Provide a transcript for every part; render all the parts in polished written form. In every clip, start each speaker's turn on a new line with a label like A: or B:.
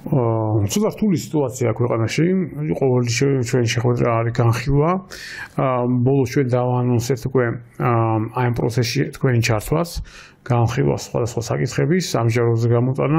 A: ცოტა რთული სიტუაცია ქვეყანაში, ყოველი ჩვენი შეხვედრა არის განხილვა. ბოლოს ჩვენ დავაანონსებთ უკვე აი ამ პროცესში თქვენი ჩართვას, განხილვა სხვადასხვა საკითხების, ამჟამად გამოტანა,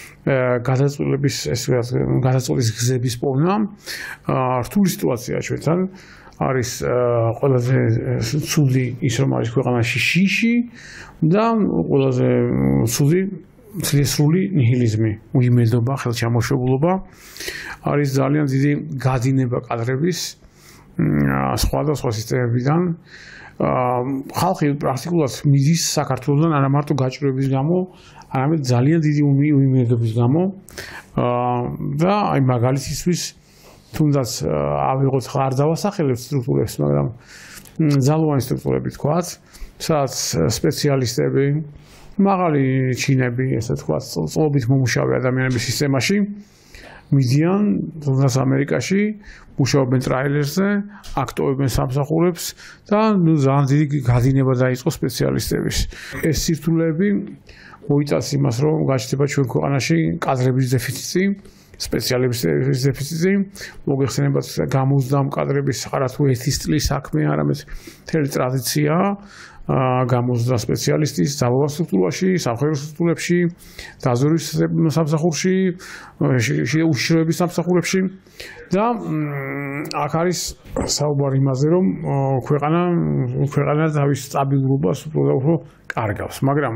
A: გადაწყვეტის გზების პოვნა. რთული სიტუაცია ჩვენთან. არის ყველაზე ცუდი ის რომ არის ქვეყანაში შიში და ყველაზე ცუდი სრული ნიჰილიზმი, უიმედობა, ხელჩამოშობილობა. არის ძალიან დიდი გადინება კადრების სხვადასხვა სისტემებიდან. ხალხი პრაქტიკულად მიდის საქართველოსთან არა მარტო გაჭირვების გამო, არამედ ძალიან დიდი უიმედობის გამო და აი მაგალითისთვის თუნდაც ავიღოთ ხარ დავასახელებ სტრუქტურებს, მაგრამ ძალოვანი სტრუქტურები თქვათ, სადაც სპეციალისტები, მაღალი ჩინები, ესე თქვათ, წლობით მომუშავე ადამიანების სისტემაში მიდიან, თუნდაც ამერიკაში, მუშაობენ ტრაილერზე, აქტოვებენ სამსახურებს და ძალიან დიდი გადინება დაიწყო სპეციალისტების. ეს სირთულეები მოიწას იმას, რომ გაჩნდება ჩვენ ქვეყანაში კადრების დეფიციტი, სპეციალისტების დეფიციტი, მოგეხსენებათ გამოცდამ კადრების არათუ ერთის წლის საქმე, არამედ მთელი ტრადიციაა. გამოცდა სპეციალისტის ძალოვან სტრუქტურაში, სამხედრო სტრუქტურებში, დაზვერვის სამსახურში, უშიშროების სამსახურებში და აქ არის საუბარი იმაზე, რომ ქვეყანა თავის სტაბილურობას უფრო კარგავს, მაგრამ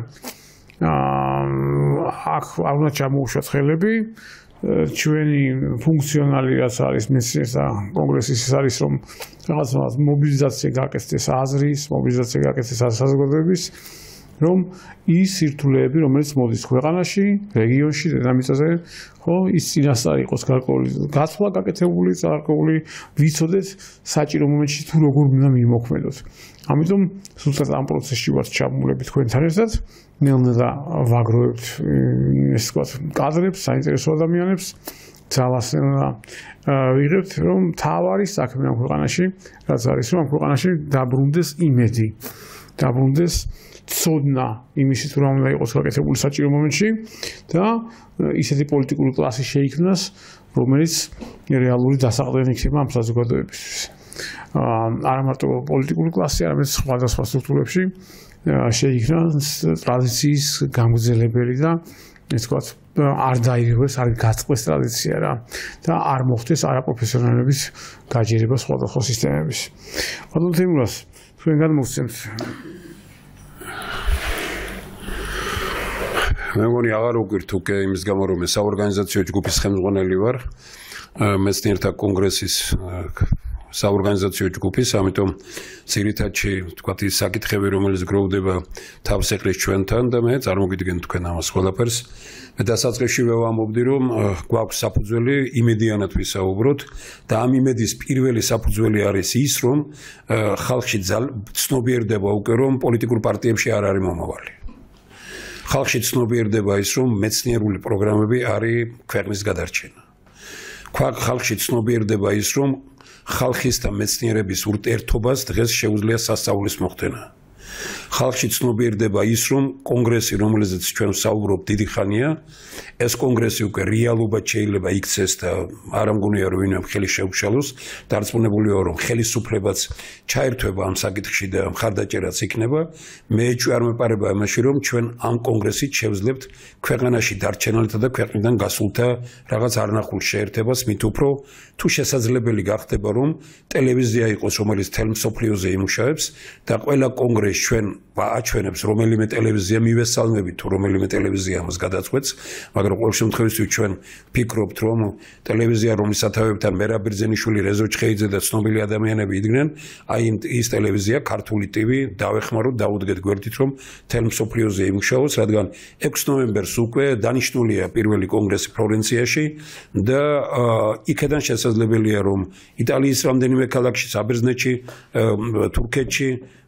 A: აქ არ უნდა ჩამოუშვათ ხელები. ჩვენი ფუნქციონალი რაც არის მეცნიერთა კონგრესის ის არის რომ რაღაც მობილიზაცია გაკეთდეს აზრის, მობილიზაცია გაკეთდეს საზოგადოების, რომ ის სირთულეები, რომელიც მოდის ქვეყანაში, რეგიონში, დედამიწაზე, ხო, ის წინასწარ იყოს გარკვეული გაცვლა გაკეთებული, გარკვეული ვიცოდეთ საჭირო მომენტში თუ როგორ უნდა მიმოქმედოთ. ამიტომ ზუსტად ამ პროცესში ვართ ჩაბმულები თქვენთან ერთად. ნელ-ნელა ვაგროვებთ ეს თქვათ კადრებს, საინტერესო ადამიანებს, ძალას ვიღებთ, რომ თავარი საქმე ამ ქვეყანაში, რაც არის, რომ ამ ქვეყანაში დაბრუნდეს იმედი, დაბრუნდეს ცოდნა იმისით, რომ უნდა იყოს გაკეთებული საჭირო მომენტში და ისეთი პოლიტიკური კლასი შეიქმნას, რომელიც რეალური დასაყრდენი იქნება ამ საზოგადოებისთვის. არა მარტო პოლიტიკური კლასი, არამედ სხვადასხვა სტრუქტურებში შეიქმნას ტრადიციის გამგზელებელი და ეს თქვათ არ დაირღვეს, არ გაწყვეს ტრადიცია რა და არ მოხდეს არაპროფესიონალების გაჯერება სხვადასხვა სისტემების. ბატონ თემურას, თქვენგან მოგცემთ.
B: მე მგონი აღარ ვგვირთ უკვე იმის გამო რომ ეს საორგანიზაციო ჯგუფის ხელმძღვანელი ვარ მეცნიერთა კონგრესის საორგანიზაციო ჯგუფის, ამიტომ ძირითადში თქვათ ის საკითხები, რომელიც გროვდება თავს ეყრის ჩვენთან და მე წარმოგიდგენ თქვენ ამას ყველაფერს. მე დასაწყისში ვამბობდი, რომ გვაქვს საფუძველი იმედიანად ვისაუბროთ და ამ იმედის პირველი საფუძველი არის ის, რომ ხალხში ცნობიერდება უკვე, რომ პოლიტიკურ პარტიებში არ არის მომავალი. ხალხში ცნობიერდება ის, რომ მეცნიერული პროგრამები არის ქვეყნის გადარჩენა. ხალხში ცნობიერდება ის, რომ ხალხის და მეცნიერების ურთიერთობას დღეს შეუძლია სასწაულის მოხდენა. ხალხში ცნობიერდება ის, რომ კონგრესი, რომელზეც ჩვენ ვსაუბრობთ დიდი ხანია, ეს კონგრესი უკვე რეალობად შეიძლება იქცეს და არ ამგონია რომ ვინმე ხელი შეუშალოს, დარწმუნებული ვარ, რომ ხელისუფლებაც ჩაერთვება ამ საკითხში და მხარდაჭერაც იქნება. მე არ მეპარება იმაში, რომ ჩვენ ამ კონგრესით შევძლებთ ქვეყანაში დარჩენილთა და ქვეყნიდან გასულთა რაღაც არნახულ შეერთებას, მით უფრო თუ შესაძლებელი გახდება, რომ ტელევიზია იყოს, რომელიც თელ მსოფლიოზე იმუშავებს და ყველა კონგრესში ჩვენ აჩვენებს რომელიმე ტელევიზია მივესალმებით თუ რომელიმე ტელევიზია ამას გადაწყვეტს, მაგრამ ყოველ შემთხვევაში ჩვენ ვფიქრობთ, რომ ტელევიზია, რომლის სათავეებთან მერაბ ბერძენიშვილი, რეზო ჩხეიძე და ცნობილი ადამიანები იდგნენ, აი ის ტელევიზია, ქართული ტივი, დავეხმაროთ, დაუდგეთ გვერდით, რომ თელ მსოფლიოზე იმუშაოს, რადგან 6 ნოემბერს უკვე დანიშნულია პირველი კონგრესი ფლორენციაში და იქედან შესაძლებელია, რომ იტალიის რამდენიმე ქალაქში, საბერძნეთში, თურქეთში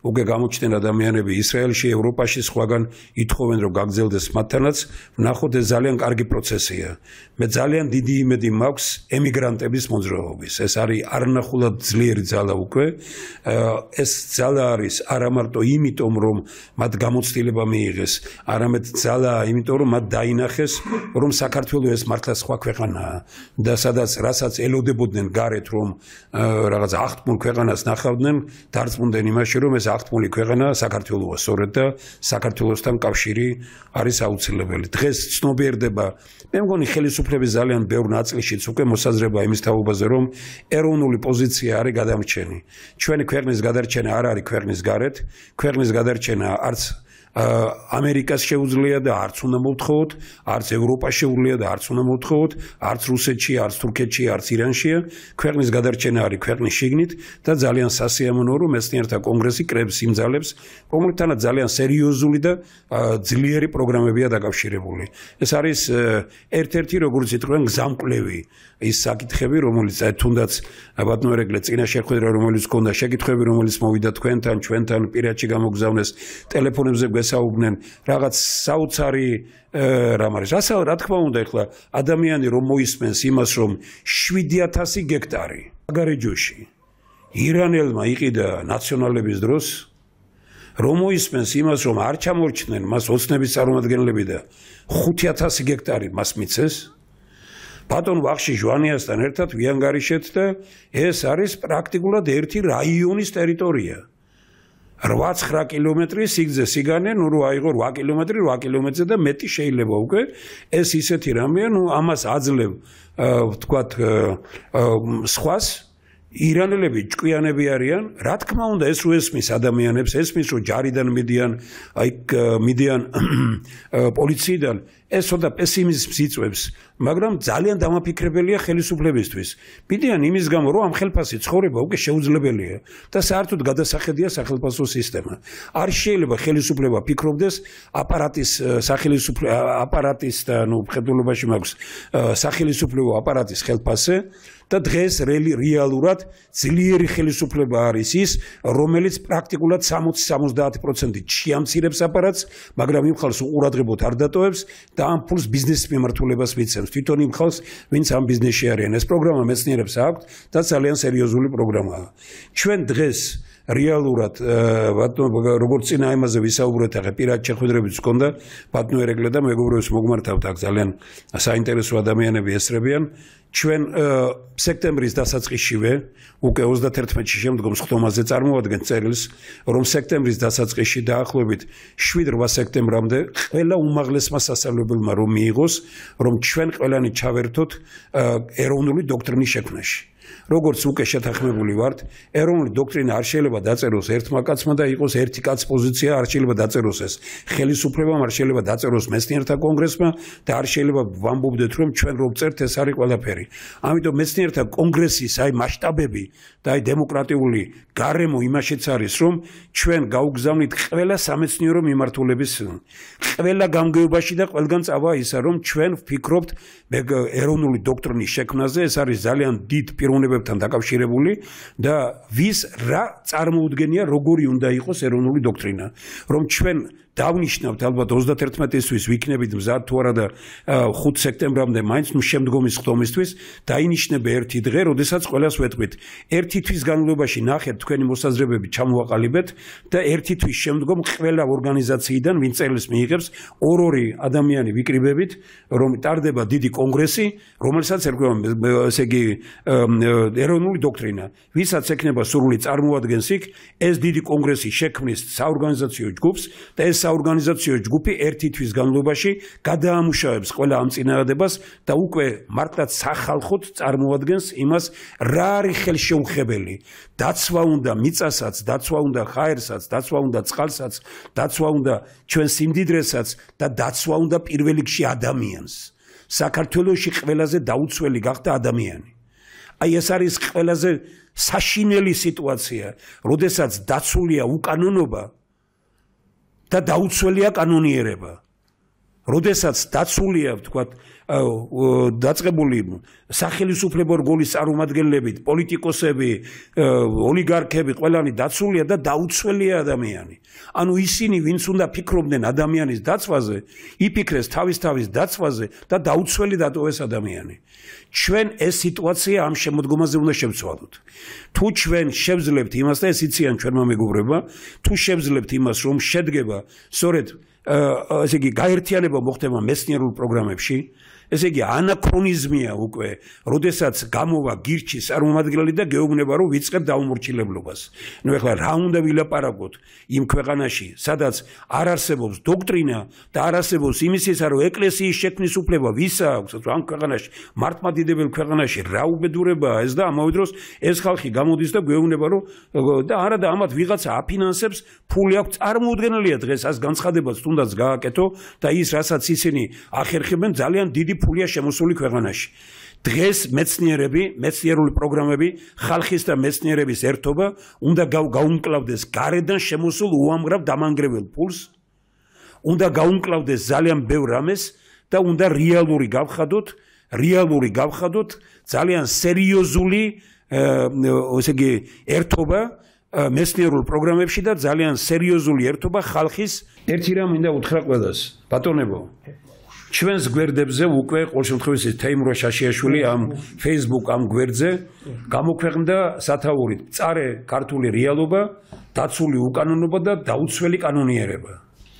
B: უკვე გამოჩნდნენ ადამიანები ისრაელში, ევროპაში, სხვაგან ითხოვენ რომ გაგრძელდეს მათთანაც, ვნახოთ ეს ძალიან კარგი პროცესია. მე ძალიან დიდი იმედი მაქვს ემიგრანტების მოძრაობის. ეს არის არნახულად ძლიერი ძალა უკვე. ეს ძალა არის არა მარტო იმიტომ რომ მათ გამოცდილება მიიღეს, არამედ ძალა იმიტომ რომ მათ დაინახეს რომ საქართველოს ეს მართლა სხვა ქვეყანაა და სადაც რასაც ელოდებოდნენ გარეთ რომ რაღაც აღთქმულ ქვეყანას ნახავდნენ, დარწმუნდნენ იმაში რომ ეს აღთქმული ქვეყანაა საქართველოა სწორედ და საქართველოსთან კავშირი არის აუცილებელი. დღეს ცნობიერდება მე მგონი ხელისუფლების ძალიან ბევრ ნაწილშიც უკვე მოსაზრება იმის თაობაზე რომ ეროვნული პოზიცია არის გადამრჩენი. ჩვენი ქვეყნის გადარჩენა არ არის ქვეყნის გარეთ, ქვეყნის გადარჩენა არც ამერიკას შეუძლია და არც უნდა მოვთხოვოთ, არც ევროპას შეუძლია და არც უნდა მოვთხოვოთ, არც რუსეთში, არც თურქეთში, არც ირანშია. ქვეყნის გადარჩენა არის ქვეყნის შიგნით და ძალიან სასიამოვნოა რომ მეცნიერთა კონგრესი კრებს იმძალებს, რომელთანაც ძალიან სერიოზული და ძლიერი პროგრამებია დაკავშირებული. ეს არის ერთ-ერთი როგორც იტყვიან გზამკვლევი ის საკითხები, რომელიც თუნდაც ბატონო ერეკლე წინა შეხვედრა რომელიც გქონდა, შეკითხვები რომელიც მოვიდა თქვენთან, ჩვენთან პირადში გამოგზავნეს, ტელეფონებზე გესაუბრნენ, რაღაც საოცარი რამ არის. რა თქმა უნდა, ეხლა ადამიანი რომ მოისმენს იმას, რომ 7000 გექტარი აგარეჯოში ირანელმა იყიდა ნაციონალების დროს, რომ მოისმენს იმას, რომ არ ჩამორჩნენ მას ოცნების წარმომადგენლები და 5000 გექტარი მას მიცეს, ბატონ ვახში ჟვანიასთან ერთად ვიანგარიშეთ და ეს არის პრაქტიკულად ერთი რაიონის ტერიტორია. 8-9 კილომეტრი სიგრძე სიგანე, ნუ რო აიღო 8 კილომეტრი, 8 კილომეტრზე და მეტი შეიძლება უკვე ეს ისეთი რამეა, ნუ ამას აძლევ ვთქვათ სხვას ირანელები ჭკვიანები არიან, რა თქმა უნდა ეს რო ესმის ადამიანებს, ესმის რომ ჯარიდან მიდიან პოლიციიდან, ეს ცოტა პესიმიზმს იწვევს, მაგრამ ძალიან დამაფიქრებელია ხელისუფლებისთვის. მიდიან იმის გამო, რომ ამ ხელფასი ცხოვრება უკვე შეუძლებელია და საერთოდ გადასახედია სახელმწიფო სისტემა. არ შეიძლება ხელისუფლება ფიქრობდეს აპარატის და ნუ მხედველობაში მაქვს სახელისუფლებო აპარატის ხელფასზე და დღეს რეალურად ძლიერი ხელისუფლება არის ის, რომელიც პრაქტიკულად 60-70% შეამცირებს აპარატს, მაგრამ იმ ხალხს უყურადღებოდ არ დატოვებს და ამ ფულს ბიზნესის მიმართულებას მიცემს. თვითონ იმ ხალხს, ვინც ამ ბიზნესში არიან. ეს პროგრამა მეცნიერებს აქვთ და ძალიან სერიოზული პროგრამაა. ჩვენ დღეს რეალურად როგორც წინა იმაზე ვისაუბრეთ, ახლა პირად შეხვედრებიც ჰქონდა, ბატონო ერეკლე და მეგობრებს მოგმართავთ, აქ ძალიან საინტერესო ადამიანები ესწრებიან. ჩვენ სექტემბრის დასაწყისშივე, უკვე 31-ში შემდგომ ხტომაზე წარმოადგენთ წერილს, რომ სექტემბრის დასაწყისში დაახლოებით 7-8 სექტემბრამდე ყველა უმაღლესმა სასწავლებელმა რომ მიიღოს, რომ ჩვენ ყველანი ჩავერთოთ ეროვნული დოქტრინის შექმნაში. როგორც უკვე შეთანხმებული ვართ, ეროვნული დოქტრინა არ შეიძლება დაწეროს ერთმა კაცმა და იყოს ერთი კაცის პოზიცია, არ შეიძლება დაწეროს ეს ხელისუფლებამ, არ შეიძლება დაწეროს მეცნიერთა კონგრესმა და არ შეიძლება ვამბობდეთ, რომ ჩვენ რო ვწერთ, ეს არის ყველაფერი. ამიტომ მეცნიერთა კონგრესის აი მასშტაბები და აი დემოკრატიული გარემო იმაშიც არის, რომ ჩვენ გაუგზავნით ყველა სამეცნიერო მიმართულების ყველა გამგეობაში და ყველგან წავა ისა, რომ ჩვენ ვფიქრობთ ეროვნული დოქტრინის შექმნაზე, ეს არის ძალიან დიდ პიროვნებებთან დაკავშირებული და ვის რა წარმოუდგენია, როგორი უნდა იყოს ეროვნული დოქტრინა, რომ ჩვენ დავნიშნავთ ალბათ 31-ისთვის ვიქნებით მზად თუ არა და 5 სექტემბრამდე მაინც შემდგომის ხტომისთვის დაინიშნება ერთი დღე, როდესაც ყველას ვეტყვით. ერთი თვის განმავლობაში ნახეთ თქვენი მოსაზრებები ჩამოვაყალიბეთ და ერთი თვის შემდგომ ყველა ორგანიზაციიდან ვინც წერილს მიიღებს, ორ-ორი ადამიანი ვიკრიბებით, რომ ტარდება დიდი კონგრესი, რომელსაც ერქვება ესე იგი ეროვნული დოქტრინა. ვისაც ექნება სურვილი წარმოადგენს იქ, ეს დიდი კონგრესი შექმნის საორგანიზაციო ჯგუფს და ეს საორგანიზაციო ჯგუფი ერთი თვის განმავლობაში გადაამუშავებს ყველა ამ წინააღმდეგობას და უკვე მართლაც სახალხოდ წარმოადგენს იმას, რა არის ხელშეუხებელი. დაცვა უნდა მიწასაც, დაცვა უნდა ხაერსაც, დაცვა უნდა წყალსაც, დაცვა უნდა ჩვენ სიმდიდრესაც და დაცვა უნდა პირველ რიგში ადამიანს. საქართველოში ყველაზე დაუცველი გახდა ადამიანი. აი ეს არის ყველაზე საშინელი სიტუაცია, როდესაც დაცულია უკანონობა და დაუცველია კანონიერება. როდესაც დაცულია, თქვათ, დაწყებული სახელმწიფო რგოლის წარმომადგენლებით, პოლიტიკოსები, ოლიგარქები, ყველანი დაცულია და დაუცველია ადამიანი. ანუ ისინი, ვინც უნდა ფიქრობდნენ ადამიანის დაცვაზე, იფიქრეს თავის დაცვაზე და დაუცველი დატოვეს ადამიანი. ჩვენ ეს სიტუაცია ამ შემოდგომაზე უნდა შევცვალოთ. თუ ჩვენ შევძლებთ იმას და ეს იციან ჩვენმა მეგობრებმა, თუ შევძლებთ იმას, რომ შედგება სწორედ ესე იგი გაერთიანება მოხდება მეცნიერულ პროგრამებში, ესე იგი ანაქრონიზმია უკვე, როდესაც გამოვა გირჩის წარმომადგენელი და გეუბნება, რომ ვიწყებ დაუმორჩილებლობას. ნუ ეხლა რა უნდა ვილაპარაკოთ იმ ქვეყანაში, სადაც არ არსებობს დოქტრინა და არ არსებობს იმისისა, რომ ეკლესიის შექმნის უფლება ვის აქვს, ამ ქვეყანაში, მართლმადიდებელ ქვეყანაში რა უბედურებაა ეს და ამავე დროს ეს ხალხი გამოდის და გეუბნება, რომ და არა და ამათ ვიღაცა აფინანსებს, ფული აქვს წარმოუდგენელია დღეს ას განცხადებას თუნდაც გააკეთო და ის რასაც ისინი ახერხებენ ძალიან დიდი ფულია შემოსული ქვეყანაში. დღეს მეცნიერული პროგრამები, ხალხის და მეცნიერების ერთობა უნდა გაუმკლავდეს გარედან შემოსულ უამრავ დამანგრეველ ფულს, უნდა გაუმკლავდეს ძალიან ბევრ რამეს და უნდა რეალური გავხადოთ ძალიან სერიოზული ესე იგი ერთობა მეცნიერულ პროგრამებში და ძალიან სერიოზული ერთობა ხალხის. ერთი რამ მინდა უთხრა ყველას, ბატონებო, ჩვენს გვერდებზე უკვე ყოველ შემთხვევაში თეიმურა შაშიაშვილი ამ Facebook ამ გვერდზე გამოქვეყნდა სათაურით მწარე ქართული რეალობა, დაცული უკანონობა და დაუცველი კანონიერება.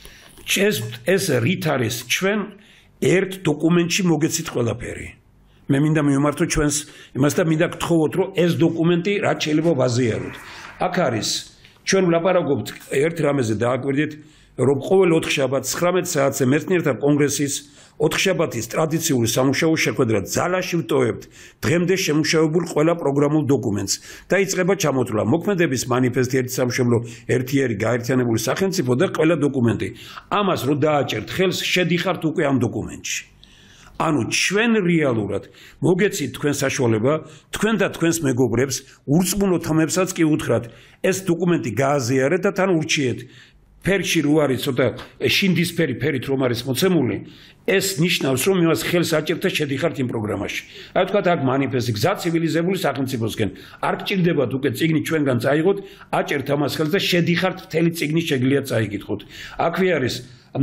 B: ეს რით არის ჩვენ ერთ დოკუმენტში მოგეცით ყველაფერი. მე მინდა მივმართო ჩვენს იმას და მინდა გთხოვოთ, რომ ეს დოკუმენტი რაც შეიძლება ვაზიაროთ. აქ არის ჩვენ ვლაპარაკობთ ერთ რამეზე დააკვირდით, რომ ყოველ 4 შაბათს 19 საათზე მეცნიერთა კონგრესის 4 შაბათის ტრადიციული სამუშაო შეხვედრა ძალაში ვტოვებთ დღემდე შემუშავებულ ყველა პროგრამულ დოკუმენტს და იწყება ჩამოთვლა მოქმედების მანიფესტი ერთი სამშობლო ერთიერი გაერთიანებული სახელმწიფო და ყველა დოკუმენტი. ამას რო დააჭერთ ხელს, შედიხართ უკვე ამ დოკუმენტში. ანუ ჩვენ რეალურად მოგეცით თქვენ საშუალება, თქვენ და თქვენს მეგობრებს, ურწმუნო თამებსაც კი უთხრათ, ეს დოკუმენტი გააზიარეთ და თან ურჩიეთ. ფერში რო არის ცოტა შინდისფერი ფერით რომ არის მოცემული, ეს ნიშნავს, რომ იმას ხელს აჭერთ და შედიხართ იმ პროგრამაში. აი თქვათ აქ მანიფესტი გზა ცივილიზებული სახელმწიფოსკენ. არ გჭირდებათ უკვე წიგნი ჩვენგან წაიღოთ, აჭერთ ამას ხელს და შედიხართ მთელი წიგნი შეგიძლიათ წაიკითხოთ. აქვე არის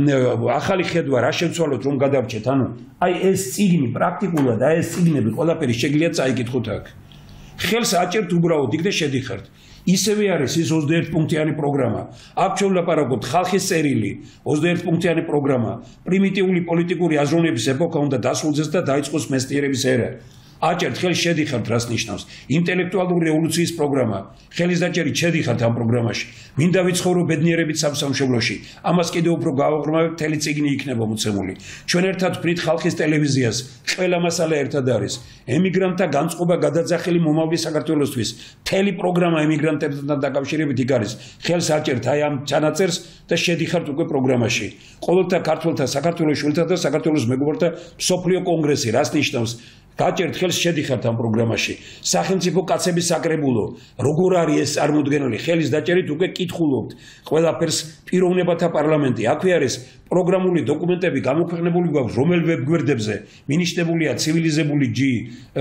B: ახალი ხედვა რა შევცვალოთ რომ გადავრჩეთ, ანუ აი ეს წიგნი პრაქტიკულად, აი ეს წიგნები ყველაფერი შეგიძლიათ წაიკითხოთ აქ. ხელს აჭერთ უბრალოდ იქ და შედიხართ. ისევე არის ის 21 პუნქტიანი პროგრამა. აქ ჩვენ ვლაპარაკობთ ხალხის წერილი, 21 პუნქტიანი პროგრამა. პრიმიტიული პოლიტიკური აზროვნების ეპოქა უნდა დასრულდეს და დაიწყოს მეცნიერების ერა. აჭერთ ხელს შედიხართ რას ნიშნავს. ინტელექტუალური რევოლუციის პროგრამა. ხელის დაჭერით შედიხართ ამ პროგრამაში. მინდა ვიცხოვრო ბედნიერებით სამშობლოში. ამას კიდევ უფრო გავაღრმავებთ, მთელი წიგნი იქნება მოცემული. ჩვენ ერთად ვფრით ხალხის ტელევიზიას. ყველა მასალა ერთად არის. ემიგრანტთა განწყობა გადაძახილი მომავალი საქართველოსთვის. მთელი პროგრამა ემიგრანტებთან დაკავშირებით იქ არის. ხელს აჭერთ აი ამ ჩანაწერს და შედიხართ უკვე პროგრამაში. ყოველთა ქართველთა საქართველოს შვილთა და საქართველოს მეგობრთა მსოფლიო კონგრესი რას ნიშნავს? გაჭერთ ხელს შედიხართ ამ პროგრამაში. სახელმწიფო კაცების საკრებულო, როგორ არის ეს წარმოუდგენელი, ხელის დაჭერით უკვე კითხულობთ ყველაფერს პიროვნებათა პარლამენტი. აქვე არის პროგრამული დოკუმენტები გამოქვეყნებული გვაქვს რომელ ვებგვერდებზე, მინიშნებულია ცივილიზებული ჯი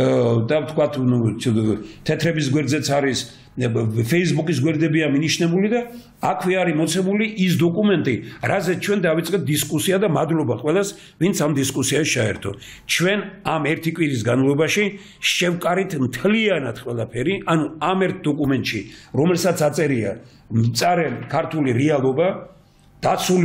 B: და ვთქვათ თეთრების გვერდზეც არის, Facebook-ის გვერდებია მინიშნებული და აქვე არის მოცემული ის დოკუმენტი, რაზეც ჩვენ დავიწყეთ დისკუსია და მადლობა ყველას, ვინც ამ დისკუსიაში ჩაერთო. ჩვენ ამ ერთი კვირის განმავლობაში შევკარით მთლიანად ყველაფერი, ანუ ამ ერთ დოკუმენტში, რომელსაც აწერია მწარე ქართული რეალობა, დაცული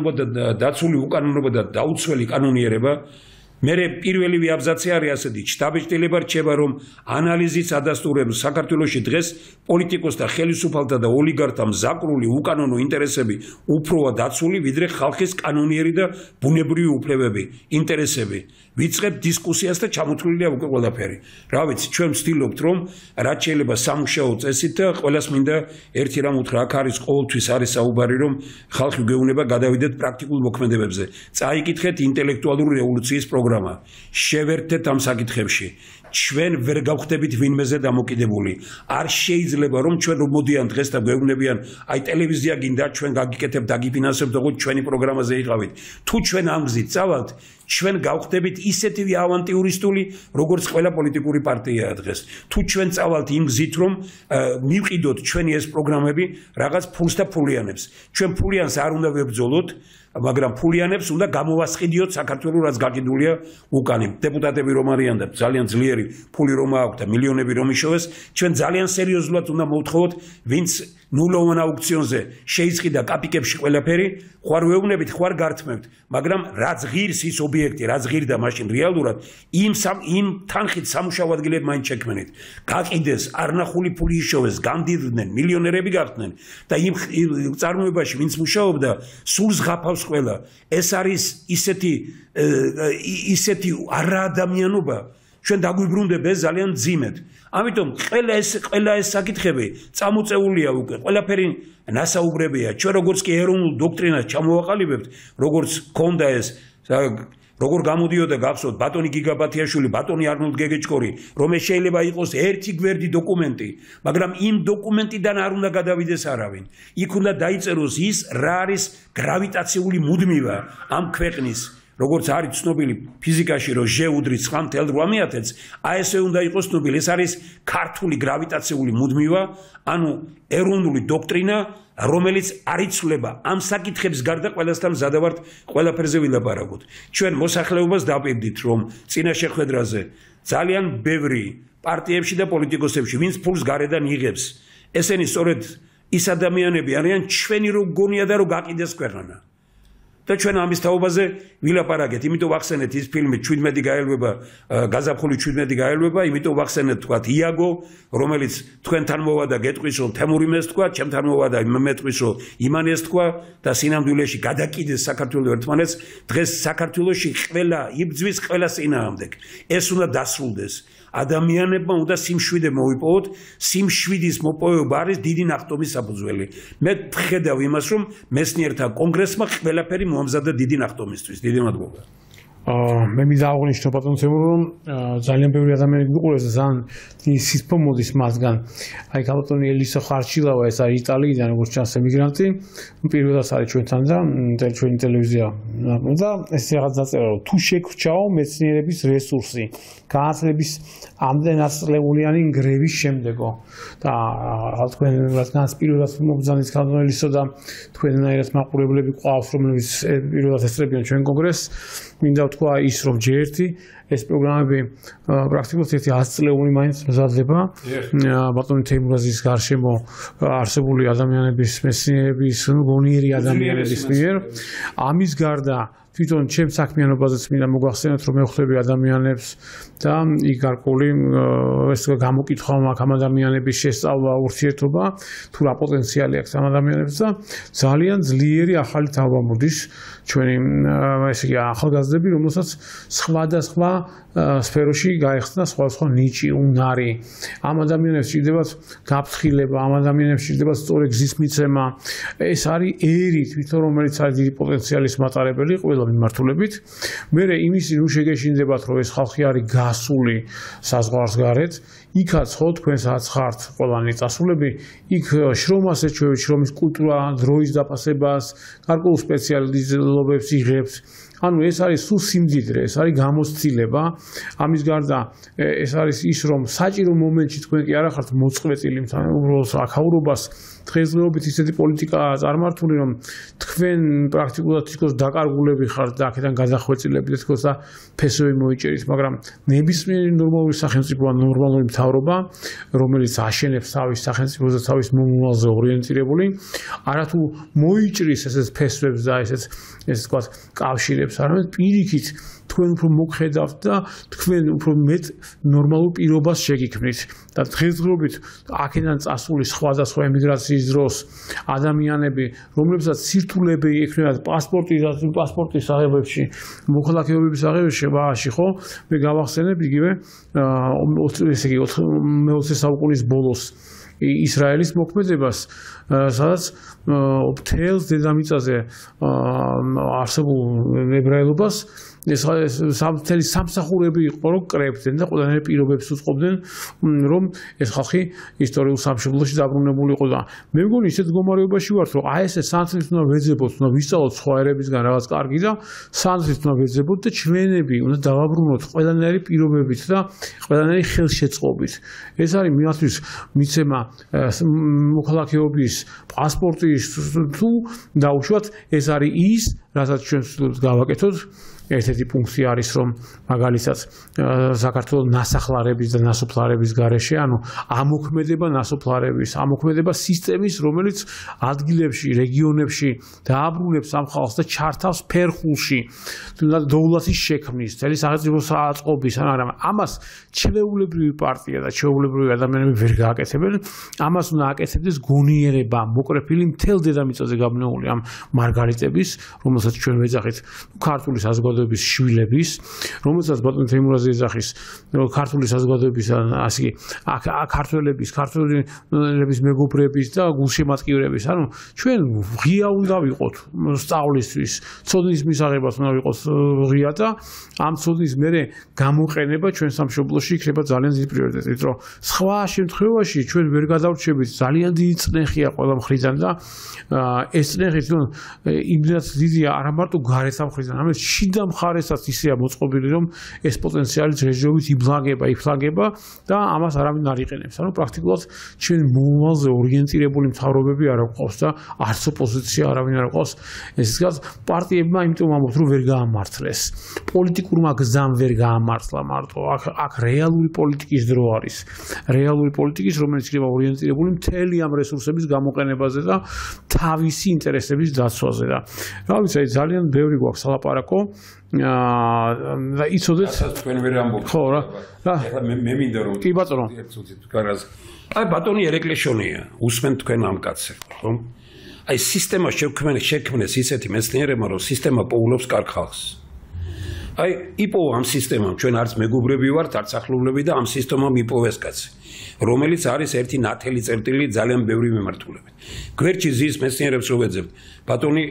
B: უკანონობა და დაუცველი კანონიერება. მერე პირველივე აბზაცი არის ასეთი: შტაბ-ჭრილება რჩება, რომ ანალიზის ადასტურებს საქართველოში დღეს პოლიტიკოსთა, ხელისუფალთა და ოლიგარქთა მზაკრული უკანონო ინტერესები უფროა დაცული, ვიდრე ხალხის კანონიერი და ბუნებრივი უფლებები, ინტერესები. ვიწყებთ დისკუსიას და ჩამოთვლილია უკვე ყველაფერი. რა ვიცი, ჩვენ ვცდილობთ, რომ რაც შეიძლება სამუშაო წესით და ყველას მინდა ერთი რამ უთხრა, აქ არის ყოველთვის არის საუბარი, რომ ხალხი გეუბნება გადავიდეთ პრაქტიკულ მოქმედებებზე. წაიკითხეთ ინტელექტუალური რევოლუციის პროგრამა. შევერთდეთ ამ საკითხებში. ჩვენ ვერ გავხდებით ვინმეზე დამოკიდებული. არ შეიძლება რომ ჩვენ მოდიან დღეს და გვეუბნებიან, აი ტელევიზია გინდა ჩვენ გაგიკეთებთ, დაგიფინანსებთ, როგორც ჩვენი პროგრამაზე იყავით. თუ ჩვენ ამ გზით წავალთ, ჩვენ გავხდებით ისეთივე ავანტიურისტული, როგორც ყველა პოლიტიკური პარტიაა დღეს. თუ ჩვენ წავალთ იმ გზით, რომ მივყიდოთ ჩვენი ეს პროგრამები რაღაც ფულს და ფულიანებს. ჩვენ ფულიანს არ უნდა ვებრძოლოთ, მაგრამ ფულიანებს უნდა გამოვასყიდიოთ საქართველოს რაც გაკიდულია უკანი. დეპუტატები რომ არიან და ძალიან ძლიერი ფული რომ აქვს და მილიონები რომ იშოვეს, ჩვენ ძალიან სერიოზულად უნდა მოვთხოვოთ, ვინც ნულოვან აუქციონზე შეიწყიდა კაპიკებში ყველაფერი, ხوار ვეუბნებით, ხوار გართმევთ, მაგრამ რაც ღირს ის ობიექტი, რაც ღირდა მაშინ რეალურად, იმ თანხით სამუშაო ადგილები მაინც შექმნით. გაყიდეს, არნახული ფული იშოვეს, გამდიდნენ, მილიონერები გახდნენ და იმ წარმოებაში ვინც მუშაობდა, სულს ღაფავს ყველა. ეს არის ისეთი არაადამიანობა, ჩვენ დაგვიბრუნდება ძალიან ძიმედ. ამიტომ ყველა ეს საკითხები წამოწეულია უკვე, ყველაფერი ნასაუბრებია. ჩვენ როგორც კი ეროვნულ დოქტრინას ჩამოვაყალიბებთ, როგორც ქონდა ეს როგორ გამოდიოდა გახსოვთ ბატონი გიგაბათიაშვილი, ბატონი არნოლდ გეგეჭკორი, რომ ეს შეიძლება იყოს ერთი გვერდი დოკუმენტი, მაგრამ იმ დოკუმენტიდან არ უნდა გადავიდეს არავინ. იქ უნდა დაიწეროს ის, რა არის გრავიტაციული მუდმივა ამ ქვეყნის, როგორც არის ცნობილი ფიზიკაში, რომ ჟ უდრის 9.8-ს, აი ესე უნდა იყოს ცნობილი. ეს არის ქართული გრავიტაციული მუდმივა, ანუ ეროვნული დოქტრინა, რომელიც არ იცვლება ამ საკითხებს გარდა ყველასთან მზადავართ ყველაფერზე ვილაპარაკოთ. ჩვენ მოსახლეობას დავპირდით, რომ წინა შეხვედრაზე ძალიან ბევრი პარტიებში და პოლიტიკოსებში, ვინც ფულს გარედან იღებს, ესენი სწორედ ის ადამიანები არიან, ჩვენი რო გონია და რო გაყიდეს ქვეყანა. და ჩვენ ამის თაობაზე ვილაპარაკეთ, იმიტომ ვახსენეთ ის ფილმი 17 გაელვება, გაზაფხული 17 გაელვება, იმიტომ ვახსენეთ თქვათ იაგო, რომელიც თქვენთან მოვა და გეტყვის, რომ თემურიმეს თქვა, ჩემთან მოვა და მეტყვის, რომ იმანეს თქვა და სინამდვილეში გადაკიდეს საქართველოს ერთმანეთს. დღეს საქართველოში ყველა იბძვის ყველა წინააღმდეგ. ეს უნდა დასრულდეს. ადამიანებმა უნდა სიმშვიდე მოიპოვოთ, სიმშვიდის მოპოვება არის დიდი ნახტომის საფუძველი. მე ვხედავ იმას, რომ მეცნიერთა კონგრესმა ყველაფერი მოამზადა დიდი ნახტომისთვის. დიდი მადლობა.
A: მე მინდა აღვნიშნო ბატონ თემურ, რომ ძალიან ბევრი ადამიანი გვიყურებს და ძალიან სისფო მოდის მასგან. აი ბატონი ელისო ხარჩილავა, ეს არის იტალიიდან, როგორც ჩანს ემიგრანტი, პირველად არის ჩვენთან და ჩვენი ტელევიზია. და ეს რაღაც დაწერა, რომ თუ შეგვრჩაო მეცნიერების რესურსი, განათლების ამდენაცლეულიანი ნგრევის შემდეგო და თქვენ რადგანაც პირველად მოგზავნით ბატონ ელისო და თქვენნაირად მაყურებლები ყავს, რომლებიც პირველად ესწრებიან ჩვენ კონგრესს, მინდა თქვა ის, რომ ჯერ ეს პროგრამები პრაქტიკულად 100 წლეული მაინც მზადდება ბატონი თეიმურაზის გარშემო არსებული ადამიანების, მეცნიერების, გონიერი ადამიანების მიერ. ამის გარდა თვითონ ჩემ საქმიანობაზეც მინდა მოგახსენოთ, რომ მე ვხვდები ადამიანებს და იქ გარკვეული ეს გამოკითხვა მაქვს ამ ადამიანების შესწავლა, ურთიერთობა, თუ რა პოტენციალი აქვს ამ ადამიანებს და ძალიან ძლიერი ახალი თაობა მოდის ჩვენი ესე იგი ახალგაზრდები, რომელსაც სხვადასხვა სფეროში გაიხსნა სხვადასხვა ნიჭი, უნარი. ამ ადამიანებს სჭირდებათ გაფრთხილება, ამ ადამიანებს სჭირდებათ სწორი გზის მიცემა. ეს არის ერი თვითონ, რომელიც არის დიდი პოტენციალის მატარებელი ყველა მიმართულებით. მე იმისი ნუ შეგეშინდებათ, რომ ეს ხალხი არის გასული საზღვარს გარეთ. იქაც ხო თქვენ სადაც ხართ ყველანი წასულები, იქ შრომას ეჩვევით, შრომის კულტურა, დროის დაფასებას, გარკვეულ სპეციალიზებებს იღებთ. ანუ ეს არის სულ სიმდიდრე, ეს არის გამოცდილება. ამის გარდა ეს არის ის, რომ საჭირო მომენტში თქვენ კი არ ახართ მოწყვეტილი მთან უბრალოდ აქაურობას დღესდღეობით ისეთი პოლიტიკაა წარმართული, რომ თქვენ პრაქტიკულად თითქოს დაკარგულები ხართ და აქედან გადახვეწილებით თითქოს და ფესვები მოიჭერით, მაგრამ ნებისმიერი ნორმალური სახელმწიფო ან ნორმალური მთავრობა, რომელიც აშენებს თავის სახელმწიფოს და თავის მომავალზე ორიენტირებული, არათუ მოიჭრის ესეთ ფესვებს და ესეთ თქვათ კავშირებს, არამედ პირიქით თქვენ უფრო მოგხედავთ და თქვენ უფრო მეტ ნორმალურ პირობას შეგიქმნით და დღესდღეობით აქედან წასული სხვადასხვა ემიგრაციის დროს ადამიანები, რომლებსაც სირთულეები ექნებათ პასპორტის აღებებში, მოქალაქეობის აღებაში, ხო? მე გავახსენებ იგივე ესე იგი 20 საუკუნის ბოლოს ისრაელის მოქმედებას, სადაც მთელს დედამიწაზე არსებულ ებრაელობას ეს მთელი სამსახურები იყო, რომ კრებდნენ და ყველანაირ პირობებს უწყობდნენ, რომ ეს ხალხი ისტორიულ სამშობლოში დაბრუნებული იყო და მე მგონი ისეთ მდგომარეობაში ვართ, რომ აი ესე სანთლით უნდა ვეძებოთ, უნდა ვისწავლოთ სხვა ერებისგან რაღაც კარგი და სანთლით უნდა ვეძებოთ და ჩვენები უნდა დავაბრუნოთ ყველანაირი პირობებით და ყველანაირი ხელშეწყობით. ეს არის მათთვის მიცემა მოქალაქეობის პასპორტის თუ დაუშვათ ეს არის ის, რასაც ჩვენ ვცდილობთ გავაკეთოთ. ერთ-ერთი პუნქტი არის, რომ მაგალითად საქართველოს ნასახლარების და ნასოფლარების გარეშე, ანუ ამოქმედება ნასოფლარების, ამოქმედება სისტემის, რომელიც ადგილებში, რეგიონებში დააბრუნებს ამ ხალხს და ჩართავს ფერხულში, დოულათის შექმნის, მთელი სახელმწიფოს აწყობის, მაგრამ ამას ჩვეულებრივი პარტია და ჩვეულებრივი ადამიანები ვერ გააკეთებენ. ამას უნდა აკეთებდეს გონიერება, მოკრეფილი მთელ დედამიწაზე გაბნეული ამ მარგალიტების, რომელსაც ჩვენ ვეძახით ქართული საზოგადოების შვილების, რომელსაც ბატონ თეიმურაზი ეძახის ქართული საზოგადოების ასე ქართველების, ქართველების მეგობრების და გულშემატკივრების, ანუ ჩვენ ღია უნდა ვიყოთ სწავლისთვის, ცოდნის მისაღებად უნდა ვიყოთ ღია და ამ ცოდნის მერე გამოყენება ჩვენ სამშობლოში იქნება ძალიან დიდი პრიორიტეტი, რომ სხვა შემთხვევაში ჩვენ ვერ გადავრჩებით, ძალიან დიდი წნეხია ყველა მხრიდან და ეს წნეხი თვითონ იმდენად დიდია არა მარტო გარეთ მხრიდან, არამედ შიდა მხარესაც ისეა მოწყობილი, რომ ეს პოტენციალი დღესდღეობით იფლაგება და ამას არავინ არ იყენებს. ანუ პრაქტიკულად ჩვენ მომავალზე ორიენტირებული მთავრობები არ გვყავს და არც ოპოზიცია არავინ არ გვყავს. ესეც პარტიებმა იმიტომ ამბობთ, რომ ვერ გაამართლეს. პოლიტიკურმა გზამ ვერ გაამართლა მარტო. აქ რეალური პოლიტიკის დრო არის. რეალური პოლიტიკის, რომელიც იქნება ორიენტირებული მთელი ამ რესურსების გამოყენებაზე და თავისი ინტერესების დაცვაზე და რა ვიცი, ძალიან ბევრი გვაქვს სალაპარაკო და იცოდეთ
B: თქვენ ვერ ამბობთ.
A: ხო რა.
B: მე მინდა რომ
A: კი ბატონო.
B: აი ბატონი ერეკლეშონია, უსმენ თქვენ ამ კაცს, ხო? აი სისტემა შექმნეს ისეთი მეცნიერებმა, რომ სისტემა პოულობს კარგ ხალხს. აი იპოვა ამ სისტემამ, ჩვენ არც მეგობრები ვართ, არც ახლობლები და ამ სისტემამ იპოვეს კაცი, რომელიც არის ერთი ნათელი წერტილი ძალიან ბევრი მიმართულებით. გვერდში ზის მეცნიერებს რო ვეძებთ, ბატონი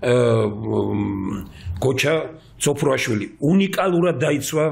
B: გოჩა ცოფროაშვილი უნიკალურად დაიცვა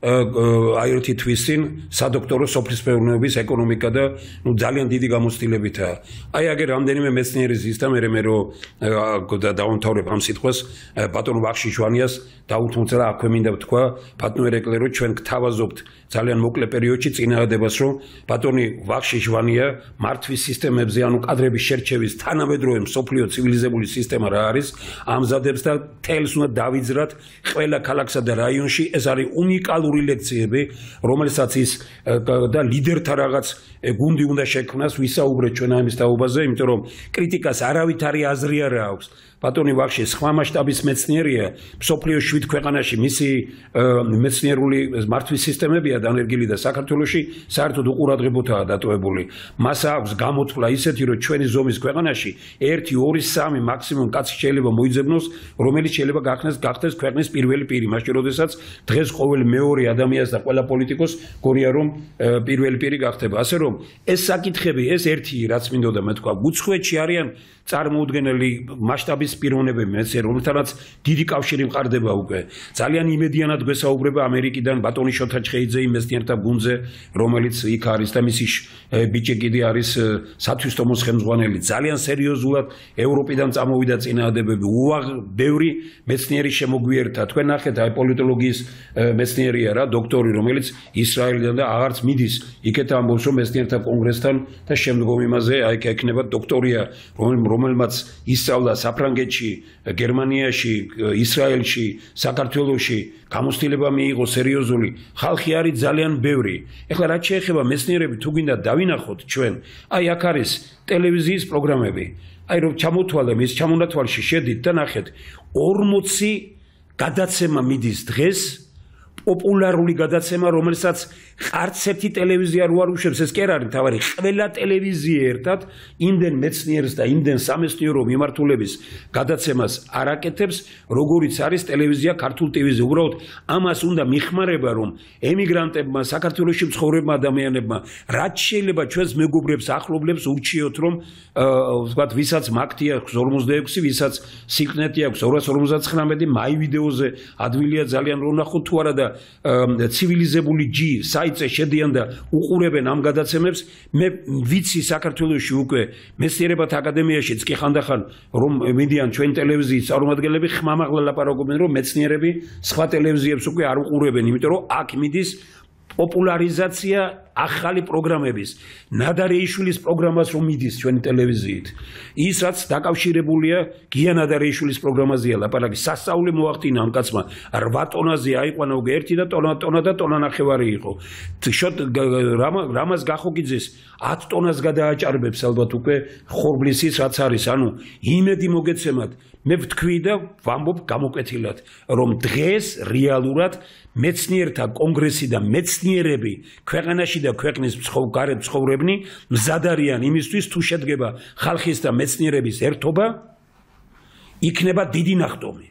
B: აი ერთი თვის წინ სადოქტორო სოფლის მეურნეობის ეკონომიკა და ნუ ძალიან დიდი გამოცდილებითაა. აი აგერ რამდენიმე მეცნიერი ზის და მე რო დავამთავრებ ამ სიტყვას ბატონ ვახშიშვანიას დაუთმოცა და აქვე მინდა ვთქვა ბატონ ერეკლერო ჩვენ გთავაზობთ ძალიან მოკლე პერიოდში წინააღმდეგობას რომ ბატონი ვახშიშვანია მართვის სისტემებზე ანუ კადრების შერჩევის თანამედროვე მსოფლიო ცივილიზებული სისტემა რა არის ამზადებს და თელს უნდა დავიძრათ ყველა ქალაქსა და რაიონში ეს არის უნიკალური ლექციები რომელსაც ის და ლიდერთა რაღაც გუნდი უნდა შექმნას ვისაუბრეთ ჩვენ ამის თაობაზე იმიტომ რომ კრიტიკას არავითარი აზრი არ აქვს ბატონი ვახში სხვა მასშტაბის მეცნიერია მსოფლიოს 7 ქვეყანაში მისი მეცნიერული მართვის სისტემებია დანერგილი და საქართველოში საერთოდ უყურადღებოთაა დატოვებული მას აქვს გამოთვლა ისეთი რომ ჩვენი ზომის ქვეყანაში 1 2 3 მაქსიმუმ კაცი შეიძლება მოიძებნოს რომელიც შეიძლება გახდეს ქვეყნის პირველი პირი მაშინ როდესაც დღეს ყოველ მეორე ადამიანს და ყველა პოლიტიკოს გორია რომ პირველი პირი გახდება ასე რომ ეს საკითხები ეს ერთი რაც მინდოდა მე თქვა გუცხვეთში არიან წარმოუდგენელი მასშტაბის პიროვნებები მეცნიერ რომელთანაც დიდი კავშირი მყარდება უკვე ძალიან იმედიანად გვესაუბრება ამერიკიდან ბატონი შოთა ჩხეიძე იმ მეცნიერთა გუნდზე რომელიც იქ არის და მისი ბიჭი კიდე არის სათვისტომოს ხელმძღვანელი ძალიან სერიოზულად ევროპიდან წამოვიდა წინააღმდეგები ბევრი მეცნიერი შემოგვიერთა თქვენ ნახეთ აი პოლიტოლოგიის მეცნიერია რა დოქტორი რომელიც ისრაელიდან და აღარც მიდის იქეთ ამბობს რომ მეცნიერთა კონგრესთან და შემდგომ იმაზე აი ექნება დოქტორია რომელმაც ისწავლა საფრანგეთში, გერმანიაში, ისრაელში, საქართველოში გამოცდილება მიიღო სერიოზული. ხალხი არის ძალიან ბევრი. ეხლა რაც შეეხება მეცნიერები თუ გინდა დავინახოთ ჩვენ, აი აქ არის ტელევიზიის პროგრამები. აი რომ ჩამოთვალე მის ჩამონათვალში შედით და ნახეთ 40 გადაცემა მიდის დღეს
C: პოპულარული გადაცემა, რომელსაც არც ერთი ტელევიზია არ უარუშებს, ეს კი არ არის თავარი. ყველა ტელევიზია ერთად იმდენ მეცნიერს და იმდენ სამეცნიერო მიმართულების გადაცემას არაკეთებს, როგორიც არის ტელევიზია ქართულ ტივიზე. უბრალოდ ამას უნდა მიხმარება, რომ ემიგრანტებმა, საქართველოში მცხოვრებმა ადამიანებმა, რაც შეიძლება ჩვენს მეგობრებს, ახლობლებს ურჩიოთ, რომ ვთქვათ, ვისაც მაგთი აქვს 46, ვისაც სიკნეტი აქვს 259, მაი ვიდეოზე ადვილია ძალიან რომ ნახოთ თუ არა და ცივილიზებული G საიტზე შედიან და უყურებენ ამ გადაცემებს. მე ვიცი საქართველოში უკვე მეცნიერებათა აკადემიაშიც კი ხანდახან რომ მიდიან ჩვენ ტელევიზიის წარმომადგენლები ხმამაღლა ლაპარაკობენ რომ მეცნიერები სხვა ტელევიზიებს უკვე არ უყურებენ, იმიტომ რომ აქ მიდის პოპულარიზაცია ახალი პროგრამების. ნადარეიშვილის პროგრამას რომ მიდის ჩვენი ტელევიზიით. ის რაც დაკავშირებულია გია ნადარეიშვილის პროგრამაზეა ლაპარაკი. სასწაული მოახდინა ამ კაცმა 8 ტონაზე აიყვანა უკვე 1 და ტონა და ტონა ნახევარი იყო. რამაზ გახოკიძეს 10 ტონას გადააჭარბებს ალბათ უკვე ხორბლისის რაც არის. ანუ იმედი მოგეცემათ. მე ვთქვი და ვამბობ გამოკვეთილად, რომ დღეს რეალურად მეცნიერთა კონგრესი და მეცნიერები ქვეყანაში და ქვეყნის გარეთ ცხოვრებნი მზად არიან იმისთვის, თუ შედგება ხალხის და მეცნიერების ერთობა, იქნება დიდი ნახტომი.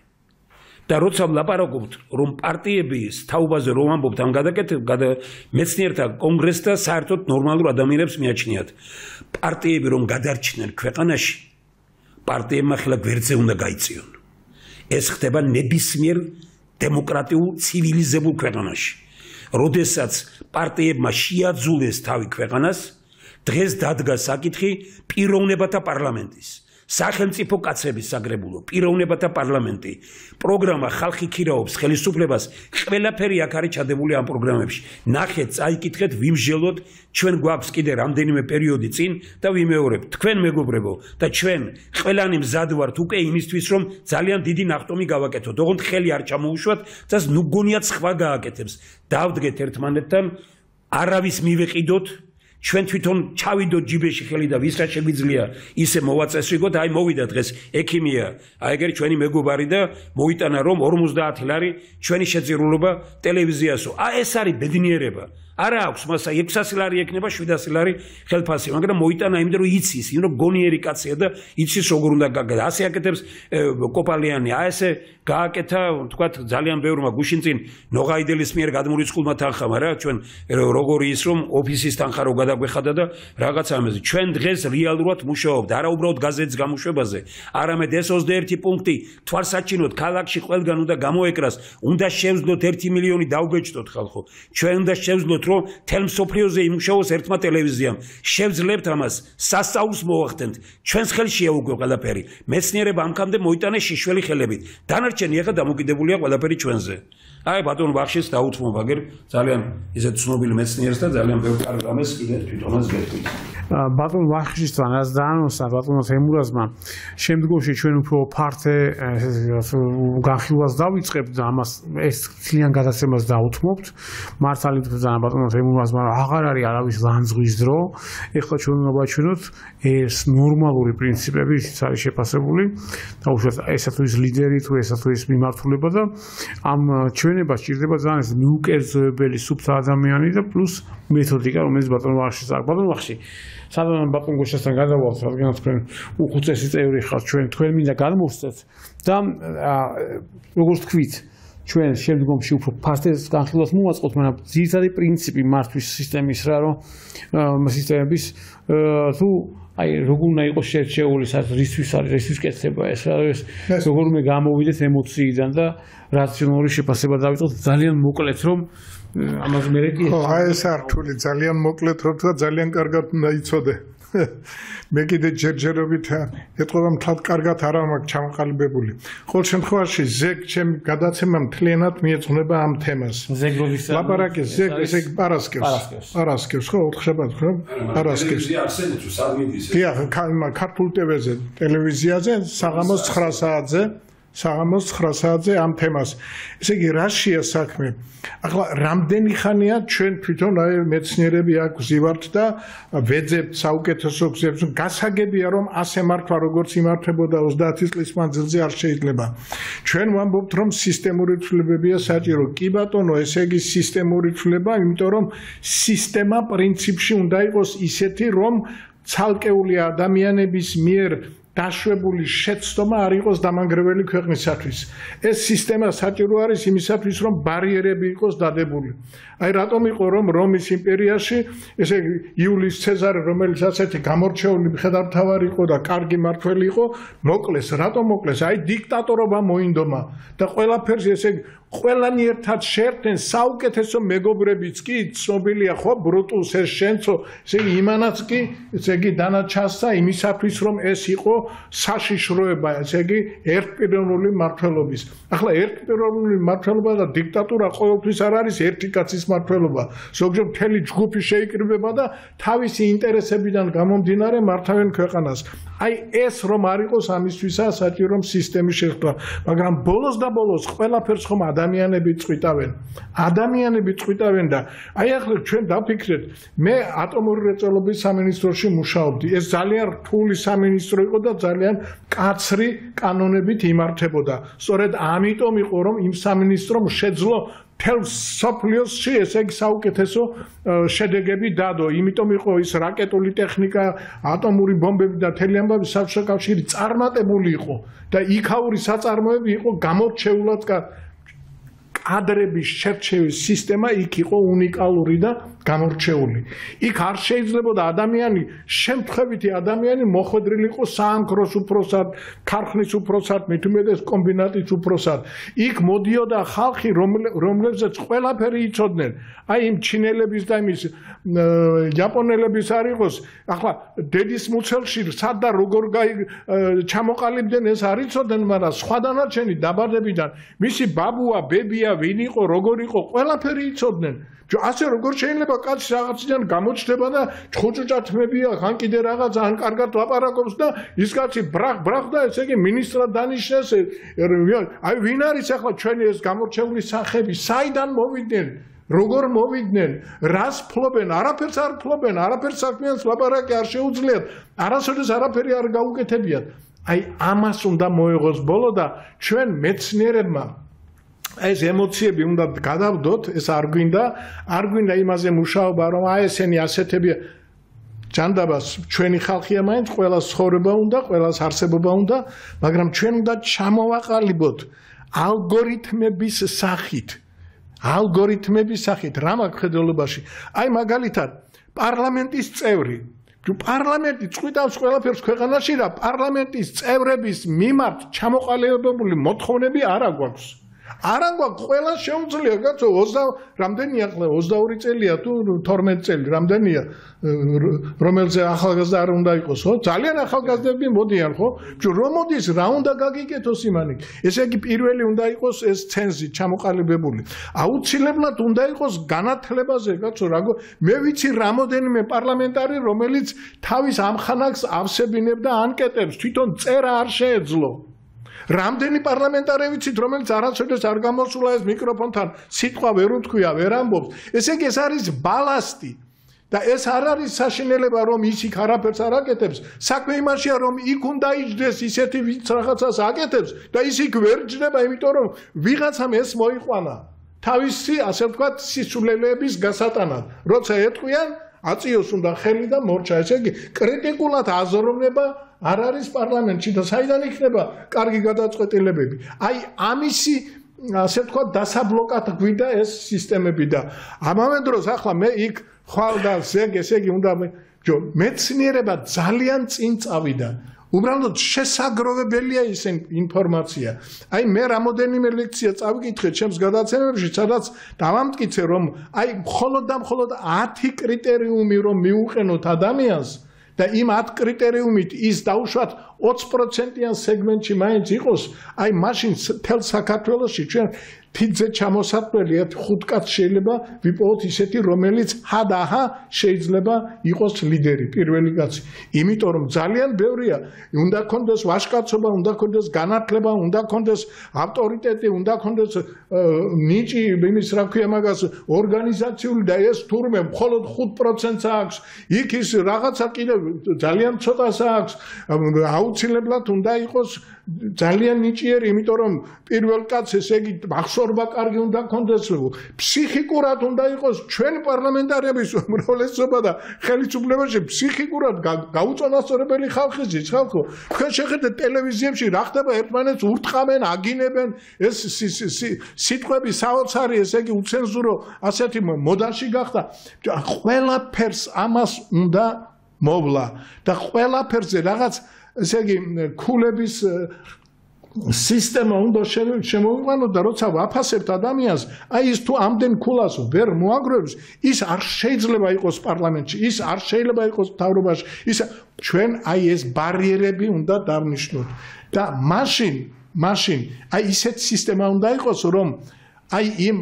C: და როცა ვლაპარაკობთ, რომ პარტიების თაობაზე რომ ამბობთ ამ მეცნიერთა კონგრესს საერთოდ ნორმალურ ადამიანებს მიაჩნიათ. პარტიები რომ გადარჩნენ ქვეყანაში, პარტიებმა ხელა გვერდზე უნდა გაიწიონ. ეს ხდება ნებისმიერ დემოკრატიულ ცივილიზებულ ქვეყანაში. როდესაც პარტიებმა შეაძულეს თავი ქვეყანას, დღეს დადგა საკითხი პიროვნებათა პარლამენტის. სახელმწიფო კაცების საგრებულო, პიროვნებათა პარლამენტი. პროგრამა ხალხი ქირაობს ხელისუფლებას, ყველაფერი აქ არის ჩადებული ამ პროგრამებში. ნახეთ, წაიკითხეთ, ვიმსჯელოთ, ჩვენ გვაქვს კიდე რამდენიმე პერიოდი წინ და ვიმეორებთ. თქვენ მეგობრებო და ჩვენ ყველანი მზად ვართ უკვე იმისთვის, რომ ძალიან დიდი ნახტომი გავაკეთოთ. ოღონდ ხელი არ ჩამოუშვათ და ნუ გონიათ სხვა გააკეთებს. დავდგეთ ერთმანეთთან, არავის მივეყიდოთ. ჩვენ თვითონ ჩავიდოთ ჯიბეში ხელი და ვის რა შეგვიძლია ისე მოვაწესრიგოთ. აი მოვიდა დღეს ექიმია, აი ეგრე ჩვენი მეგობარი და მოიტანა რომ 50 ლარი ჩვენი შეძირულობა ტელევიზიასო. აი ეს არის ბედნიერება. არა აქვს მასა 600 ლარი ექნება 700 ლარი ხელფასი, მაგრამ მოიტანა იმდენ რომ იცის, რომ გონიერი კაცია და იცის როგორ უნდა გააკეთოს. ასე აკეთებს კოპალიანი. აი ესე გააკეთა, თქვათ, ძალიან ბევრმა გუშინ წინ ნოღაიდელის მიერ გადმორიცხულმა თანხამ, რა ჩვენ როგორი ის რომ ოფისის თანხა რო გადაგვეხადა და რაღაცა ამაზე. ჩვენ დღეს რეალურად მუშაობთ, არა უბრალოდ გაზეთის გამოშვებაზე, არამედ ეს 21 პუნქტი თვალსაჩინოდ ქალაქში ყველგან უნდა გამოეკრას, უნდა შევძლოთ 1 მილიონი დაუბეჭდოთ ხალხო. ჩვენ უნდა შევძლოთ რომ თელ მსოფლიოზე იმუშაოს ერთმა ტელევიზიამ. შევძლებთ ამას, სასწაულს მოახდენთ. ჩვენს ხელშია უკვე ყველაფერი. მეცნიერება ამქამდე მოიტანა შიშველი ხელებით. დანარჩენი ახლა დამოკიდებულია ყველაფერი ჩვენზე. აი ბატონ ბახშის დაუთმობ აგერ ძალიან ისეთ ცნობილ მეცნიერს და ძალიან ბევრ პროგრამას კიდე თვითონაც გეტყვით.
A: ბატონ ბახშისთან რაც დაანონსა ბატონო თემურაზმა, შემდგომში ჩვენ უფრო ფართე განხილვას დავიწყებთ და ამას ეს ძალიან გადაცემას დაუთმობთ. მართალი თქვა ბატონო თემურაზმა, აღარ არის არავის ლანძღვის დრო. ეხლა ჩვენ უნდა ვაჩვენოთ ეს ნორმალური პრინციპები, ისიც არის შეფასებული. დაუშვათ ესა თუ ის ლიდერი თუ ესა თუ ის მიმართულება და ამ ჩვენება სჭირდება ძალიან ეს მიუკერძოებელი სუფთა ადამიანი და პლუს მეთოდიკა, რომელიც ბატონ ბახშის აქვს. ბატონ ბახში, სადღაც ბატონ გოშასთან გადავალთ, რადგანაც თქვენ უხუცესი წევრი ხართ, თქვენ მინდა გადმოვსწრეთ და როგორც თქვით, ჩვენ შემდგომში უფრო ფასტეს განხილვას მოვაწყოთ, მაგრამ ძირითადი პრინციპი მართვის სისტემის რა, რომ სისტემების თუ აი როგორ უნდა იყოს შერჩეული, რისთვის არის, რისთვის კეთდება ეს რა, როგორ უნდა გამოვიდეთ ემოციიდან და რაციონალური შეფასება დავიწყოთ ძალიან მოკლედ, რომ ამას მე რეკი
D: აი ეს რთული ძალიან მოკლედ რომ თქვა ძალიან კარგად უნდა იცოდე. მე კიდე ჯერჯერობით ეტყობა მთლად კარგად არ მაქვს ჩამოყალიბებული. ყოველ შემთხვევაში ზეგ ჩემი გადაცემა მთლიანად მიეძღვნება ამ თემას.
A: ზეგროვის
D: ლაპარაკი ზეგ პარასკევს ხო ოთხშაბათს ხო პარასკევს. დიახ, ქართულ ტელევიზიაზე საღამოს 9 საათზე საღამოს 9 საათზე ამ თემას. ესე იგი, რა შეა საქმე? ახლა რამდენი ხანია ჩვენ თვითონ აი მეცნიერები აქ ვზივართ და ვეძებთ საუკეთესო გზებს. გასაგებია რომ ასე მართვა როგორც იმართებოდა 30 წლის მანძილზე არ შეიძლება. ჩვენ ვამბობთ რომ სისტემური ცვლილებებია საჭირო. კი ბატონო, ესე იგი სისტემური ცვლილება, იმიტომ რომ სისტემა პრინციპში უნდა იყოს ისეთი, რომ ცალკეული ადამიანების მიერ დაშვებული შეცდომა არ იყოს დამანგრეველი ქვეყნისათვის. ეს სისტემა საჭირო არის იმისათვის, რომ ბარიერები იყოს დადებული. აი რატომ იყო რომ რომის იმპერიაში, ესე იგი იულიუს ცეზარე, რომელიც ასეთი გამორჩეული მხედართმთავარი იყო და კარგი მმართველი იყო, მოკლეს. რატომ მოკლეს? აი დიქტატორობა მოინდომა და ყველაფერს ესე იგი ყველანი ერთად შეერთდნენ საუკეთესო მეგობრებიც კი ცნობილია ხო ბრუტუს ეს შენცო ესე იგი იმანაც კი ესე იგი დანაჩასა იმისათვის რომ ეს იყო საშიშროება ესე იგი ერთპიროვნული მმართველობის. ახლა ერთპიროვნული მმართველობა და დიქტატურა ყოველთვის არ არის ერთი კაცის მმართველობა. ზოგჯერ მთელი ჯგუფი შეიკრიბება და თავისი ინტერესებიდან გამომდინარე მართავენ ქვეყანას. აი ეს რომ არ იყოს ამისთვისაა საჭირო რომ სისტემის შეხვდა, მაგრამ ბოლოს და ბოლოს ყველაფერს ხომ ადამიანები წვითავენ. ადამიანები წვითავენ და აი ახლა ჩვენ დაფიქრეთ, მე ატომური მრეწველობის სამინისტროში მუშაობდი. ეს ძალიან რთული სამინისტრო იყო და ძალიან კაცრი კანონებით იმართებოდა. სწორედ ამიტომ იყო რომ იმ სამინისტრომ შეძლო თელ სოფლიოსში ესე იგი საუკეთესო შედეგები დადო. იმიტომ იყო ის რაკეტული ტექნიკა, ატომური ბომბები და თელი ამბავი საბჭოთა კავშირი წარმატებული იყო და იქაური საწარმოები იყო გამორჩეულად კადრების შერჩევის სისტემა იქ იყო უნიკალური და გამორჩეული. იქ არ შეიძლებოდა ადამიანი, შემთხვევითი ადამიანი მოხვედრილი იყო საამქროს უფროსად, ქარხნის უფროსად, მით უმეტეს კომბინატის უფროსად. იქ მოდიოდა ხალხი, რომლებზეც ყველაფერი იცოდნენ. აი იმ ჩინელების და იმის იაპონელების არ იყოს. ახლა დედის მუცელში სად და როგორ ჩამოყალიბდნენ ეს არ იცოდნენ, მაგრამ სხვა დანარჩენი დაბადებიდან მისი ბაბუა, ბებია, ვინ იყო, როგორ იყო, ყველაფერი იცოდნენ. ასე როგორ შეიძლება კაცი რაღაციდან გამოჩნდება და ჩხუჭუჭათმებია, ან კიდე რაღაც ან კარგად ლაპარაკობს და ის კაცი ბრახ და ესე იგი მინისტრად დანიშნეს. აი ვინ არის ახლა ჩვენი ეს გამორჩეული სახები, საიდან მოვიდნენ? როგორ მოვიდნენ? რას ფლობენ? არაფერს არ ფლობენ, არაფერს საქმიანს ლაპარაკი არ შეუძლიათ, არასოდეს არაფერი არ გაუკეთებიათ. აი ამას უნდა მოეღოს ბოლო და ჩვენ მეცნიერებმა ეს ემოციები უნდა გადავდოთ, ეს არ გვინდა იმაზე მუშაობა, რომ აი ესენი ასეთებია. ჯანდაბას ჩვენი ხალხია მაინც, ყველას ცხოვრება უნდა, ყველას არსებობა უნდა, მაგრამ ჩვენ უნდა ჩამოვაყალიბოთ ალგორითმების სახით, რა მაქვს ხედველობაში. აი მაგალითად, პარლამენტის წევრი პარლამენტი წვითავს ყველაფერს ქვეყანაში და პარლამენტის წევრების მიმართ ჩამოყალიბებული მოთხოვნები არ აგვაქვს. არა გვაქვს, ყველა შეუძლია კაცო 20 რამდენია ახლა 22 წელია თუ 12 წელი რამდენია რომელზე ახალგაზრდა არ უნდა იყოს ხო? ძალიან ახალგაზრდები მოდიან ხო? რომ მოდის რა უნდა გაგიკეთოს იმანი. ესე იგი პირველი უნდა იყოს ეს ცენზი ჩამოყალიბებული. აუცილებლად უნდა იყოს განათლებაზე კაცო მე ვიცი რამოდენიმე პარლამენტარი რომელიც თავის ამხანაგს ავსებინებდა ანკეტებს, თვითონ წერა არ შეეძლო. რამდენი პარლამენტარი ვიცით, რომელიც არასოდეს არ გამოსულა ეს მიკროფონთან სიტყვა ვერ უთქვია, ვერ ამბობს. ესე იგი ეს არის ბალასტი და ეს არ არის საშინელება, რომ ის იქ არაფერს არ აკეთებს. საქმე იმაშია, რომ იქ უნდა იჯდეს ისეთი ვინც რაღაცას აკეთებს და ის იქ ვერ ჯდება, იმიტომ რომ ვიღაცამ ეს მოიყვანა თავისი, ასე ვთქვათ, სისულელეების გასატანად. როცა ეტყვიან, აწიოს უნდა ხელი და მორჩა. ესე იგი კრიტიკულად აზროვნება არ არის პარლამენტში და საიდან იქნება კარგი გადაწყვეტილებები. აი ამისი ასე ვთქვათ დასაბლოკად გვინდა ეს სისტემები და ამავე დროს ახლა მე იქ ხვალ და ზეგ ესე იგი უნდა მეცნიერება ძალიან წინ წავიდა. უბრალოდ შესაგროვებელია ის ინფორმაცია. აი მე რამოდენიმე ლექცია წავიკითხე ჩემს გადაცემებში, სადაც დავამტკიცე რომ აი მხოლოდ და მხოლოდ 10 კრიტერიუმი რომ მიუყენოთ ადამიანს და იმ 10 კრიტერიუმით ის დაუშვათ 20%-იან სეგმენტში მაინც იყოს, აი მაშინ თელ საქართველოში ჩვენ თიძე ჩამოსატყველი 5 კაც შეიძლება ვიპოვოთ ისეთი, რომელიც ჰადაჰა შეიძლება იყოს ლიდერი, პირველი კაცი. იმიტომ რომ ძალიან ბევრია, უნდა კონდეს ვაჟკაცობა, უნდა კონდეს განათლება, უნდა კონდეს ავტორიტეტი, უნდა კონდეს ნიჭი, იმის რა ქვია მაგას, ორგანიზაციული და ეს თურმე მხოლოდ 5%-ს აქვს. იქ ის რაღაცა კიდევ ძალიან ცოტას აქვს. აუცილებლად უნდა იყოს ძალიან ნიჭიერი, იმიტომ რომ პირველ კაცს ესე იგი მახსოვრება კარგი უნდა კონდეს, ფსიქიკურად უნდა იყოს ჩვენ პარლამენტარების უმრავლესობა და ხელისუფლებაში ფსიქიკურად გაუწონასწორებელი ხალხის ხალხო. თქვენ შეხედეთ ტელევიზიებში რა ხდება, ერთმანეთს ურტყამენ, აგინებენ, ეს სიტყვები საოცარი, ესე იგი უცენზურო ასეთი მოდაში გახდა. ყველაფერს ამას უნდა მოვლა და ყველაფერზე რაღაც ესე იგი ქულების სისტემა უნდა შემოვიყვანოთ და როცა ვაფასებთ ადამიანს, აი ის თუ ამდენ ქულას ვერ მოაგროვებს, ის არ შეიძლება იყოს პარლამენტში, ის არ შეიძლება იყოს მთავრობაში, ის ჩვენ აი ეს ბარიერები უნდა დავნიშნოთ და მაშინ აი ისეთ სისტემა უნდა იყოს, რომ აი იმ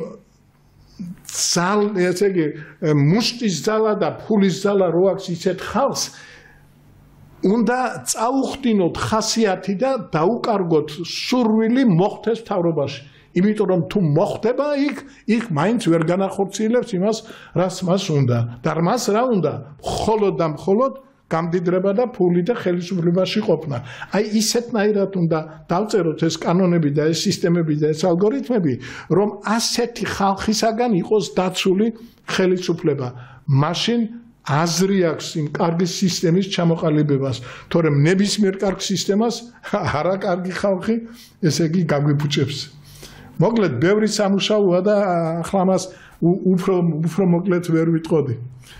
D: ესე იგი მუშტის ძალა და ფულის ძალა რო აქვს ისეთ ხალხს უნდა წაუხდინოთ ხასიათი და დაუკარგოთ სურვილი მოხდეს მთავრობაში. იმიტომ რომ თუ მოხდება იქ მაინც ვერ განახორციელებს იმას, რაც მას უნდა. და მას რა უნდა? მხოლოდ და მხოლოდ გამდიდრება და ფული და ხელისუფლებაში ყოფნა. აი ისეთნაირად უნდა დავწეროთ ეს კანონები და ეს სისტემები და ეს ალგორითმები, რომ ასეთი ხალხისაგან იყოს დაცული ხელისუფლება. მაშინ აზრი აქვს იმ კარგი სისტემის ჩამოყალიბებას, თორემ ნებისმიერ კარგ სისტემას არა კარგი ხალხი, ესე იგი გაგვიფუჭებს. მოკლედ, ბევრი სამუშაოა და ახლა მას უფრო მოკლედ ვერ ვიტყოდი.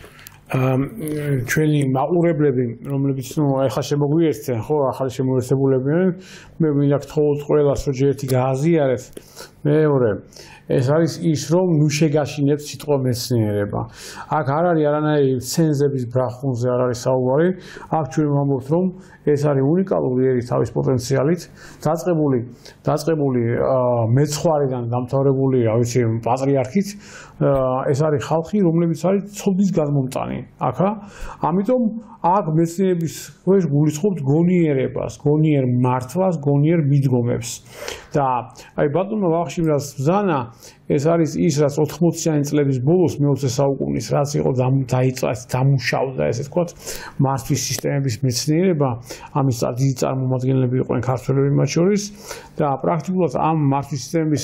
A: ჩვენი მაყურებლები, რომლებიც ახლა შემოგვიერთდნენ, ხო, ახალი შემოერთებულებიან, მე მინდა გთხოვოთ ყველას, რომ ერთი გააზიარეთ. მეორე, ეს არის ის, რომ ნუ შეგაშინებთ სიტყვა მეცნიერება. აქ არ არის არანაირი ცენზების ბრახუნზე არ არის საუბარი. აქ ჩვენ ვამბობთ, რომ ეს არის უნიკალური ერი თავის პოტენციალით, დაწყებული მეცხვარიდან დამთავრებული, რა ვიცი, პატრიარქით. ეს არის ხალხი, რომლებიც არის ცოდნის გამომტანი. აქა, ამიტომ აქ მეცნიერების ქვეშ გულისხმობთ გონიერებას, გონიერ მართვას, გონიერ მიდგომებს. და აი ბატონო ვახშიმრას ბრძანა ეს არის ის, რაც 80-იანი წლების ბოლოს მე-20 საუკუნის რაც იყო დამუშავდა, ესე ვთქვათ, მართვის სისტემების მეცნიერება, ამის დიდი წარმომადგენლები იყვნენ ქართველები მათ შორის და პრაქტიკულად ამ მართვის სისტემების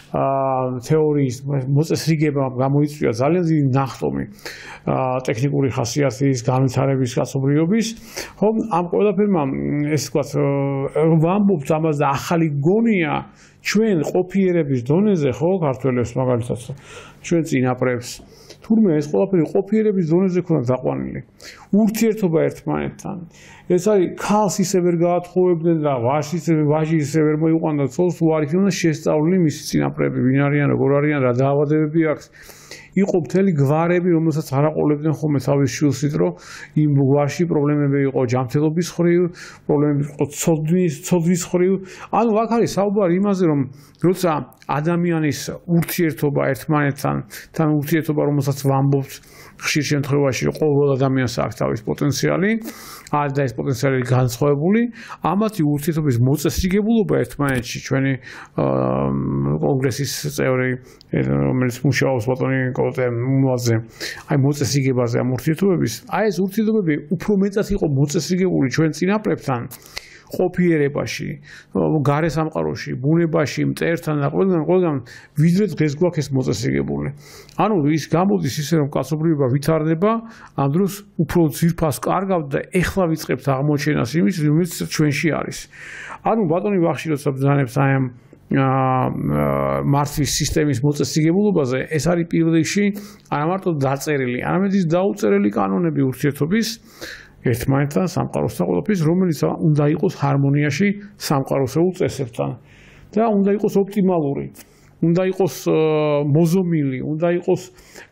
A: თეორიის მოწესრიგება გამოიწვია ძალიან დიდი ნახტომი ტექნიკური ხასიათის, განვითარების, კაცობრიობის, ხომ ამ ყველაფერმა ესე ვთქვათ, ვამბობთ ამას და ახალი გონია ჩვენ ყოფიერების დონეზე, ხო, ქართველებს მაგალითად, ჩვენ წინაპრებს, თურმე ეს ყველაფერი ყოფიერების დონეზე ქონდა დაყვანილი. ურთიერთობა ერთმანეთთან. ეს არის ქალს ისე ვერ გაათხოვებდნენ და ვაჟი ისე ვერ მოიყვანდა ცოლს, თუ არ იქნება შესწავლილი მისი წინაპრები, ვინ არიან, როგორ არიან, რა დაავადებები აქვს. იყო მთელი გვარები, რომელსაც არ აყოლებდნენ ხოლმე თავის შვილს, რომ იმ გვარში პრობლემები იყო ჯანმრთელობის მხრივ, პრობლემები იყო ცოდვის მხრივ. ანუ აქ არის საუბარი იმაზე, რომ როცა ადამიანის ურთიერთობა ერთმანეთთან, თან ურთიერთობა, რომელსაც ვამბობთ, ხშირ შემთხვევაში ყოველ ადამიანს აქვს თავის პოტენციალი, არის და ეს პოტენციალი განსხვავებული, ამათი ურთიერთობის მოწესრიგებულობა ერთმანეთში ჩვენი კონგრესის წევრი, რომელიც მუშაობს ბატონი კოტე-მუაზე, აი მოწესრიგებაზე ამ ურთიერთობების, აი ეს ურთიერთობები უფრო მეტად იყო მოწესრიგებული ჩვენ წინაპრებთან ყოფიერებაში, გარე სამყაროში, ბუნებაში, მტერთან და ყველგან, ვიდრე დღეს გვაქვს ეს მოწესრიგებული. ანუ ის გამოდის ისე, რომ კაცობრიობა ვითარდება, ამ დროს უფრო ძვირფას კარგავთ და ეხლა ვიწყებთ აღმოჩენას იმის, რომელიც ჩვენში არის. ანუ ბატონი ვახში როცა ბრძანებს აი ამ მართვის სისტემის მოწესრიგებულობაზე, ეს არის პირველ რიგში არა მარტო დაწერილი, არამედ ის დაუწერელი კანონები ურთიერთობის ერთმანეთთან, სამყაროსთან ყველაფრის, რომელიც უნდა იყოს ჰარმონიაში სამყაროსეულ წესებთან და უნდა იყოს ოპტიმალური. უნდა იყოს მოზომილი, უნდა იყოს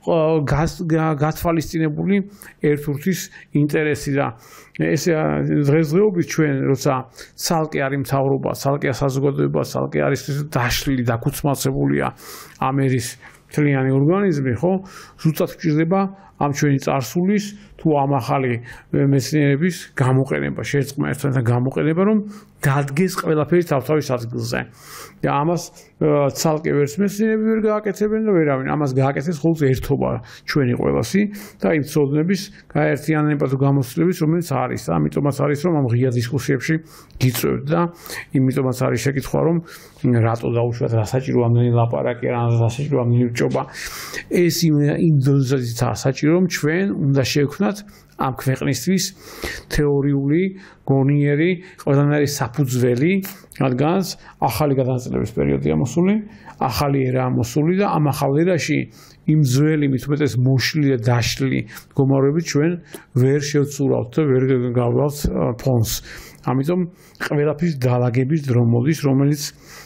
A: გათვალისწინებული ერთურთის ინტერესი და ესე დღესდღეობით ჩვენ როცა ცალკე არის მთავრობა, ცალკე საზოგადოება, ცალკე არის დაშლილი, დაქუცმაცებულია ამერის მთლიანი ორგანიზმი, ხო? ზუსტად გვჭირდება ამ ჩვენი წარსულის თუ ამ ახალი მეცნიერების გამოყენება, შერწყმა ერთმანეთთან გამოყენება, რომ დადგეს ყველაფერი თავთავის ადგილზე. და ამას ცალკე ვერც მეცნიერები ვერ გააკეთებენ და ვერავინ. ამას გააკეთებს მხოლოდ ერთობა ჩვენი ყველასი და იმ ცოდნების გაერთიანება თუ გამოცდილების, რომელიც არის. ამიტომაც არის, რომ ამ ღია დისკუსიებში გიწევთ და იმიტომაც არის შეკითხვა, რომ რატო დაუშვათ, რა საჭირო ამდენი ლაპარაკი, რა საჭირო ამდენი ჭობა. ეს იმ დოზაზეა საჭირო, რომ ჩვენ უნდა შევქმნათ ამ ქვეყნისთვის თეორიული, გონიერი, ყველანაირი საფუძველი, რადგანაც ახალი გადაწყვეტილების პერიოდია მოსული, ახალი ერაა მოსული და ამ ახალ ერაში იმ ძველი, მით უმეტეს მოშლილი და დაშლილი მდგომარეობით ჩვენ ვერ შევცურავთ და ვერ გავვალთ ფონს. ამიტომ ყველაფრის დალაგების დრო მოდის, რომელიც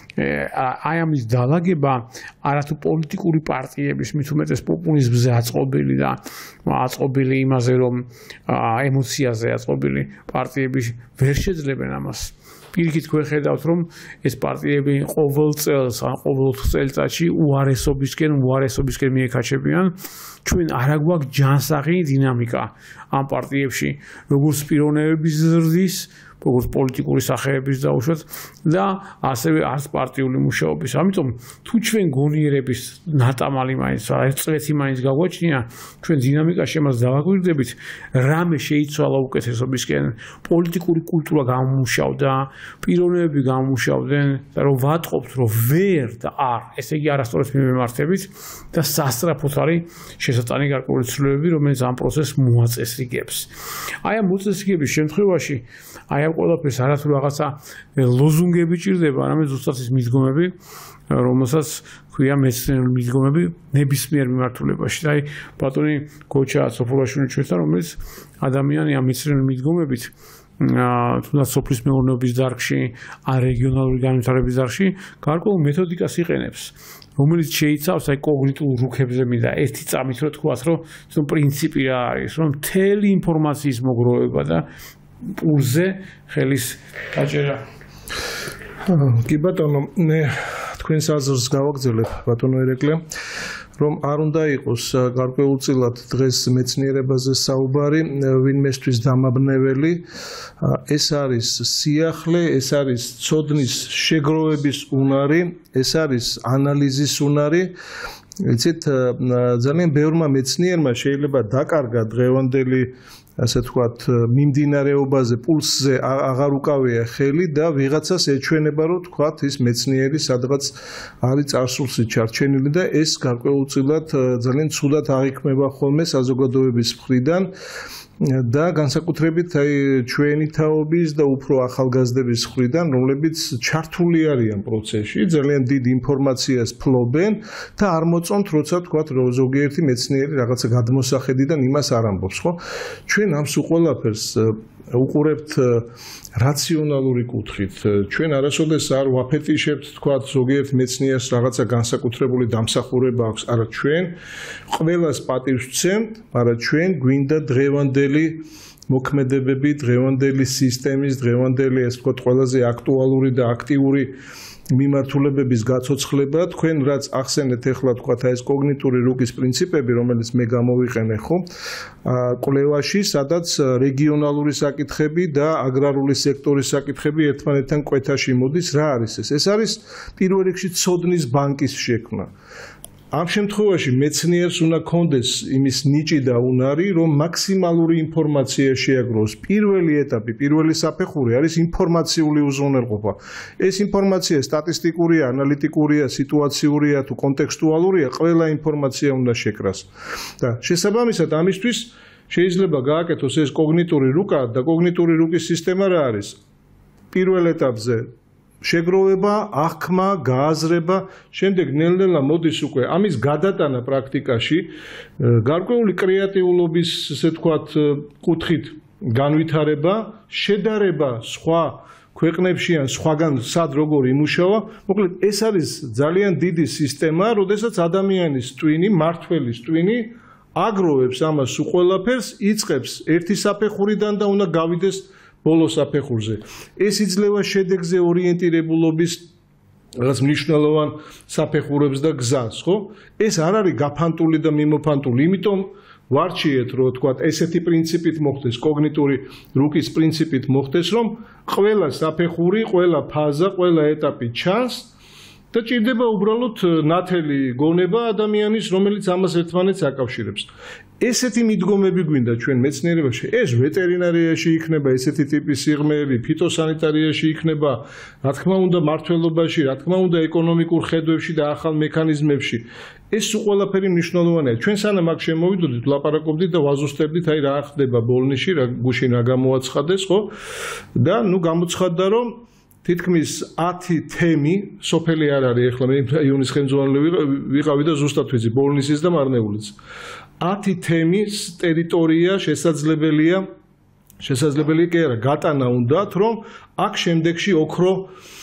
A: აი ამის დალაგება არათუ პოლიტიკური პარტიების მით უმეტეს პოპულიზმზე აწყობილი და აწყობილი იმაზე, რომ ემოციაზე აწყობილი პარტიები ვერ შეძლებენ ამას. პირიქით გვეხედავთ, რომ ეს პარტიები ყოველ წელს ან ყოველ წელიწადში უარესობისკენ მიეკაჩებიან. ჩვენ არ გვაქვს ჯანსაღი დინამიკა ამ პარტიებში, როგორც პიროვნებების ზრდის, როგორც პოლიტიკური სახეების დაუშვათ და ასევე არც პარტიული მუშაობის. ამიტომ თუ ჩვენ გონიერების ნატამალი მაინც წლეთი მაინც გაგვაჩნია, ჩვენ დინამიკაში მას დავაგვირდებით, რამე შეიცვალა უკეთესობისკენ, პოლიტიკური კულტურა გამომუშავდა, პიროვნებები გამომუშავდნენ და რომ ვატყობთ, რომ ვერ და არ, ესე იგი არასწორად მიმართებით და სასწრაფოდ არის შესატანი გარკვეული ცვლილებები, რომელიც ამ პროცესს მოაწესრიგებს. აი ამ მოწესრიგების შემთხვევაში აი ამ ყველაფერს არათუ რაღაცა ლოზუნგები ჭირდება, არამედ ზუსტად ის მიდგომები, რომელსაც ქვია მეცნიერული მიდგომები ნებისმიერ მიმართულებაში. აი ბატონი გოჩა სოფურაშვილი ჩვენთან, რომელიც ადამიანი ამ მეცნიერული მიდგომებით თუნდაც სოფლის მეურნეობის დარგში, ან რეგიონალური განვითარების დარგში გარკვეულ მეთოდიკას იყენებს, რომელიც შეიცავს აი კოგნიტიურ რუქებზე მინდა ერთი წამით რო თქვას, რომ პრინციპი რა არის, რომ მთელი ინფორმაციის მოგროვება და პულზე ხელის გაჭერა.
D: კი ბატონო, მე თქვენს აზრს გავაგრძელებ ბატონო ერეკლე, რომ არ უნდა იყოს გარკვეულწილად დღეს მეცნიერებაზე საუბარი ვინმესთვის დამაბნეველი. ეს არის სიახლე, ეს არის ცოდნის შეგროვების უნარი, ეს არის ანალიზის უნარი. იცით, ძალიან ბევრმა მეცნიერმა შეიძლება დაკარგა დღევანდელი ასე ვთქვათ, მიმდინარეობაზე, პულსზე აღარ უკავია ხელი და ვიღაცას ეჩვენება, რომ ვთქვათ, ის მეცნიერი სადღაც არის წარსულში ჩარჩენილი და ეს გარკვეულწილად ძალიან ცუდად აღიქმება ხოლმე საზოგადოების მხრიდან და განსაკუთრებით აი ჩვენი თაობის და უფრო ახალგაზრდების მხრიდან, რომლებიც ჩართული არიან პროცესში, ძალიან დიდ ინფორმაციას ფლობენ და არ მოწონთ, როცა ვთქვათ, რომ ზოგიერთი მეცნიერი რაღაცა გადმოსახედიდან იმას არ ამბობს, ხო? ჩვენ ამ სულ ყველაფერს უყურებთ რაციონალური კუთხით. ჩვენ არასოდეს არ ვაფეტიშებთ, თქვათ, ზოგიერთ მეცნიერს რაღაცა განსაკუთრებული დამსახურება აქვს, არა ჩვენ ყველას პატივს ვცემთ, მაგრამ ჩვენ გვინდა დღევანდელი მოქმედებები, დღევანდელი სისტემის, დღევანდელი ეს ვთქვათ, ყველაზე აქტუალური და აქტიური მიმართულებების გაცოცხლება. თქვენ რაც ახსენეთ ახლა თქვათ ეს კოგნიტური რუკის პრინციპები, რომელიც მე გამოვიყენე ხო კვლევაში, სადაც რეგიონალური საკითხები და აგრარული სექტორის საკითხები ერთმანეთთან კვეთაში მოდის. რა არის ეს? ეს არის პირველ რიგში ცოდნის ბანკის შექმნა. ამ შემთხვევაში მეცნიერს უნდა კონდეს იმის ნიჭი და უნარი, რომ მაქსიმალური ინფორმაცია შეაგროვოს. პირველი ეტაპი, პირველი საფეხური არის ინფორმაციული უზრუნველყოფა. ეს ინფორმაცია სტატისტიკურია, ანალიტიკურია, სიტუაციურია თუ კონტექსტუალურია, ყველა ინფორმაცია უნდა შეკრას. და შესაბამისად ამისთვის შეიძლება გააკეთოს ეს კოგნიტური რუკა და კოგნიტური რუკის სისტემა რა არის? პირველ ეტაპზე შეგროვება, აღქმა, გააზრება, შემდეგ ნელ-ნელა მოდის უკვე ამის გადატანა პრაქტიკაში, გარკვეული კრეატიულობის, ესე ვთქვათ, კუთხით განვითარება, შედარება სხვა ქვეყნებში ან სხვაგან სად როგორ იმუშავა, მოკლედ ეს არის ძალიან დიდი სისტემა, როდესაც ადამიანის ტვინი, მართველის ტვინი აგროვებს ამას უყველაფერს, იწყებს ერთი საფეხურიდან და უნდა გავიდეს ბოლო საფეხურზე. ეს იძლევა შედეგზე ორიენტირებულობის რაც მნიშვნელოვან საფეხურებს და გზას, ხო? ეს არ არის გაფანტული და მიმოფანტული, იმიტომ ვარჩიეთ, რომ თქვა, ესეთი პრინციპით მოხდეს, კოგნიტური რუკის პრინციპით მოხდეს, რომ ყველა საფეხური, ყველა ფაზა, ყველა ეტაპი ჩანს და ჭირდება უბრალოდ ნათელი გონება ადამიანის, რომელიც ამას ერთმანეთს აკავშირებს. ესეთი მიდგომები გვინდა ჩვენ მეცნიერებაში, ეს ვეტერინარიაში იქნება ესეთი ტიპის სიღრმეები, ფიტოსანიტარიაში იქნება, რა თქმა უნდა, მართლობაში, რა თქმა უნდა, ეკონომიკურ ხედვებში და ახალ მექანიზმებში. ეს ყველაფერი მნიშვნელოვანია. ჩვენ სანამ აქ შემოვიდოდით, ვლაპარაკობდით და ვაზუსტებდით, აი რა ხდება ბოლნისში, რა გუშინ რა გამოაცხადეს, ხო? და ნუ გამოცხადდა, რომ თითქმის 10 თემი, სოფელი არ არის, ეხლა მე რაიონის ხელმძღვანელი ვიყავი და ზუსტად ვიცი ბოლნისის და მარნეულის. 10 თემის ტერიტორია შესაძლებელია კი არა, გატანა უნდათ, რომ აქ შემდეგში ოქრო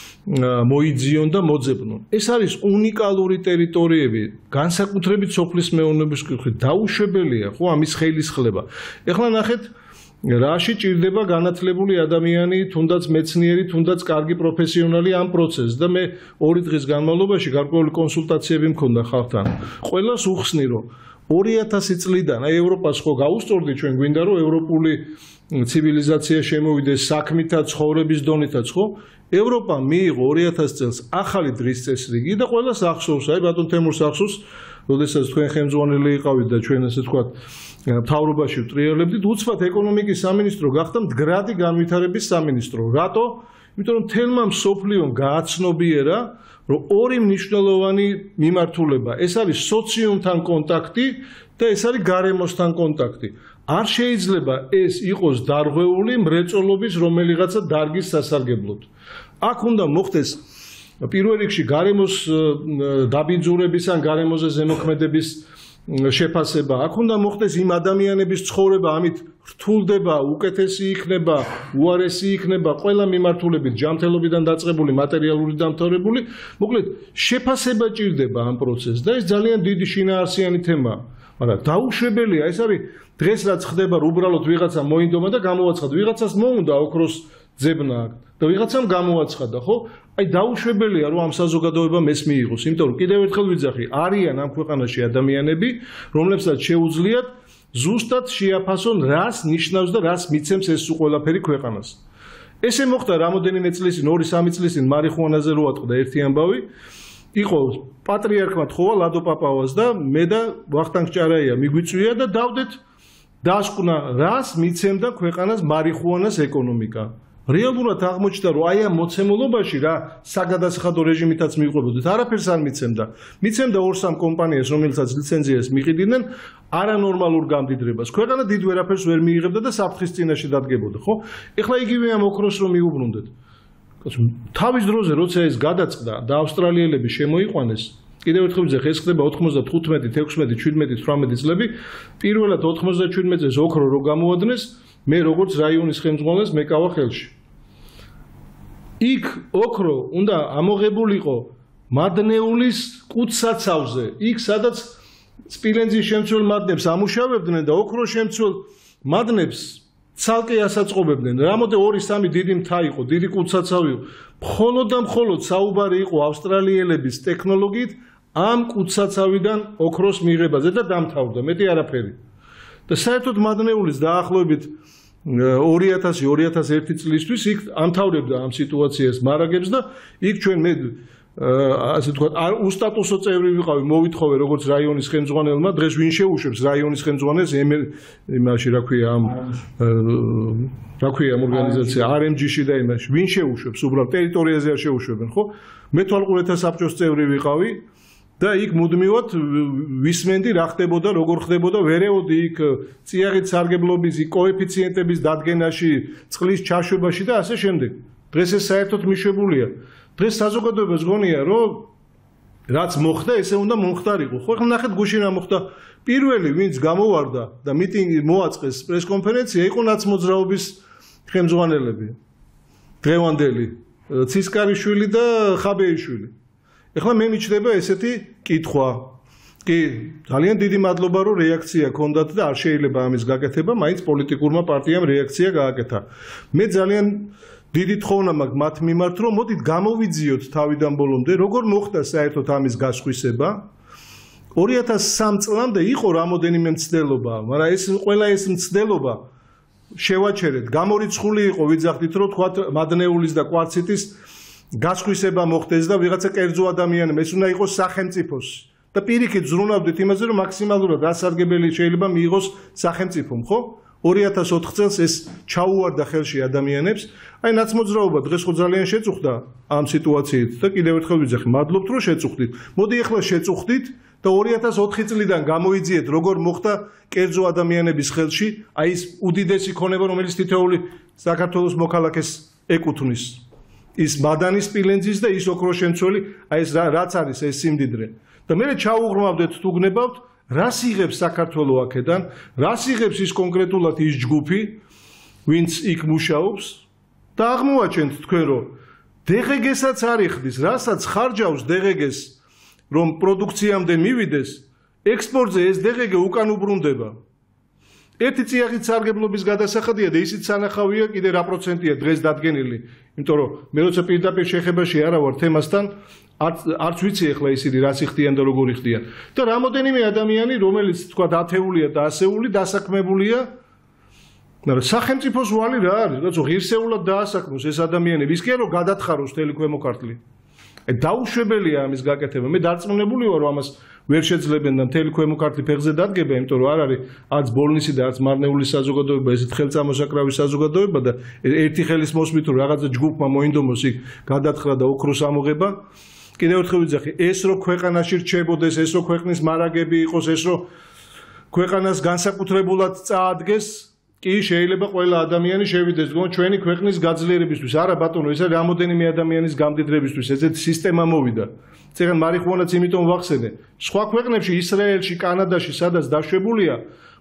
D: მოიძიონ და მოძებნონ. ეს არის უნიკალური ტერიტორიები, განსაკუთრებით სოფლის მეურნეობის კუთხით, დაუშვებელია, ხო, ამის ხელისხლება. ეხლა ნახეთ, რაში ჭირდება განათლებული ადამიანი, თუნდაც მეცნიერი, თუნდაც კარგი პროფესიონალი ამ პროცესს და მე 2 დღის განმავლობაში გარკვეული კონსულტაციები მქონდა ხალხთან. ყველას უხსნი, რომ 2000 წლიდან, აი ევროპას ხო გაუსწორდი ჩვენ გვინდა რომ ევროპული ცივილიზაცია შემოვიდეს საქმითა ცხოვრების დონითაც ხო? ევროპა მიიღო 2000 წელს ახალი დრის წესრიგი და ყველას ახსოვს, აი ბატონ თემურს ახსოვს, როდესაც თქვენ ხელმძღვანელი იყავით და ჩვენ ასე ვთქვათ მთავრობაში ვტრიალებდით, უცბად ეკონომიკის სამინისტრო გახდა მდგრადი განვითარების სამინისტრო. რატო? იმიტომ რომ თელმა მსოფლიომ გააცნობიერა, რომ ორი მნიშვნელოვანი მიმართულება, ეს არის სოციუმთან კონტაქტი და ეს არის გარემოსთან კონტაქტი. არ შეიძლება ეს იყოს დარღვეული მრეწველობის რომელიღაცა დარგის სასარგებლოდ. აქ უნდა მოხდეს პირველ რიგში გარემოს დაბინძურების ან გარემოზე ზემოქმედების შეფასება. აქ უნდა მოხდეს იმ ადამიანების ცხოვრება, ამით რთულდება, უკეთესი იქნება, უარესი იქნება, ყველა მიმართულებით ჯანმრთელობიდან დაწყებული, მატერიალური დამთავრებული. მოკლედ, შეფასება ჭირდება ამ პროცესს და ეს ძალიან დიდი შინაარსიანი თემაა. მაგრამ დაუშვებელია, ეს არის დღეს რაც ხდება, უბრალოდ ვიღაცა მოინდომა და გამოაცხადა, ვიღაცას მოუნდა ოქროს ძებნა და ვიღაცამ გამოაცხადა, ხო? აი დაუშვებელია, რომ ამ საზოგადოებამ ეს მიიღოს, იმიტომ რომ კიდევ ერთხელ ვიძახი, არიან ამ ქვეყანაში ადამიანები, რომლებსაც შეუძლიათ ზუსტად შეაფასონ, რას ნიშნავს და რას მიცემს ეს ყველაფერი ქვეყანას. ესე მოხდა რამოდენიმე წლის წინ, 2-3 წლის წინ მარიხუანაზე რო ატყდა ერთი ამბავი, იყო პატრიარქმა თხოვა ლადო პაპავას და მე და ვახტანგ ჭარაია მიგვიწვია და დავდეთ დასკვნა, რას მიცემდა ქვეყანას მარიხუანას ეკონომიკა. რეალურად აღმოჩნდა, რომ აი ამ მოცემულობაში რა საგადასახადო რეჟიმითაც მიყვებოდით, არაფერს არ მიცემდა. მიცემდა 2-3 კომპანიას, რომელსაც ლიცენზიას მიყიდნენ არანორმალურ გამდიდრებას. ქვეყანა დიდ ვერაფერს ვერ მიიღებდა და საფრთხის წინაშე დადგებოდა, ხო? ეხლა იგივე ამ ოქროს რომ მიუბრუნდეთ. თავის დროზე, როცა ეს გადაწყდა და ავსტრალიელები შემოიყვანეს, კიდევ ერთხელ ვიძახი, ეს ხდება 95, 16, 17, 18 წლები. პირველად 97 წელს ოქრო რო გამოადნეს, მე როგორც რაიონის ხელმძღვანელს მეკავა ხელში. იქ ოქრო უნდა ამოღებულიყო მადნეულის კუცსაცავზე, იქ სადაც სპილენძის შემცველ მადნებს ამუშავებდნენ და ოქროს შემცველ მადნებს ცალკე ასაწყობებდნენ. რამოდე 2-3 დიდი მთა იყო, დიდი კუცსაცავი იყო. მხოლოდ და მხოლოდ საუბარი იყო ავსტრალიელების ტექნოლოგიით ამ კუცსაცავიდან ოქროს მიღებაზე და დამთავრდა, მეტი არაფერი. და საერთოდ მადნეულის დაახლოებით 2000-2001 წლისთვის იქ ამთავრებდა ამ სიტუაციას მარაგებს და იქ ჩვენ მე ასე ვთქვათ, უსტატუსო წევრი ვიყავი, მოვითხოვე როგორც რაიონის ხელმძღვანელმა, დღეს ვინ შეუშვებს რაიონის ხელმძღვანელს იმაში, რა ქვია, ამ ორგანიზაცია RMG-ში და იმაში, ვინ შეუშვებს, უბრალოდ ტერიტორიაზე არ შეუშვებენ, ხო? მე თვალყურეთა საბჭოს წევრი ვიყავი და იქ მუდმივად ვისმენდი რა ხდებოდა, როგორ ხდებოდა, ვერეოდი იქ წიაღით სარგებლობის, იქ კოეფიციენტების დადგენაში, წყლის ჩაშვებაში და ასე შემდეგ. დღეს ეს საერთოდ მიშვებულია. დღეს საზოგადოებას გონია, რომ რაც მოხდა, ესე უნდა მომხდარიყო. ხო, ახლა ნახეთ გუშინ რა მოხდა. პირველი, ვინც გამოვარდა და მიტინგი მოაწყეს პრესკონფერენცია, იყო ნაცმოძრაობის ხელმძღვანელები.
E: დღევანდელი ცისკარიშვილი და ხაბეიშვილი. ეხლა მე მიჩნდება ესეთი კითხვა. კი, ძალიან დიდი მადლობა რომ რეაქცია ჰქონდათ და არ შეიძლება ამის გაკეთება, მაინც პოლიტიკურმა პარტიამ რეაქცია გააკეთა. მე ძალიან დიდი თხოვნა მაქვს მათ მიმართ, რომ მოდით გამოვიძიოთ თავიდან ბოლომდე, როგორ მოხდა საერთოდ ამის გასხვისება. 2003 წლამდე იყო რამოდენიმე მცდელობა, მაგრამ ეს ყველა ეს მცდელობა შევაჩერეთ. გამორიცხული იყო, ვიძახდით, რომ თქვა მადნეულის და კვარციტის გასხვისება მოხდეს და ვიღაცა კერძო ადამიანმა ეს უნდა იყოს სახელმწიფოს. და პირიქით ზრუნავდით იმაზე, რომ მაქსიმალურად ასარგებელი შეიძლება მიიღოს სახელმწიფომ, ხო? 2004 წელს ეს ჩაუვარდა ხელში ადამიანებს. აი ნაცმოძრაობა დღეს ხო ძალიან შეწუხდა ამ სიტუაციით და კიდევ ერთხელ ვიძახი, მადლობთ რომ შეწუხდით. მოდი ახლა შეწუხდით და 2004 წლიდან გამოიძიეთ როგორ მოხდა კერძო ადამიანების ხელში აი ეს უდიდესი ქონება, რომელიც თითოეული საქართველოს მოქალაქეს ეკუთვნის. ის მადანის სპილენძის და ის ოქროშემცველი, აი ეს რაც არის ეს სიმდიდრე. და მე ჩაუღრმავდეთ თუ გნებავთ, რას იღებს საქართველოს აქედან, რას იღებს ის კონკრეტულად ის ჯგუფი, ვინც იქ მუშაობს და აღმოაჩენთ თქვენ რომ DGG-საც არ იხდის, რასაც ხარჯავს DGG-ს რომ პროდუქციამდე მივიდეს, ექსპორტზე ეს DGG უკან უბრუნდება. ერთი წიაღით სარგებლობის გადასახადია და ისიც სანახავია კიდე რა პროცენტია დღეს დადგენილი. იმიტომ რომ მე როცა პირდაპირ შეხებაში არა ვარ თემასთან, არც ვიცი ახლა ისინი რას იხდიან და როგორ იხდიან. და რამოდენიმე ადამიანი, რომელიც თქვა ათეულია და ასეული დასაქმებულია, მაგრამ სახელმწიფოს ვალი რა არის, რადგან ღირსეულად დაასაქმოს ეს ადამიანები, ის კი არა რომ გადათხაროს მთელი ქვემო ქართლი. დაუშვებელია ამის გაკეთება. მე დარწმუნებული ვარ რომ ამას ვერ შეძლებენ და მთელი ქვემო ქართლი ფეხზე დადგება, იმიტომ რომ არ არის არც ბოლნისი და არც მარნეულის საზოგადოება, ესეთ ხელწამოსაკრავი საზოგადოება და ერთი ხელის მოსმით რომ რაღაცა ჯგუფმა მოინდომოს იქ გადათხრა და ოქროს ამოღება. კიდევ ერთხელ ვიძახი, ეს რო ქვეყანაში რჩებოდეს, ეს რო ქვეყნის მარაგები იყოს, ეს რო ქვეყანას განსაკუთრებულად წაადგეს, კი შეიძლება ყველა ადამიანი შევიდეს ჩვენი ქვეყნის გაძლიერებისთვის. არა ბატონო, ეს არის რამოდენიმე ადამიანის გამდიდრებისთვის, ესეთი სისტემა მოვიდა. წეგან მარიხუანაც იმიტომ ვახსენე. სხვა ქვეყნებში, ისრაელში, კანადაში, სადაც დაშვებულია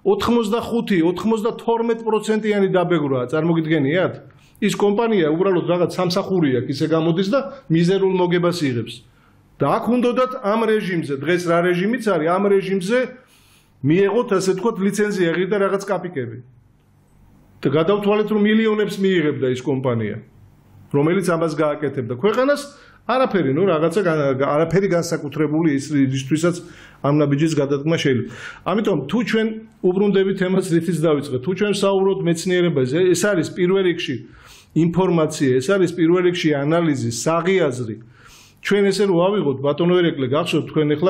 E: 85-92%-იანი დაბეღვრაა, წარმოგიდგენიათ? ის კომპანია უბრალოდ რაღაც სამსახური აქვს, ისე გამოდის და მიზერულ მოგებას იღებს. და აქ უნდათ ამ რეჟიმზე, დღეს რა რეჟიმიც არის, ამ რეჟიმზე მიეღოთ ასე თქვათ ლიცენზია ღირდა რაღაც კაპიკები. და გადავთვალეთ რომ მილიონებს მიიღებდა ის კომპანია, რომელიც ამას გააკეთებდა ქვეყანას, არაფერი, ნუ რაღაცა არაფერი განსაკუთრებული ისთვისაც ამ ნაბიჯის გადადგმა შეიძლება. ამიტომ თუ ჩვენ უბრუნდებით თემას რითიც დავიწყეთ, თუ ჩვენ საუბრობთ მეცნიერებაზე, ეს არის პირველ რიგში ინფორმაცია, ეს არის პირველ რიგში ანალიზი, საღიაზრი. ჩვენ ესე რომ ავიღოთ ბატონო ერეკლე, გახსოვთ თქვენ ახლა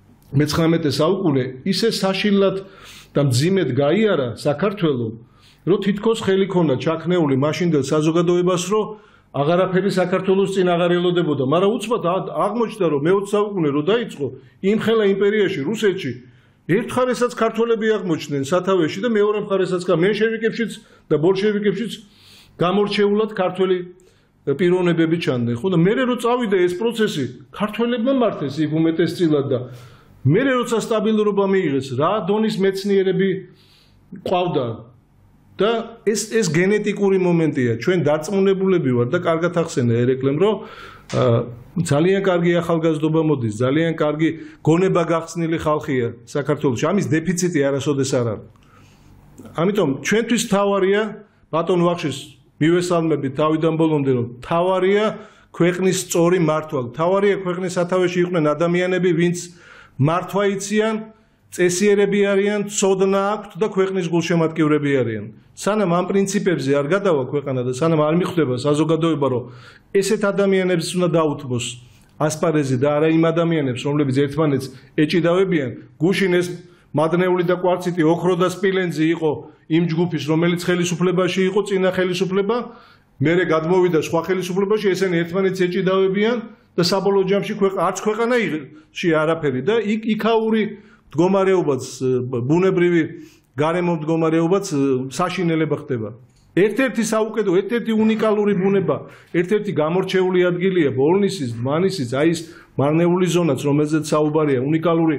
E: მე-19 საუკუნე ისე საშინლად და მძიმედ გაიარა საქართველოს, რომ თითქოს ხელი ქონდა ჩაქნეული მაშინდელ საზოგადოებას, რომ აღარაფერი საქართველოს წინ აღარ ელოდებოდა, მაგრამ უცბად აღმოჩნდა, რომ მე-20 საუკუნე რო დაიწყო, იმხელა იმპერიაში, რუსეთში, ერთხარესაც ქართველები აღმოჩნდნენ სათავეში და მეორე მხარესაც მენშევიკებშიც და ბოლშევიკებშიც გამორჩეულად ქართველი პიროვნებები ჩანდნენ, ხო და მე რო წავიდა ეს პროცესი, ქართველებმა მართეს იქ უმეტესწილად და მე როცა სტაბილურობა მიიღეს, რა დონის მეცნიერები ყავდა და ეს გენეტიკური მომენტია. ჩვენ დარწმუნებულები ვარ და კარგად ახსენე ერეკლემ, რომ ძალიან კარგი ახალგაზრდობა მოდის, ძალიან კარგი გონება გახსნილი ხალხია საქართველოში. ამის დეფიციტი არასოდეს არ არის. ამიტომ ჩვენთვის თავარია ბატონ ვახშის მივესალმებით თავიდან ბოლომდე, რომ თავარია ქვეყნის სწორი მართვა. თავარია ქვეყნის სათავეში იყვნენ ადამიანები, ვინც მართვა იციან, წესიერები არიან, ცოდნა აქვთ და ქვეყნის გულშემატკივრები არიან. სანამ ამ პრინციპებზე არ გადავა ქვეყანა და სანამ არ მიხვდება საზოგადოება, რომ ესეთ ადამიანებს უნდა დაუთმოს ასპარეზი და არა იმ ადამიანებს, რომლებიც ერთმანეთს ეჭიდავებიან, გუშინ ეს მადნეული და კვარციტი, ოქრო და სპილენძი იყო იმ ჯგუფის, რომელიც ხელისუფლებაში იყო, წინა ხელისუფლება, მერე გადმოვიდა სხვა ხელისუფლებაში, ესენი ერთმანეთს ეჭიდავებიან და საბოლოო ჯამში არც ქვეყანაში არაფერი და იქაური მდგომარეობაც, ბუნებრივი გარემო მდგომარეობაც საშინელება ხდება. ერთ-ერთი საუკეთო, ერთ-ერთი უნიკალური ბუნება, ერთ-ერთი გამორჩეული ადგილია ბოლნისის, დმანისის, აი ეს მარნეული ზონაც, რომელზეც საუბარია, უნიკალური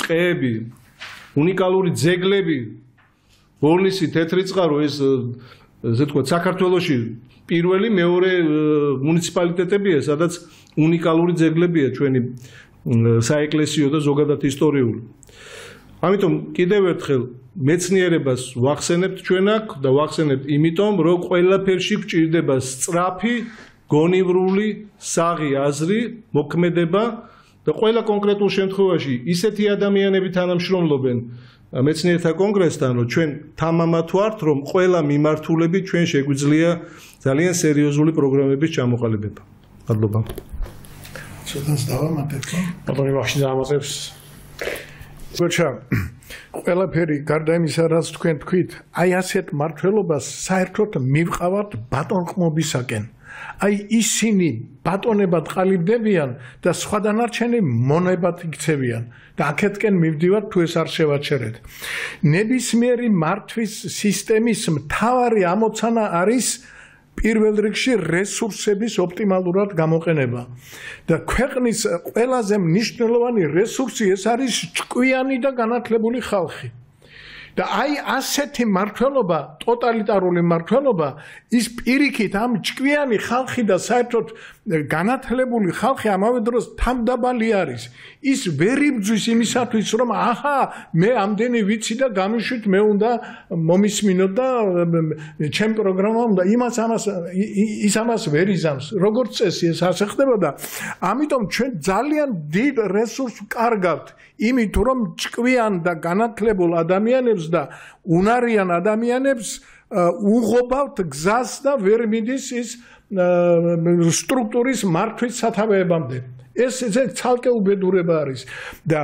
E: ტყეები, უნიკალური ძეგლები, ბოლნისი, თეთრი წყარო, ეს ესე თქვა, საქართველოში პირველი მეორე მუნიციპალიტეტებია, სადაც უნიკალური ძეგლებია ჩვენი საეკლესიო და ზოგადად ისტორიული. ამიტომ კიდევ ერთხელ მეცნიერებას ვახსენებთ ჩვენ აქ და ვახსენებთ იმიტომ, რომ ყველაფერში გვჭირდება სწრაფი, გონივრული, საღი აზრი, მოქმედება და ყველა კონკრეტულ შემთხვევაში ისეთი ადამიანები თანამშრომლობენ მეცნიერთა კონგრესთან, რომ ჩვენ თამამად ვართ, რომ ყველა მიმართულებით ჩვენ შეგვიძლია ძალიან სერიოზული პროგრამების ჩამოყალიბება. მადლობა.
D: ცოტას დავამატებ, ხო?
A: ბატონი ვახში დაამატებს.
D: ბოჩა, ყველაფერი გარდა იმისა, რაც თქვენ თქვით, აი ასეთ მართლობას საერთოდ მივყავართ ბატონყმობისაკენ. აი ისინი ბატონებად ყალიბდებიან და სხვა დანარჩენი მონებად იქცევიან და აქეთკენ მივდივართ თუ ეს არ შევაჩერეთ. ნებისმიერი მართვის სისტემის მთავარი ამოცანა არის პირველ რიგში რესურსების ოპტიმალურად გამოყენება და ქვეყნის ყველაზე მნიშვნელოვანი რესურსი ეს არის ჭკვიანი და განათლებული ხალხი. და აი ასეთი მართლობა, ტოტალიტარული მართლობა, ის პირიქით ამ ჭკვიანი ხალხი და საერთოდ განათლებული ხალხი ამავე დროს თამდაბალი არის. ის ვერ იბძვის იმისათვის, რომ აჰა, მე ამდენი ვიცი და გამიშვით მე უნდა მომისმინოთ და ჩემ პროგრამა უნდა ის ამას ვერ იზამს. როგორც წესი ეს ასე ხდებოდა. ამიტომ ჩვენ ძალიან დიდ რესურსს ვკარგავთ იმით, რომ ჭკვიან და განათლებულ ადამიანებს და უნარიან ადამიანებს უღობავთ გზას და ვერ მიდის ის სტრუქტურის მართვის სათავეებამდე. ეს ცალკე უბედურება არის და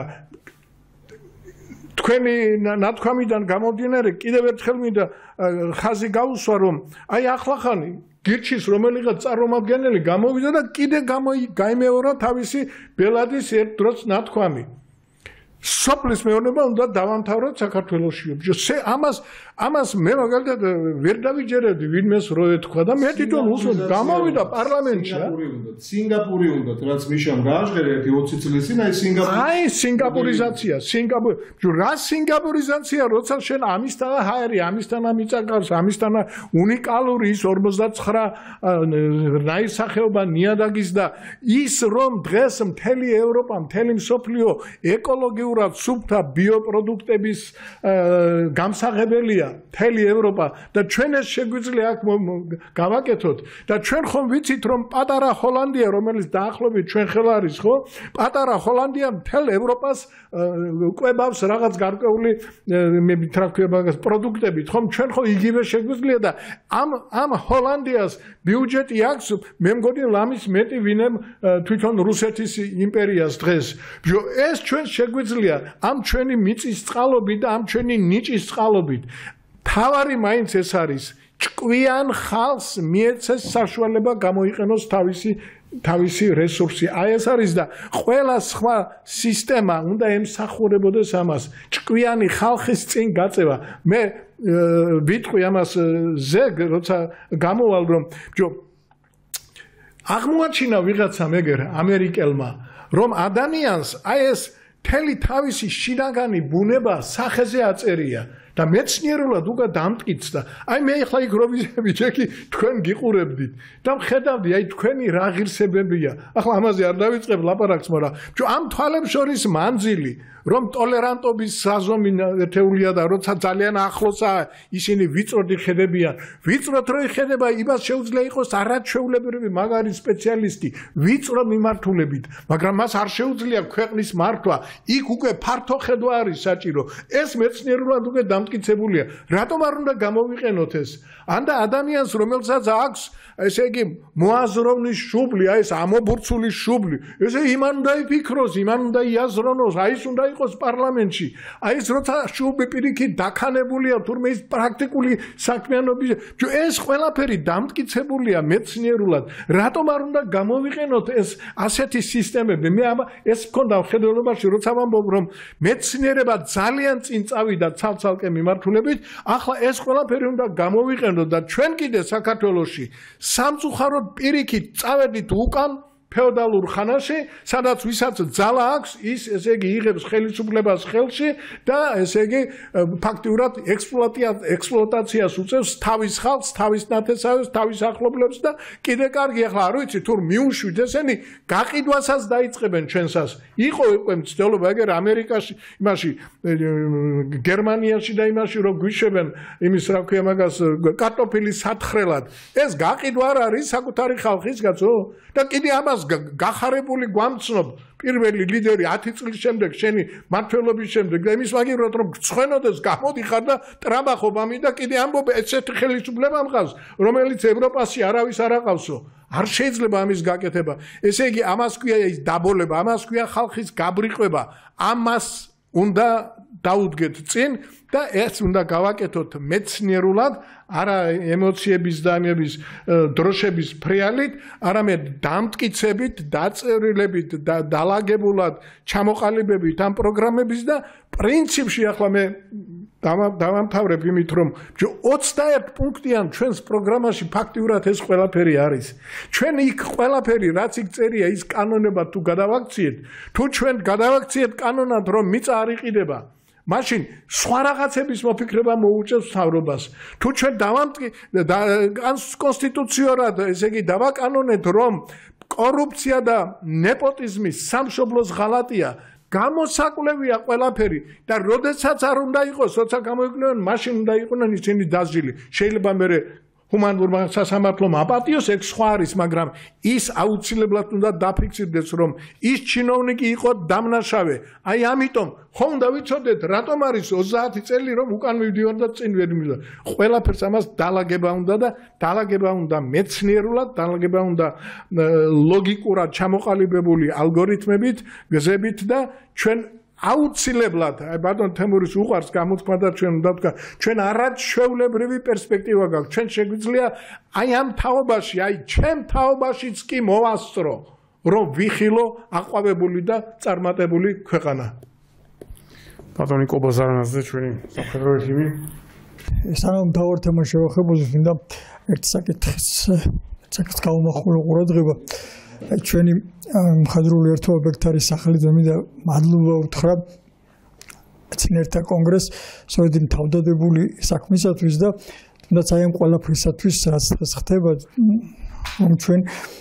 D: თქვენი ნათქვამიდან გამომდინარე კიდევ ერთხელ მინდა ხაზი გაუსვა, რომ აი ახლახანი გირჩის რომელიღაც წარმომადგენელი გამოვიდა და კიდე გაიმეორა თავისი ბელადის ერთ დროს ნათქვამი. სოფლის მეურნეობა უნდა დავამთავროთ საქართველოში. ამას მე მაგალითად ვერ დავიჯერებდი ვინმეს რო ეთქვა და მე თვითონ უსმენ გამოვიდა პარლამენტში.
E: სინგაპური უნდა, რაც მიშამ გააჟღერა 20 წლის წინ,
D: აი სინგაპურიზაცია, რა სინგაპურიზაცია, როცა შენ ამისთან ჰაერი, ამისთან მიწაკავს, ამისთან უნიკალური ის 59 ნაირსახეობა ნიადაგის და ის რომ დღეს მთელი ევროპა, მთელი მსოფლიო ეკოლოგიურად სუფთა ბიოპროდუქტების გამსაღებელია მთელი ევროპა და ჩვენ ეს შეგვიძლია აქ გავაკეთოთ და ჩვენ ხომ ვიცით რომ პატარა ჰოლანდია რომელიც დაახლოებით ჩვენ ხელა არის ხო პატარა ჰოლანდია მთელ ევროპას კვებავს რაღაც გარკვეული რა ქვია პროდუქტებით ხომ ჩვენ ხო იგივე შეგვიძლია და ამ ჰოლანდიას ბიუჯეტი აქვს მე მგონი ლამის მეტი ვინემ თვითონ რუსეთის იმპერიას დღეს ეს ჩვენ შეგვიძლია ამ ჩვენი მიწის წყალობით და ამ ჩვენი ნიჭის წყალობით თავარი მაინც ეს არის ჭკვიან ხალხს მიეცეს საშუალება გამოიყენოს თავისი რესურსი აი ეს არის და ყველა სხვა სისტემა უნდა ემსახურებოდეს ამას ჭკვიანი ხალხის წინ გაწევა მე ვიტყვი ამას ზეგ როცა გამოვალ რომ აღმოაჩინა ვიღაცამ ეგერ ამერიკელმა რომ ადამიანს აი ეს მთელი თავისი შინაგანი ბუნება სახეზე აწერია და მეცნიერულად უკვე დამტკიცდა. აი მე ახლა იქ რო ვიჯექი თქვენ გიყურებდით და მხედავდი აი თქვენი რა ღირსებებია. ახლა ამაზე არ დავიწყებ ლაპარაკს, მაგრამ ამ თვალებს შორის მანძილი რომ ტოლერანტობის საზომი ერთეულია და როცა ძალიან ახლოსაა ისინი ვიწროდ იხედებიან. ვიწროდ რო იხედება, იმას შეუძლია იყოს არაჩვეულებრივი მაგარი სპეციალისტი, ვიწრო მიმართულებით, მაგრამ მას არ შეუძლია ქვეყნის მართვა. იქ უკვე ფართო ხედვა არის საჭირო. ეს მეცნიერულად უკვე დამტკიცებულია. რატომ არ უნდა გამოვიყენოთ ეს? ანდა ადამიანს რომელსაც აქვს ესე იგი მოაზროვნის შუბლი, აი ეს ამობურცული შუბლი, ესე იმან უნდა იფიქროს, იმან უნდა იაზრონოს, აი ეს უნდა იყოს პარლამენტში. აი ეს როცა შუბლი პირიქით დაქანებულია, თურმე ის პრაქტიკული საქმიანობის, ეს ყველაფერი დამტკიცებულია მეცნიერულად. რატომ არ უნდა გამოვიყენოთ ეს ასეთი სისტემები? მე ეს მქონდა მხედველობაში, როცა ვამბობ, რომ მეცნიერება ძალიან წინ წავიდა ცალ-ცალკე მიმართულებით, ახლა ეს ყველაფერი უნდა გამოვიყენოთ და ჩვენ კიდე საქართველოში სამწუხაროდ პირიქით წავედით უკან ფეოდალურ ხანაში, სადაც ვისაც ძალა აქვს, ის ესე იგი იღებს ხელისუფლებას ხელში და ესე იგი ფაქტიურად ექსპლუატაციას უწევს თავის ხალხს, თავის ნათესავებს, თავის ახლობლებს და კიდე კარგი ახლა არ ვიცი თუ მიუშვით ესენი გაყიდვასაც დაიწყებენ ჩვენსას. იყო უკვე მცდელობა ეგერ ამერიკაში, იმაში გერმანიაში და იმაში რომ გვიშვებენ იმის რა ქვია მაგას კარტოფილის სათხრელად. ეს გაყიდვა არ არის საკუთარი ხალხის კაცო და კიდე ამას გახარებული გვამცნობ პირველი ლიდერი 10 წლის შემდეგ შენი მმართველობის შემდეგ და იმის მაგივრად რომ გწვენოდეს გამოდიხარ და ტრამახობამი და კიდე ამბობ ესეთი ხელისუფლება მყავს რომელიც ევროპაში არავის არ აყავსო არ შეიძლება ამის გაკეთება ესე იგი ამას ქვია ის დაბოლება ამას ქვია ხალხის გაბრიყვება ამას უნდა დაუდგეთ წინ და ეს უნდა გავაკეთოთ მეცნიერულად არა ემოციების და ამების დროშების ფრიალით არამედ დამტკიცებით დაწერილებით და დალაგებულად ჩამოყალიბებით ამ პროგრამების და პრინციპში ახლა მე დავამთავრებ იმით რომ 21 პუნქტიან ჩვენს პროგრამაში ფაქტიურად ეს ყველაფერი არის ჩვენ იქ ყველაფერი რაც იქ წერია ის კანონებად თუ გადავაქციეთ თუ ჩვენ გადავაქციეთ კანონად რომ მიწა არ იყიდება მაშინ სხვა რაღაცების მოფიქრება მოუწევს მთავრობას თუ ჩვენ კონსტიტუციურად ესე იგი დავაკანონეთ რომ კორუფცია და ნეპოტიზმი სამშობლოს ღალატია გამოსაკვლევია ყველაფერი და როდესაც არ უნდა იყოს როცა გამოიგონებენ მაშინ უნდა იყვნენ ისინი დასჯილი შეიძლება მე ჰუმანურმა სასამართლომ აპატიოს ეგ სხვა არის მაგრამ ის აუცილებლად უნდა დაფიქსირდეს რომ ის ჩინოვნიკი იყო დამნაშავე აი ამიტომ ხო უნდა ვიცოდეთ რატომ არის 30 წელი რომ უკან მივდივარ და წინ ვერ მივდივარ ყველაფერს ამას დალაგება უნდა და დალაგება უნდა მეცნიერულად დალაგება უნდა ლოგიკურად ჩამოყალიბებული ალგორითმებით გზებით და ჩვენ აუცილებლად აი ბატონ თემურის უყარს გამოთქმა და ჩვენ უნდა ვთქვა ჩვენ არაჩვეულებრივი პერსპექტივა გაქვს ჩვენ შეგვიძლია აი ამ თაობაში აი ჩემ თაობაშიც კი მოვასწრო რომ ვიხილო აყვავებული და წარმატებული ქვეყანა
A: ბატონი კობაზარანაძე ჩვენი სამხედრო ექიმი
F: სანამ მთავარ თემას შევახებოდი მინდა ერთ საკითხს გავუმახვილო ყურადღება ჩვენი მხედრული ერთობა ბერტარის სახელით მინდა მადლობა უთხრა მეცნიერთა კონგრესს სწორედ თავდადებული საქმისათვის და თუნდაც აი ამ ყველაფრისათვის რაც დღეს ხდება რომ ჩვენ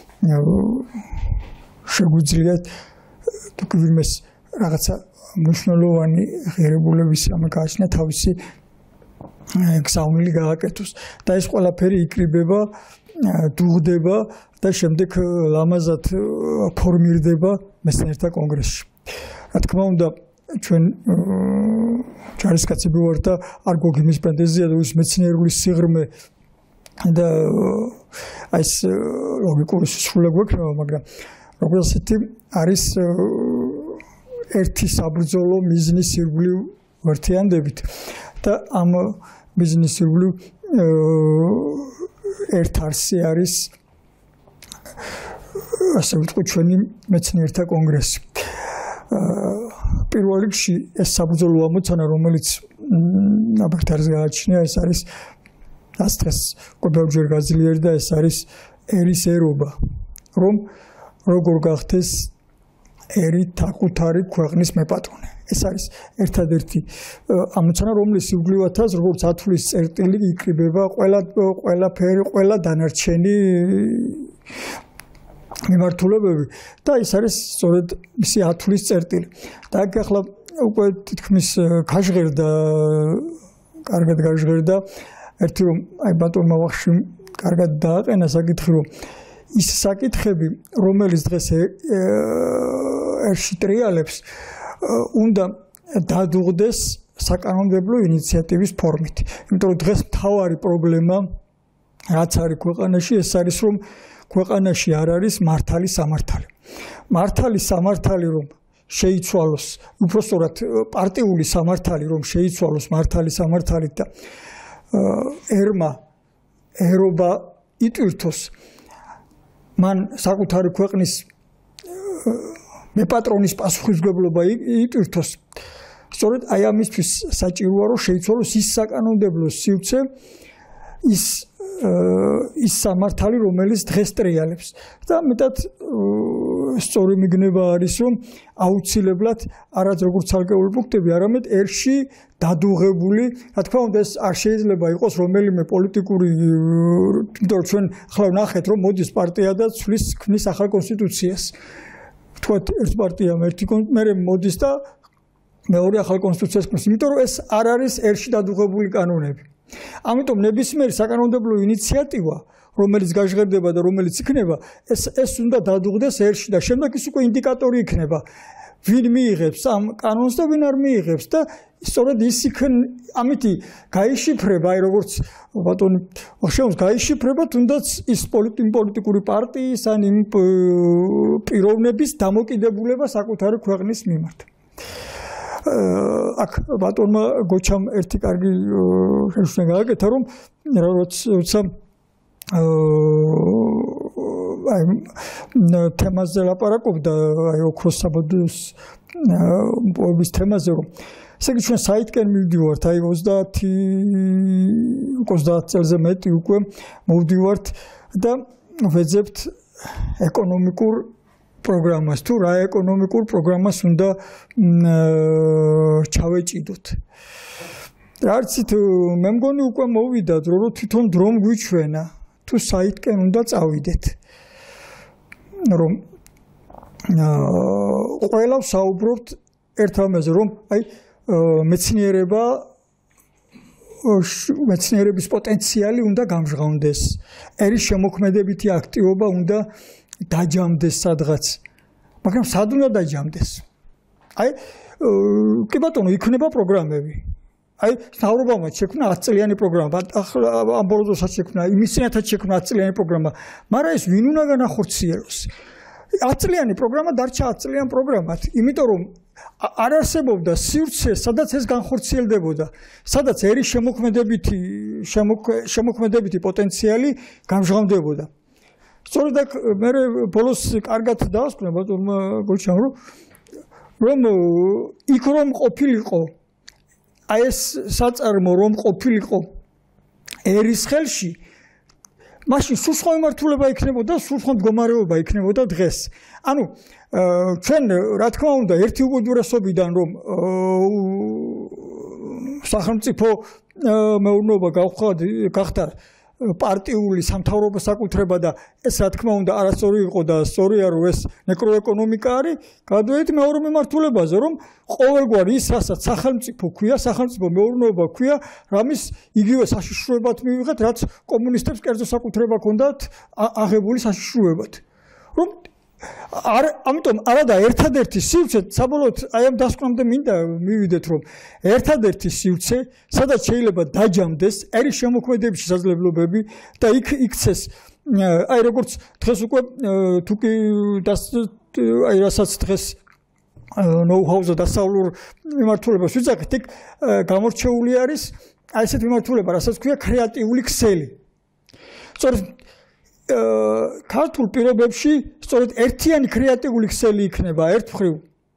F: შეგვიძლიათ თუ ვინმეს რაღაცა მნიშვნელოვანი ღირებულების ამ გააჩნია თავისი გზავნილი გააკეთოს და ეს ყველაფერი იკრიბება დუღდება და შემდეგ ლამაზად ფორმირდება მეცნიერთა კონგრესში. რა თქმა უნდა, ჩვენ ჯარისკაცები ვართ და არ გვგიმის პრეტენზია და ის მეცნიერული სიღრმე და აი ეს ლოგიკური სისრულე გვექნება, მაგრამ როგორც ასეთი არის ერთი საბრძოლო მიზნის ირგვლივ ვერთიანდებით და ამ მიზნის ირგვლივ ერთ არსი არის ასე ვიტყვი ჩვენი მეცნიერთა კონგრესი. პირველ რიგში ეს საბრძოლო ამოცანა, რომელიც ნაბერტარის გააჩნია, ეს არის ასწრეს ყოველჯერ გაძლიერდა და ეს არის ერის ერობა, რომ როგორ გახდეს ერი საკუთარი ქვეყნის მეპატრონე. ეს არის ერთადერთი ამოცანა, რომლის ირგვლივათაც როგორც ათვლის წერტილი იკრიბება ყველაფერი, ყველა დანარჩენი მიმართულებები და ის არის სწორედ მისი ათვლის წერტილი. და აქ ახლა უკვე თითქმის გაჟღერდა, კარგად გაჟღერდა ერთი რომ აი ბატონმა ვახში კარგად დააყენა საკითხი რომ ის საკითხები, რომელიც დღეს ერში ტრიალებს, უნდა დადუღდეს საკანონმდებლო ინიციატივის ფორმით. იმიტომ რომ დღეს მთავარი პრობლემა რაც არის ქვეყანაში, ეს არის რომ ქვეყანაში არ არის მართალი სამართალი. მართალი სამართალი რომ შეიცვალოს, უпростоრად პარტიული სამართალი რომ შეიცვალოს მართალი სამართალით და ერობა იტვირთოს მან საკუთარი ქვეყნის მეპატრონის პასუხისმგებლობა იტვირთოს. სწორედ აი ამისთვის საჭიროა რომ შეიცვალოს ის საკანონმდებლო სივრცე, ის ის სამართალი, რომელიც დღეს ტრიალებს. და მეტად სწორი მიგნება არის, რომ აუცილებლად არაც როგორც ცალკეული პუნქტები, არამედ ერში დადუღებული, რა თქმა უნდა, ეს არ შეიძლება იყოს რომელიმე პოლიტიკური, იმიტომ რომ ჩვენ ახლა ვნახეთ, რომ მოდის პარტია და ქმნის ახალ კონსტიტუციას. თქვათ, ერთ პარტიამ მე მოდის და მეორე ახალ კონსტიტუციას ქმნის, იმიტომ რომ ეს არ არის ერში დადუღებული კანონები. ამიტომ ნებისმიერი საკანონმდებლო ინიციატივა, რომელიც გაჟღერდება და რომელიც იქნება, ეს უნდა დადუღდეს ერში და შემდეგ ის უკვე ინდიკატორი იქნება. ვინ მიიღებს ამ კანონს და ვინ არ მიიღებს და სწორედ ის ამითი გაიშიფრება, აი როგორც ბატონი შევს გაიშიფრება თუნდაც ის პოლიტიკური პარტიის ან იმ პიროვნების დამოკიდებულება საკუთარი ქვეყნის მიმართ. აქ ბატონმა გოჩამ ერთი კარგი შეშუნა გააკეთა, რომ როცა აი თემაზე ლაპარაკობდა, აი ოქროს საბადოს პოების თემაზე, რომ ესე იგი ჩვენ საიტკენ მივდივართ, აი 30 წელზე მეტი უკვე მოვდივართ და ვეძებთ ეკონომიკურ პროგრამას, თუ რა ეკონომიკურ პროგრამას უნდა ჩავეჭიდოთ. არცით მე მგონი უკვე მოვიდათ, რომ თვითონ დრომ გვიჩვენა, თუ საიტკენ უნდა წავიდეთ. რომ ყველა ვსაუბრობთ ერთ რამაზე, რომ აი მეცნიერების პოტენციალი უნდა გამჟღავნდეს. ერის შემოქმედებითი აქტივობა უნდა დაჯამდეს სადღაც. მაგრამ სად უნდა დაჯამდეს? აი კი ბატონო, იქნება პროგრამები. აი მთავრობამ შექმნა 10 წლიანი პროგრამა, ახლა ამ ბოლო დროსაც შექმნა, იმისინათაც შექმნა 10 წლიანი პროგრამა, მაგრამ ეს ვინ უნდა განახორციელოს? 10 წლიანი პროგრამა დარჩა 10 წლიან პროგრამად, იმიტომ რომ არ არსებობდა სივრცე, სადაც ეს განხორციელდებოდა, სადაც ერის შემოქმედებითი პოტენციალი გამჟღავნდებოდა. სწორედ აქ მე ბოლოს კარგად დავასკვნა ბატონმა გოჩამ, რომ იქ რომ ყოფილიყო აი ეს საწარმო რომ ყოფილიყო ერის ხელში, მაშინ სულსხო მიმართულება იქნებოდა, სულსხო მდგომარეობა იქნებოდა დღეს. ანუ ჩვენ რა თქმა უნდა ერთი უბედურესობიდან რომ სახელმწიფო მეურნეობა გახდა პარტიული სამთავრობო საკუთრება და ეს რა თქმა უნდა არასწორი იყო და სწორია რომ ეს ნეკროეკონომიკა არის, გადავედით მეორე მიმართულებაზე, რომ ყოველგვარი ის რასაც სახელმწიფო ქვია, სახელმწიფო მეურნეობა ქვია, რამის იგივე საშიშროებად მივიღეთ, რაც კომუნისტებს კერძო საკუთრება ჰქონდათ აღებული საშიშროებად. რომ ამიტომ არადა ერთადერთი სივრცე, საბოლოოდ აი ამ დასკვნამდე მინდა მივიდეთ, რომ ერთადერთი სივრცე, სადაც შეიძლება დაჯამდეს ერის შემოქმედების შესაძლებლობები და იქ იქცეს აი როგორც დღეს უკვე თუკი აი რასაც დღეს ნოუ-ჰაუზე დასავლურ მიმართულებას ვიძახით, იქ გამორჩეული არის აი ესეთ მიმართულება, რასაც ქვია კრეატიული ქსელი. სწორედ ქართულ პირობებში სწორედ ერთიანი კრეატიული ქსელი იქნება ერთ მხრივ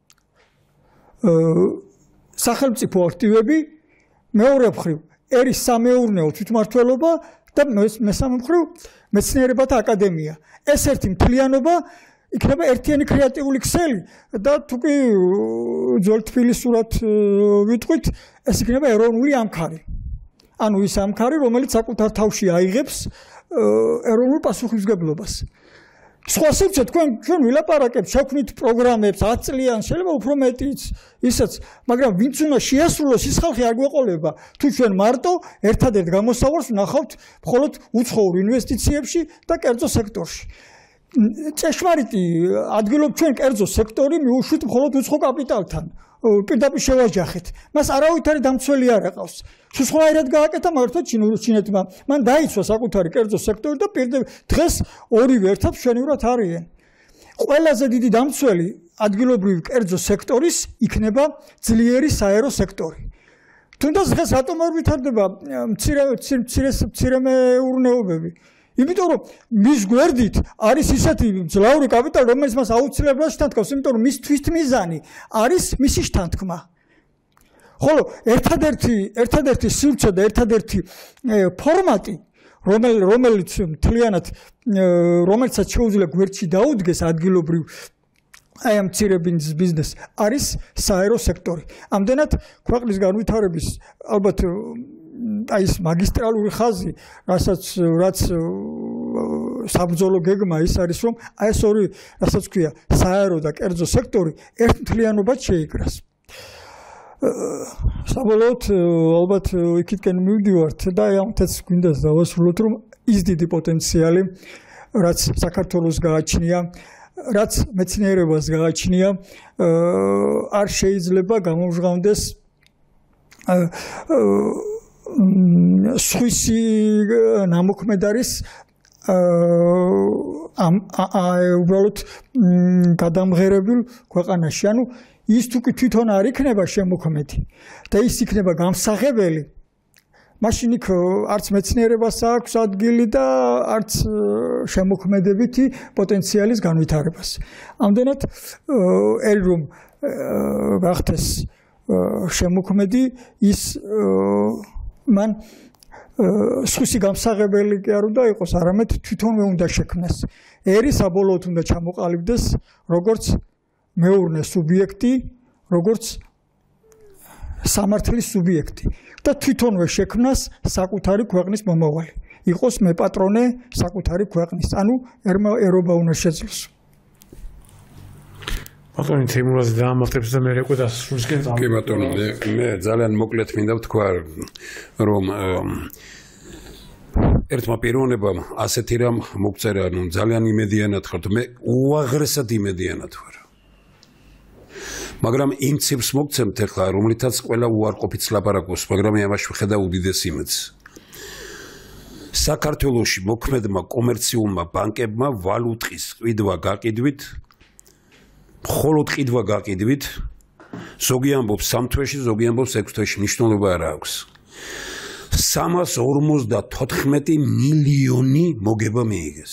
F: სახელმწიფო აქტივები, მეორე მხრივ ერის სამეურნეო თვითმმართველობა და მესამე მხრივ მეცნიერებათა აკადემია. ეს ერთი მთლიანობა იქნება ერთიანი კრეატიული ქსელი და თუკი ძველ თბილისურად ვიტყვით, ეს იქნება ეროვნული ამქარი. ანუ ის ამქარი, რომელიც საკუთარ თავში აიღებს ეროვნულ პასუხისმგებლობას. სხვა სივრცე ჩვენ ვილაპარაკებთ, შევქმნით პროგრამებს 10 წლიან, შეიძლება უფრო მეტიც, ისაც, მაგრამ ვინც უნდა შეასრულოს, ის ხალხი არ გვეყოლება. თუ ჩვენ მარტო ერთადერთ გამოსავალს ვნახავთ მხოლოდ უცხოურ ინვესტიციებში და კერძო სექტორში. ჭეშმარიტი ადგილობრივ ჩვენ კერძო სექტორი მიუშვით მხოლოდ უცხო კაპიტალთან. პირდაპირ შევაჯახეთ. მას არავითარი დამცველი არ აყავს. სხვაერად გააკეთა მართლა ჩინეთმა. მან დაიცვა საკუთარი კერძო სექტორი და დღეს ორივე ერთად მშვენივრად არიან. ყველაზე დიდი დამცველი ადგილობრივი კერძო სექტორის იქნება ძლიერი საერო სექტორი. თუნდაც დღეს რატომ არ ვითარდება მცირე მეურნეობები? იმიტომ რომ მის გვერდით არის ისეთი ძლავრი კაპიტალი, რომელიც მას აუცილებლად შთანთქავს, იმიტომ რომ მის თვითმიზანი არის მისი შთანთქმა. ხოლო ერთადერთი სივრცე და ერთადერთი ფორმატი, რომელიც მთლიანად რომელსაც შეუძლია გვერდში დაუდგეს ადგილობრივ აი ამ მცირე ბიზნესს არის საერო სექტორი. ამდენად ქვეყნის განვითარების ალბათ აი ეს მაგისტრალური ხაზი, რაც საბრძოლო გეგმა ის არის, რომ აი ეს ორი, რასაც ქვია, საერო და კერძო სექტორი ერთ მთლიანობად შეიკრას. საბოლოოდ ალბათ იქითკენ მივდივართ და აი ამათაც გვინდა დავასრულოთ, რომ ის დიდი პოტენციალი, რაც საქართველოს გააჩნია, რაც მეცნიერებას გააჩნია, არ შეიძლება გამომჟღავნდეს სხვისი ნამოქმედარის უბრალოდ გადამღერებულ ქვეყანაში. ანუ ის თუ კი თვითონ არ იქნება შემოქმედი და ის იქნება გამსაღებელი, მაშინ იქ არც მეცნიერებას აქვს ადგილი და არც შემოქმედებითი პოტენციალის განვითარებას. ამდენად ერი რომ გახდეს შემოქმედი ის მან სხვისი გამსაღებელი კი არ უნდა იყოს, არამედ თვითონვე უნდა შექმნას. ერი საბოლოოდ უნდა ჩამოყალიბდეს როგორც მეურნე სუბიექტი, როგორც სამართლის სუბიექტი და თვითონვე შექმნას საკუთარი ქვეყნის მომავალი. იყოს მეპატრონე საკუთარი ქვეყნის, ანუ ერობა უნდა შეძლოს.
A: ბატონი თემურაზი დაამატებს და მე რეკვე დასრულისკენ წავიდე.
B: კი ბატონო, მე ძალიან მოკლედ მინდა ვთქვა, რომ ერთმა პიროვნებამ ასეთი რამ მოგწერა, ანუ ძალიან იმედიანად ხართ, მე უაღრესად იმედიანად ვარ. მაგრამ იმ ციფრს მოგცემთ ახლა, რომლითაც ყველა უარყოფით ლაპარაკობს, მაგრამ ამაში ვხედავ უდიდეს იმედს. საქართველოში მოქმედმა კომერციულმა ბანკებმა ვალუტის ყიდვა გაყიდვით, მხოლოდ ყიდვა გაყიდვით, ზოგი ამბობს 3 თვეში, ზოგი ამბობს 6 თვეში, მნიშვნელობა არ აქვს. 354 მილიონი მოგება მიიღეს.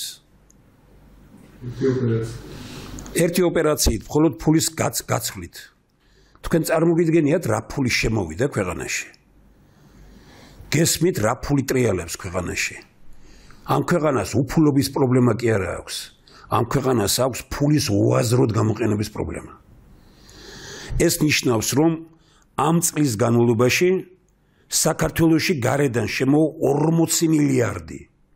B: ერთი ოპერაციით, მხოლოდ ფულის გაცვლით. თქვენ წარმოგიდგენიათ, რა ფული შემოვიდა ქვეყანაში? გესმით, რა ფული ტრიალებს ქვეყანაში? ამ ქვეყანას უფულობის პრობლემა კი არა აქვს. ამ ქვეყანას აქვს ფულის უაზროდ გამოყენების პრობლემა. ეს ნიშნავს, რომ ამ წლის განმავლობაში საქართველოში გარედან შემოვა 40 მილიარდი.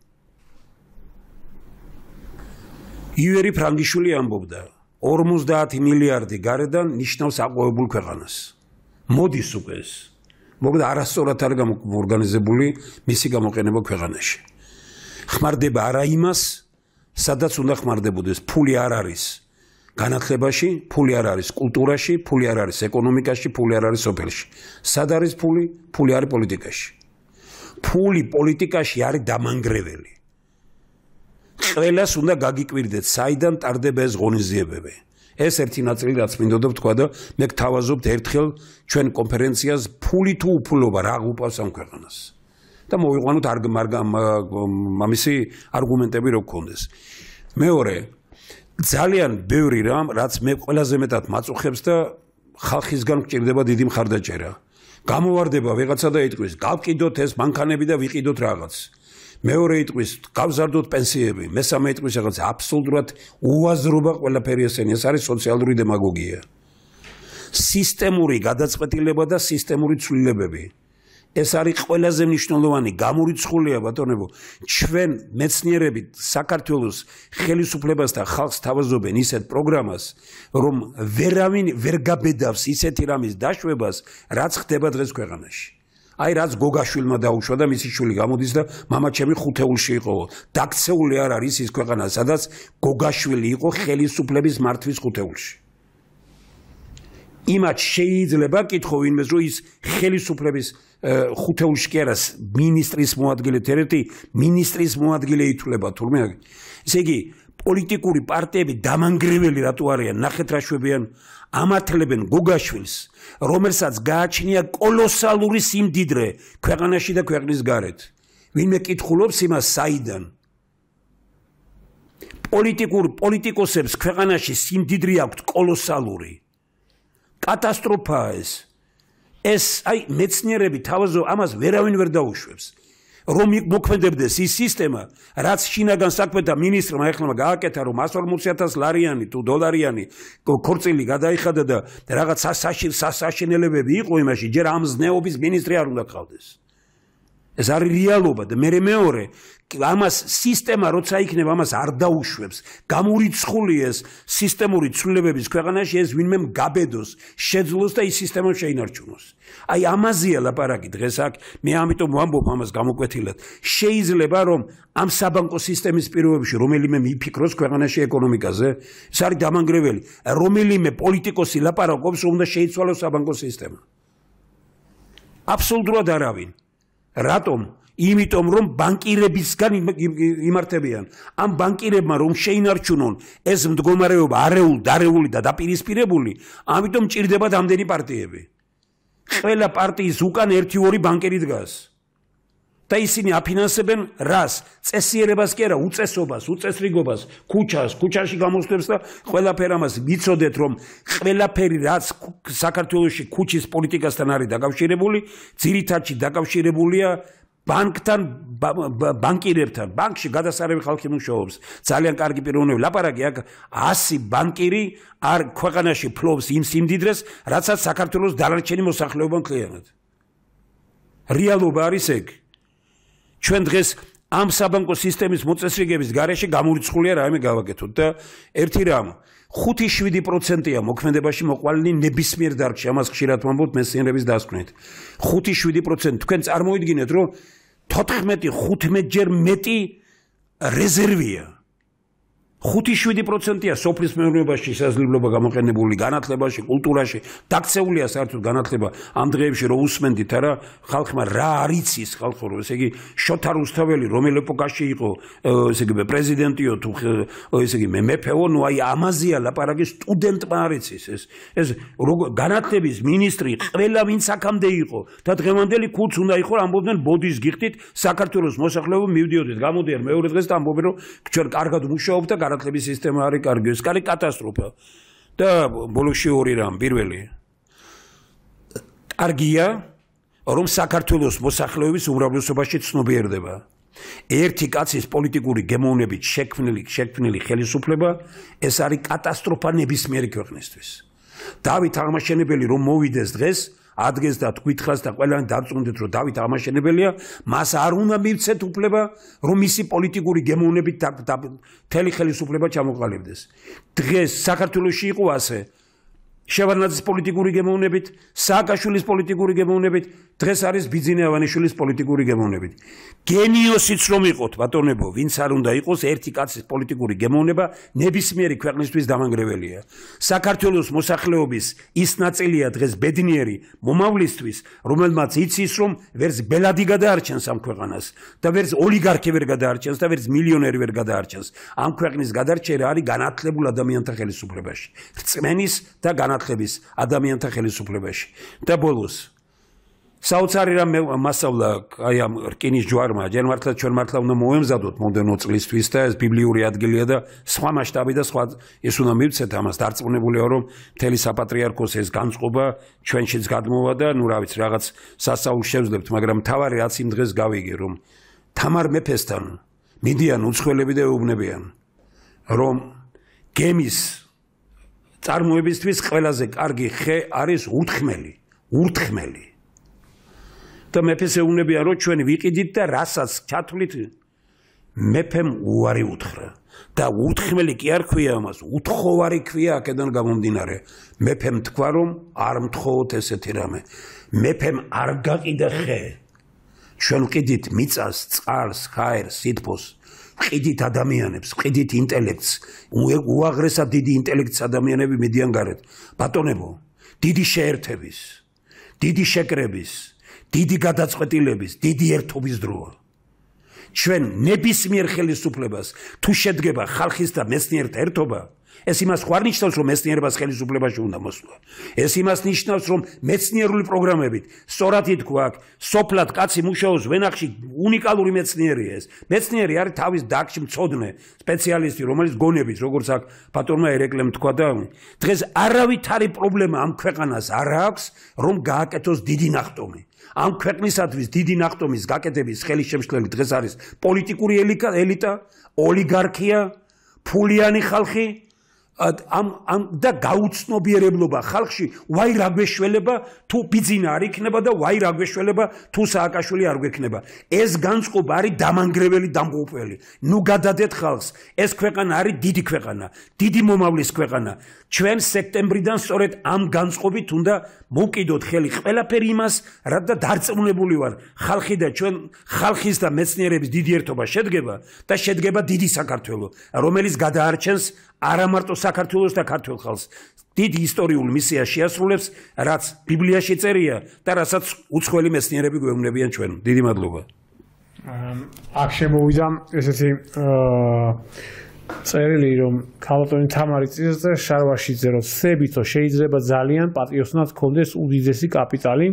B: ივერი ფრანგიშვილი ამბობდა, 50 მილიარდი გარედან ნიშნავს აყვავებულ ქვეყანას. მოდის უკვე ეს. მოკლედ არასწორად არ გამორგანიზებული მისი გამოყენება ქვეყანაში. ხმარდება არა იმას, სადაც უნდა ხმარდებოდეს. ფული არ არის განათლებაში, ფული არ არის კულტურაში, ფული არ არის ეკონომიკაში, ფული არ არის სოფელში. სად არის ფული? ფული არის პოლიტიკაში. ფული პოლიტიკაში არის დამანგრეველი. ყველას უნდა გაგიკვირდეთ, საიდან ტარდება ეს ღონისძიებები. ეს ერთი ნაწილი რაც მინდოდა ვთქვა და მე გთავაზობთ ერთხელ ჩვენ კონფერენციას ფული თუ უფულობა რა უპავს ამ ქვეყანას. და მოვიყვანოთ ამისი არგუმენტები რო გქონდეს. მეორე, ძალიან ბევრი რამ, რაც მე ყველაზე მეტად მაწუხებს და ხალხისგან გვჭირდება დიდი მხარდაჭერა. გამოვარდება ვიღაცა და იტყვის, გავყიდოთ ეს მანქანები და ვიყიდოთ რაღაც. მეორე იტყვის, გავზარდოთ პენსიები, მესამე იტყვის რაღაც აბსოლუტურად უაზრობა ყველაფერი ესენი, ეს არის სოციალური დემაგოგია. სისტემური გადაწყვეტილება და სისტემური ცვლილებები. ეს არის ყველაზე მნიშვნელოვანი გამორიცხულია ბატონებო. ჩვენ მეცნიერები საქართველოს ხელისუფლებას და ხალხს თავაზობენ ისეთ პროგრამას, რომ ვერავინ ვერ გაბედავს ისეთი რამის დაშვებას, რაც ხდება დღეს ქვეყანაში. აი რაც გოგაშვილმა დაუშვა და მისი შვილი გამოდის და მამა ჩემი ხუთეულში იყო. დაქცეული არ არის ის ქვეყანა, სადაც გოგაშვილი იყო ხელისუფლების მართვის ხუთეულში. იმათ შეიძლება კითხო ვინმეს რომ ის ხელისუფლების ხუთეულში კი არა მინისტრის მოადგილე თერეთი მინისტრის მოადგილე ითვლება თურმე ესე იგი პოლიტიკური პარტიები დამანგრეველი რატო არიან ნახეთ რა შვებიან ამართლებენ გოგაშვილს რომელსაც გააჩნია კოლოსალური სიმდიდრე ქვეყანაში და ქვეყნის გარეთ ვინმე კითხულობს იმას საიდან პოლიტიკოსებს ქვეყანაში სიმდიდრე აქვთ კოლოსალური კატასტროფაა ეს აი მეცნიერები თავაზობ ამას ვერავინ ვერ დაუშვებს
C: რომ მოქმედებდეს ის სისტემა, რაც შინაგან საქმეთა მინისტრმა ეხლა გააკეთა, რომ 140,000 ლარიანი თუ დოლარიანი ქორწილი გადაიხადა და რაღაც საშინელებები იყო იმაში, ჯერ ამ ზნეობის მინისტრი არ უნდა გყავდეს. ეს არის რეალობა და მეორე ამას სისტემა როცა იქნება ამას არ დაუშვებს გამურიცხული ეს სისტემური ცვლილებების ქვეყანაში ეს ვინმე გაბედოს შეძლოს და ის სისტემა შეინარჩუნოს აი ამაზეა ლაპარაკი დღეს აქ მე ამიტომ ვამბობ ამას გამოკვეთილად შეიძლება რომ ამ საბანკო სისტემის პირობებში რომელიმე მიფიქროს ქვეყანაში ეკონომიკაზე ეს არის დამანგრეველი რომელიმე პოლიტიკოსი ლაპარაკობს რომ უნდა შეიცვალოს საბანკო სისტემა აბსოლუტურად არავინ რატომ? იმიტომ რომ ბანკირებისგან იმართებიან. ამ ბანკირებმა რომ შეინარჩუნონ ეს მდგომარეობა არეული და დაპირისპირებული, ამიტომ ჭირდება ამდენი პარტიები. ყველა პარტიის უკან 1-2 ბანკირი დგას. და ისინი აფინანსებენ რას? წესიერებას კი არა, უწესობას, უწესრიგობას, ქუჩაში გამოსვლებს და ყველაფერ ამას ვიცოდეთ რომ ყველაფერი რაც საქართველოში ქუჩის პოლიტიკასთან არის დაკავშირებული, ძირითადში დაკავშირებულია ბანკთან, ბანკირებთან. ბანკში გადასარევი ხალხი მუშაობს. ძალიან კარგი პიროვნები. ლაპარაკი აქ 100 ბანკირი არ ქვეყანაში ფლობს იმ სიმდიდრეს, რაცაც საქართველოს დანარჩენი მოსახლეობა მთლიანად. რეალობა არის ეგ. ჩვენ დღეს ამ საბანკო სისტემის მოწესრიგების გარეშე გამურიცხულია რაიმე გავაკეთოთ და ერთი რამ 5-7%-ია მოქმედებაში მოყვანილი ნებისმიერ დარგში ამას ხშირად ვამბობთ მეცნიერების დასკვნით 5-7% თქვენ წარმოიდგინეთ რომ 14-15 ჯერ მეტი რეზერვია 5-7%-ია სოფლის მეურნეობაში შესაძლებლობა გამოყენებული განათლებაში, კულტურაში, დაქცეულია საერთოდ განათლება ამ დღეებში რომ უსმენდით არა ხალხმა რა არიცის ხალხო რომ ესე იგი შოთა რუსთაველი რომელ ეპოქაში იყო ესე იგი პრეზიდენტიო თუ ესე იგი მეფეო ნუ აი ამაზეა ლაპარაკი სტუდენტმა არიცის ეს განათლების მინისტრი ყველა ვინც აქამდე იყო და დღევანდელი ქულც უნდა იყო ამბობდნენ ბოდის გიხდით საქართველოს მოსახლეობა მივდიოდეთ გამოდიან მეორე დღეს და ამბობენ რომ ჩვენ კარგად მუშაობთ და განათლების სისტემა არის კარგი, ეს არის კატასტროფა. და ბოლოში ორი რამ, პირველი. კარგია, რომ საქართველოს მოსახლეობის უმრავლესობაში ცნობიერდება. ერთი კაცის პოლიტიკური გემოვნებით შექმნილი ხელისუფლება, ეს არის კატასტროფა ნებისმიერი ქვეყნისთვის. დავით აღმაშენებელი რომ მოვიდეს დღეს ადგეს და თქვითხას და ყველანი დარწმუნდეთ რომ დავით აღმაშენებელია მას არ უნდა მივცეთ უფლება რომ მისი პოლიტიკური გემოვნებით მთელი ხელისუფლება ჩამოყალიბდეს დღეს საქართველოში იყო ასე შევარდნაძის პოლიტიკური გემოვნებით სააკაშვილის პოლიტიკური გემოვნებით დღეს არის ბიძინა ავანიშვილის პოლიტიკური გემოვნებით გენიოსიც რომ იყოთ ბატონებო ვინც არ უნდა იყოს ერთი კაცის პოლიტიკური გემოვნება ნებისმიერი ქვეყნისთვის დამანგრეველია საქართველოს მოსახლეობის ის ნაწილია დღეს ბედნიერი მომავლისთვის რომელმაც იცის რომ ვერც ბელადი გადაარჩენს ამ ქვეყანას და ვერც ოლიგარქი ვერ გადაარჩენს და ვერც მილიონერი ვერ გადაარჩენს ამ ქვეყნის გადარჩენა არის განათლებულ ადამიანთა ხელისუფლებაში რწმენის და განათლების ადამიანთა ხელისუფლებაში და ბოლოს საოცარი რამ მასავლა აი ამ რკინის ჯვარმა ჯერ მართლა ჩვენ მართლა უნდა მოემზადოთ მომდენო წლისთვის და ეს ბიბლიური ადგილია და სხვა მასშტაბი და სხვა ეს უნდა მივცეთ ამას დარწმუნებულია რომ მთელი საპატრიარქოს ეს განწყობა ჩვენშიც გადმოვა და ნუ რა ვიცი რაღაც სასაულს შევძლებთ მაგრამ თავარი რაც იმ დღეს გავიგე რომ თამარ მეფესთან მიდიან უცხოელები და ეუბნებიან რომ გემის წარმოებისთვის ყველაზე კარგი ხე არის ურთხმელი და მეფეს ეუბნებიან რომ ჩვენ ვიყიდით და რასაც ჩათვლით მეფემ უარი უთხრა და ურთხმელი კი არ ქვია ამას უთხოვარი ქვია აქედან გამომდინარე მეფემ თქვა რომ არ მთხოვოთ ესეთი რამე მეფემ არ გაყიდა ხე ჩვენ ვყიდით მიწას წყალს ხაერს სითბოს ვყიდით ადამიანებს ვყიდით ინტელექტს უაღრესად დიდი ინტელექტის ადამიანები მიდიან გარეთ ბატონებო დიდი შეერთების დიდი შეკრების დიდი გადაწყვეტილების დიდი ერთობის დროა ჩვენ ნებისმიერ ხელისუფლებას თუ შედგება ხალხის და მეცნიერთა ერთობა ეს იმას ხარ ნიშნავს რომ მეცნიერებას ხელისუფლებაში უნდა მოსვლა ეს იმას ნიშნავს რომ მეცნიერული პროგრამებით სწორად ითქვა აქ სოფლად კაცი მუშაობს ვენახში უნიკალური მეცნიერია ეს მეცნიერი არის თავის დარგში მწოდნე სპეციალისტი რომელიც გონებით როგორც აქ ბატონმა ერეკლემ თქვა და დღეს არავითარი პრობლემა ამ ქვეყანას არ აქვს რომ გააკეთოს დიდი ნახტომი ამ ქვეყნისათვის დიდი ნახტომის გაკეთების ხელისშემშლელი დღეს არის პოლიტიკური ელიტა, ოლიგარქია, ფულიანი ხალხი და გაუცნობიერებლობა ხალხში ვაი რა გვეშველება თუ ბიძინა არ იქნება და ვაი რა გვეშველება თუ სააკაშვილი არ გვექნება ეს განწყობა არის დამანგრეველი დამღუპველი ნუ გადადეთ ხალხს ეს ქვეყანა არის დიდი ქვეყანა დიდი მომავლის ქვეყანა ჩვენ სექტემბრიდან სწორედ ამ განწყობით უნდა მოვკიდოთ ხელი ყველაფერი იმას რათა დარწმუნებული ვარ ხალხი და ჩვენ ხალხის და მეცნიერების დიდი ერთობა შედგება და შედგება დიდი საქართველო რომელიც გადაარჩენს არა მარტო საქართველოს და ქართველ ხალხს დიდი ისტორიულ მისიას შეასრულებს რაც ბიბლიაში წერია და რასაც უცხოელი მეცნიერები გვეუბნებიან ჩვენ დიდი მადლობა
A: აქ შემოვიდა ესეთი წერილი რომ ქალბატონი თამარი წინასწარ შარვაშიძე რომ სებითო შეიძლება ძალიან პატიოსნად ჰქონდეს უდიდესი კაპიტალი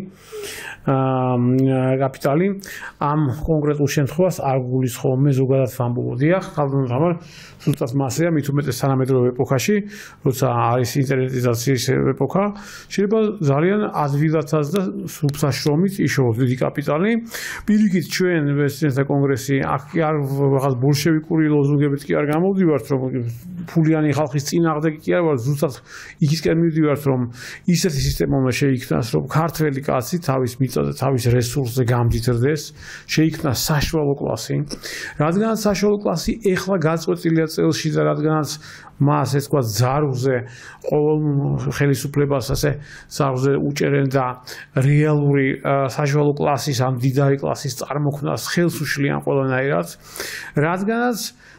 A: ამ კონკრეტულ შემთხვევას არ გულის ხოლმე ზოგადად ვამბობდია ქალბატონი თამარ ზუსტად მასეა მით უმეტეს თანამედროვე ეპოქაში როცა არის ინტერნეტიზაციის ეპოქა შეიძლება ძალიან ადვილადაც და სრულსაშრომით იშოვოს დიდი კაპიტალი პირიქით ჩვენ მეცნიერთა კონგრესი აქ არ რაღაც ბოლშევიკური ლოზუნგებით კი არ გამოვდივართ რომ ფულიანი ხალხის წინააღმდეგ კი არ ვარ ზუსტად იქისკენ მივდივართ რომ ისეთი სისტემა უნდა შეიქმნას რომ ქართველი კაცი თავის მიწაზე თავის რესურსზე გამდიდრდეს შეიქმნას საშუალო კლასი რადგანაც საშუალო კლასი ეხლა გაწყვეტილია წელში და რადგანაც მას ეს თქვა ზარუზე ყოველ ხელისუფლებას ასე ზარუზე უჭერენ და რეალური საშუალო კლასის ამ დიდარი კლასის წარმოქმნას ხელს უშლიან ყველანაირად რადგანაც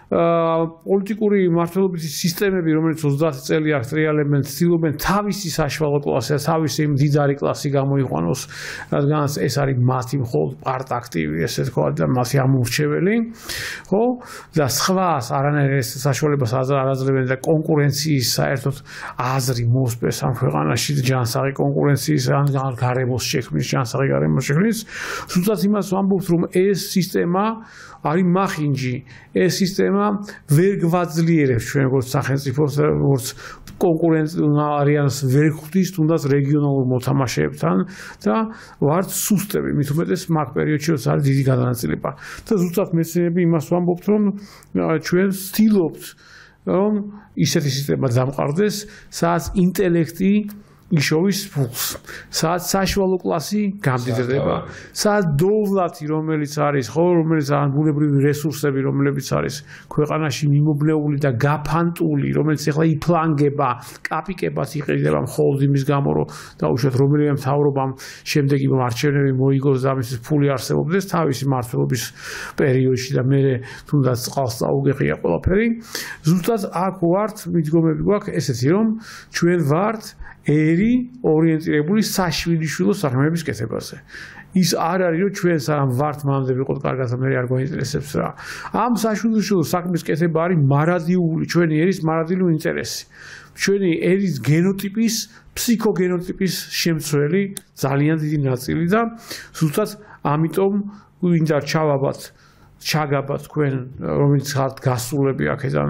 A: პოლიტიკური მართლობითი სისტემები რომელიც 30 წელი აქ ტრიალებენ ცდილობენ თავისი საშუალო კლასი თავისი მდიდარი კლასი გამოიყვანოს რადგანაც ეს არის მათი მხოლოდ პარტაქტივი ესე თქვა და მათი ამორჩეველი ხო და სხვას არანაირ ეს საშუალებას არ აძლევენ და კონკურენციის საერთოდ აზრი მოსპეს ამ ქვეყანაში ჯანსაღი კონკურენციის ან გარემოს შექმნის ჯანსაღი გარემოს შექმნის ზუსტად იმას ვამბობთ რომ ეს სისტემა არის მახინჯი ეს სისტემა ვერ გვაძლიერებს ჩვენ როგორც სახელმწიფოს როგორც კონკურენტარიანს ვერ ხვდის თუნდაც რეგიონალურ მოთამაშეებთან და ვართ სუსტები მით უმეტეს მაგ პერიოდში როცა არის დიდი გადანაწილება და ზუსტად მეცნიერები იმას ვამბობთ რომ ჩვენ ვცდილობთ რომ ისეთი სისტემა დამყარდეს სადაც ინტელექტი იშოვის ფულს სადაც საშუალო კლასი გამდიდრდება სადაც დოვლათი რომელიც არის ხო რომელიც არის ბუნებრივი რესურსები რომლებიც არის ქვეყანაში მიმობნეული და გაფანტული რომელიც ახლა იფლანგება კაპიკებად იყიდება მხოლოდ იმის გამო რომ დაუშვათ რომელიმე მთავრობამ შემდეგი მარჩევნები მოიგოს და ამის ფული არსებობდეს თავისი მმართველობის პერიოდში და მე თუნდაც წყალს წაუგეღია ყველაფერი ზუსტად აქ ვართ მიდგომები გვაქვს ესეთი რომ ჩვენ ვართ ერი ორიენტირებული საშვილიშვილო საქმეების კეთებაზე. ის არ არის რომ ჩვენ სამ ვართ მანამდე ვიყოთ კარგად და მე არ გვაინტერესებს რა. ამ საშვილიშვილო საქმის კეთება არის მარადიული ჩვენი ერის მარადიული ინტერესი. ჩვენი ერის გენოტიპის, ფსიქოგენოტიპის შემცველი ძალიან დიდი ნაწილი და ზუსტად ამიტომ გვინდა ჩავაბათ ჩაგაბათ თქვენ რომელიც ხართ გასულები აქედან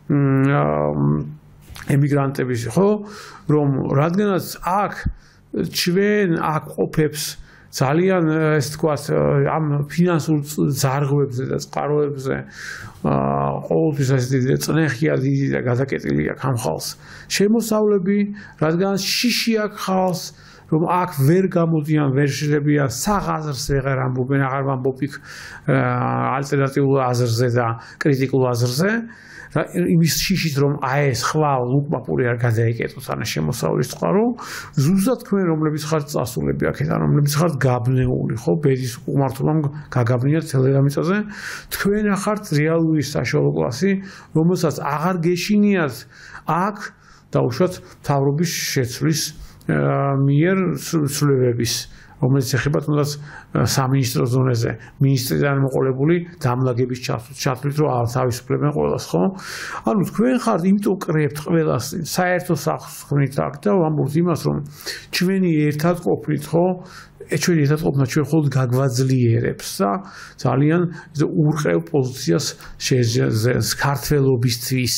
A: ემიგრანტების ხო რომ რადგანაც აქ ჩვენ აქ ყოფებს ძალიან ეს თქვა ამ ფინანსურ ზარღვებზე და წყაროებზე ყოველთვის ეს დიდი წნეხია დიდი და გადაკეტილი აქვს ამ ხალხს შემოსავლები რადგანაც შიში აქვს ხალხს რომ აქ ვერ გამოდიან ვერ შელებიან საღაზრს ვეღარ ამბობენ აღარ ვამბობ იქ ალტერნატიულ აზრზე და კრიტიკულ აზრზე იმის შიშით რომ აი ეს ხვალ ლუკმაპური არ გადაიკეტოს ანა შემოსავლის წყარო ზუსტად თქვენ რომლებიც ხართ წასულები აქედან რომლებიც ხართ გაბნეული ხო ბედის უმართობამ გაგაბნიათ თელედამიწაზე თქვენ ახართ რეალური საშუალო კლასი რომელსაც აღარ გეშინიათ აქ დაუშვათ მთავრობის შეცვლის მიერ ცვლილებების რომელიც ეხება თუნდაც სამინისტრო ზონაზე მინისტრიდან მოყოლებული დამლაგების ჩათვლით რომ თავისუფლებენ ყველას ხო? ანუ თქვენ ხართ იმიტომ კრებთ ყველას საერთო სახლს ხვით აქ და ვამბობთ იმას რომ ჩვენი ერთად ყოფნით ხო? ჩვენი ერთად ყოფნა ჩვენ მხოლოდ გაგვაძლიერებს და ძალიან урყევ პოზიციას ქართველობისთვის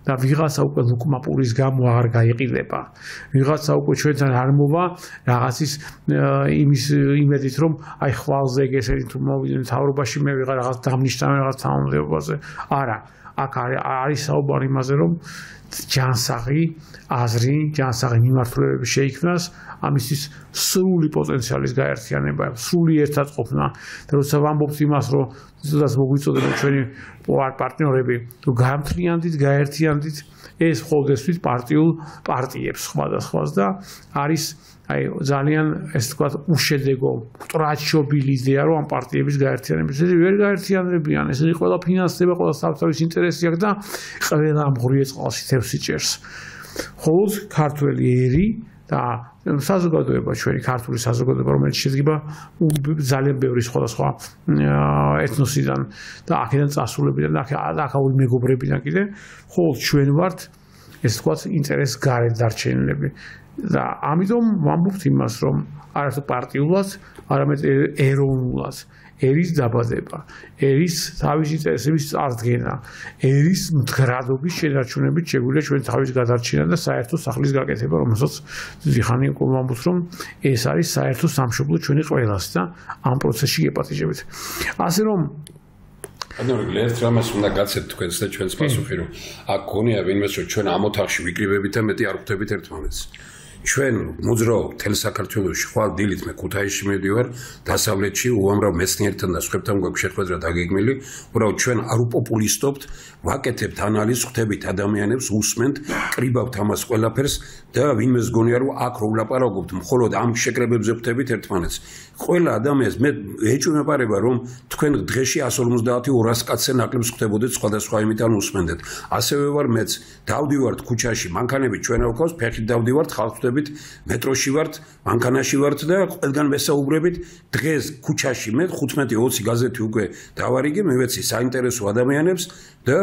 A: და ვიღაცა უკვე ლუკმაპურის გამო აღარ გაიყიდება. ვიღაცა უკვე ჩვენთან არ მოვა რაღაცის იმის იმედით რომ აი ხვალზე ეგ თუ მოვიდნენ თავრობაში მე ვიღარ რაღაც დამნიშნავენ რაღაც თანამდებობაზე. არა, აქ არის საუბარი იმაზე რომ ჯანსაღი აზრი, ჯანსაღი მიმართულებები შეიქმნას, ამისთვის სრული პოტენციალის გაერთიანება, სრული ერთად ყოფნა. და როცა ვამბობთ იმას, რომ ზოგადად მოგვიწოდება ჩვენი პარტნიორები, თუ გამთლიანდით, გაერთიანდით, ეს მხოლოდ ესვით პარტიებს სხვადასხვას და არის აი ძალიან ეს თქვა უშედეგო ტრაჩობილი იდეა რომ ამ პარტიების გაერთიანების ეს ვერ გაერთიანებიან ეს ყველა ფინანსდება ყველა თავის ინტერესი აქვს და ყველა ამღვრიე წყალში თევს იჭერს ხოლო ქართველი ერი და საზოგადოება ჩვენი ქართული საზოგადოება რომელიც შედგება ძალიან ბევრი სხვადასხვა ეთნოსიდან და აქედან წასულებიდან და აქაური მეგობრებიდან კიდე ხოლო ჩვენ ვართ ეს თქვა ინტერეს გარეთ დარჩენილები და ამიტომ ვამბობთ იმას რომ არათუ პარტიულად არამედ ეროვნულად ერის დაბადება ერის თავისი ინტერესების წარდგენა ერის მდგრადობის შენარჩუნებით შეგვიძლია ჩვენ თავის გადარჩენა და საერთო სახლის გაკეთება რომელსაც ძიხანი უკვე ვამბობთ რომ ეს არის საერთო სამშობლო ჩვენი ყველას და ამ პროცესში გეპატიჟებით ასე რომ
B: ანუ ერთ რამას უნდა გაცეთ თქვენს და ჩვენს პასუხი რომ აქ გონია ვინმეს რომ ჩვენ ამ ოთახში ვიკრიბებით და მეტი არ ხვდებით ერთმანეთს ჩვენ მოძრაობ თელ საქართველოში ხვალ დილით მე ქუთაისში მივდივარ დასავლეთში უამრავ მეცნიერთან და სხვებთან გვაქვს შეხვედრა დაგეგმილი უბრალოდ ჩვენ არ უპოპულისტობთ ვაკეთებთ ანალიზს ხვდებით ადამიანებს უსმენთ კრიბავთ ამას ყველაფერს და ვინმეს გონია რომ აქ რო ვლაპარაკობთ მხოლოდ ამ შეკრებებზე ხვდებით ერთმანეთს ყველა ადამიანს მე ეჭვმეპარება რომ თქვენ დღეში 150-200 კაცზე ნაკლებს ხვდებოდეთ სხვადასხვა იმიდან უსმენდეთ ასევე ვარ მეც დავდივართ ქუჩაში მანქანები ჩვენ ავქავს ფეხით დავდივართ ხალხს მეტროში ვართ, მანქანაში ვართ და ყველგან მესაუბრებით დღეს ქუჩაში მე 15-20 გაზეთი უკვე დავარიგე, მივეცი საინტერესო ადამიანებს და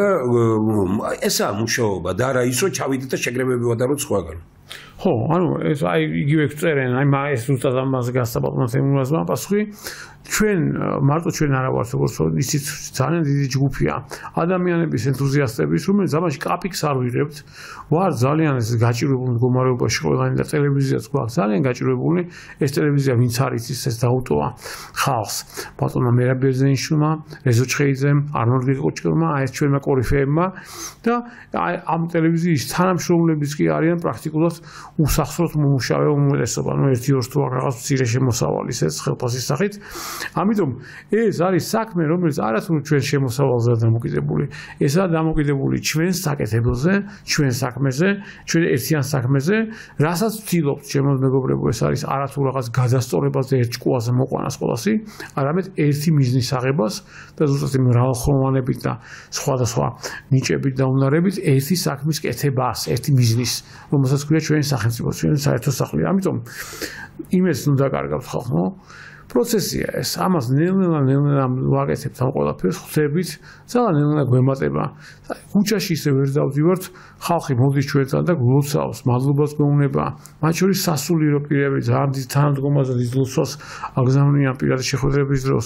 B: ესაა მუშაობა და არა ისო ჩავიდეთ და შეგრებები ვადაროთ სხვაგან.
A: ხო, ანუ ეს აი იგივე წერენ, აი ეს ზუსტად ამას გასაბალნოს ემუნაზმა პასუხი ჩვენ მარტო ჩვენ არა ვართ როგორც ისიც ძალიან დიდი ჯგუფია ადამიანების ენთუზიასტების რომელიც ამაში კაპიქს არ ვიღებთ ვარ ძალიან ეს გაჭირვებული მდგომარეობაში ყველანი და ტელევიზიაც გვაქვს ძალიან გაჭირვებული ეს ტელევიზია ვინც არის ეს დაუტოვა ხალხს ბატონმა მერაბეზენიშვილმა რეზო ჩხეიძემ არნოლდ გეკოჭკელმა აი ეს ჩვენმა კორიფეებმა და აი ამ ტელევიზიის თანამშრომლებიც კი არიან პრაქტიკულად უსახსროდ მომუშავე უმეტესობა ნუ 1-2 თუ რაღაც მცირე შემოსავალის ეს ხელფასის სახით ამიტომ ეს არის საქმე რომელიც არასდროს ჩვენ შემოსავალზეა დამოკიდებული ესაა დამოკიდებული ჩვენს საკეთებელზე ჩვენ საქმეზე ჩვენ ერთიან საქმეზე რასაც ვცდილობთ ჩემო მეგობრებო ეს არის არათუ რაღაც გადასწორებაზე ერთ ჭკუაზე მოყვანას ყველასი არამედ ერთი მიზნის აღებას და ზუსტად მრავალხმოვანებით და სხვადასხვა ნიჭებით და უნარებით ერთი საქმის კეთებას ერთი მიზნის რომელსაც ქვია ჩვენი სახელმწიფო ჩვენი საერთო სახლი ამიტომ იმას უნდა კარგავთ ხალხო პროცესია ეს ამას ნელ-ნელა ვაკეთებთ ამ ყველაფერს ხვდებით ძალიან ნელ-ნელა გვემატება ქუჩაში ისე ვერ დავდივართ ხალხი მოდის ჩვენთან და გლოცავს მადლობას გვეუბნება მათ შორის სასულიერო პირები ძალიან დიდ თანადგომაზე დიდ ლოცვას აგზავნიან პირადი შეხვედრების დროს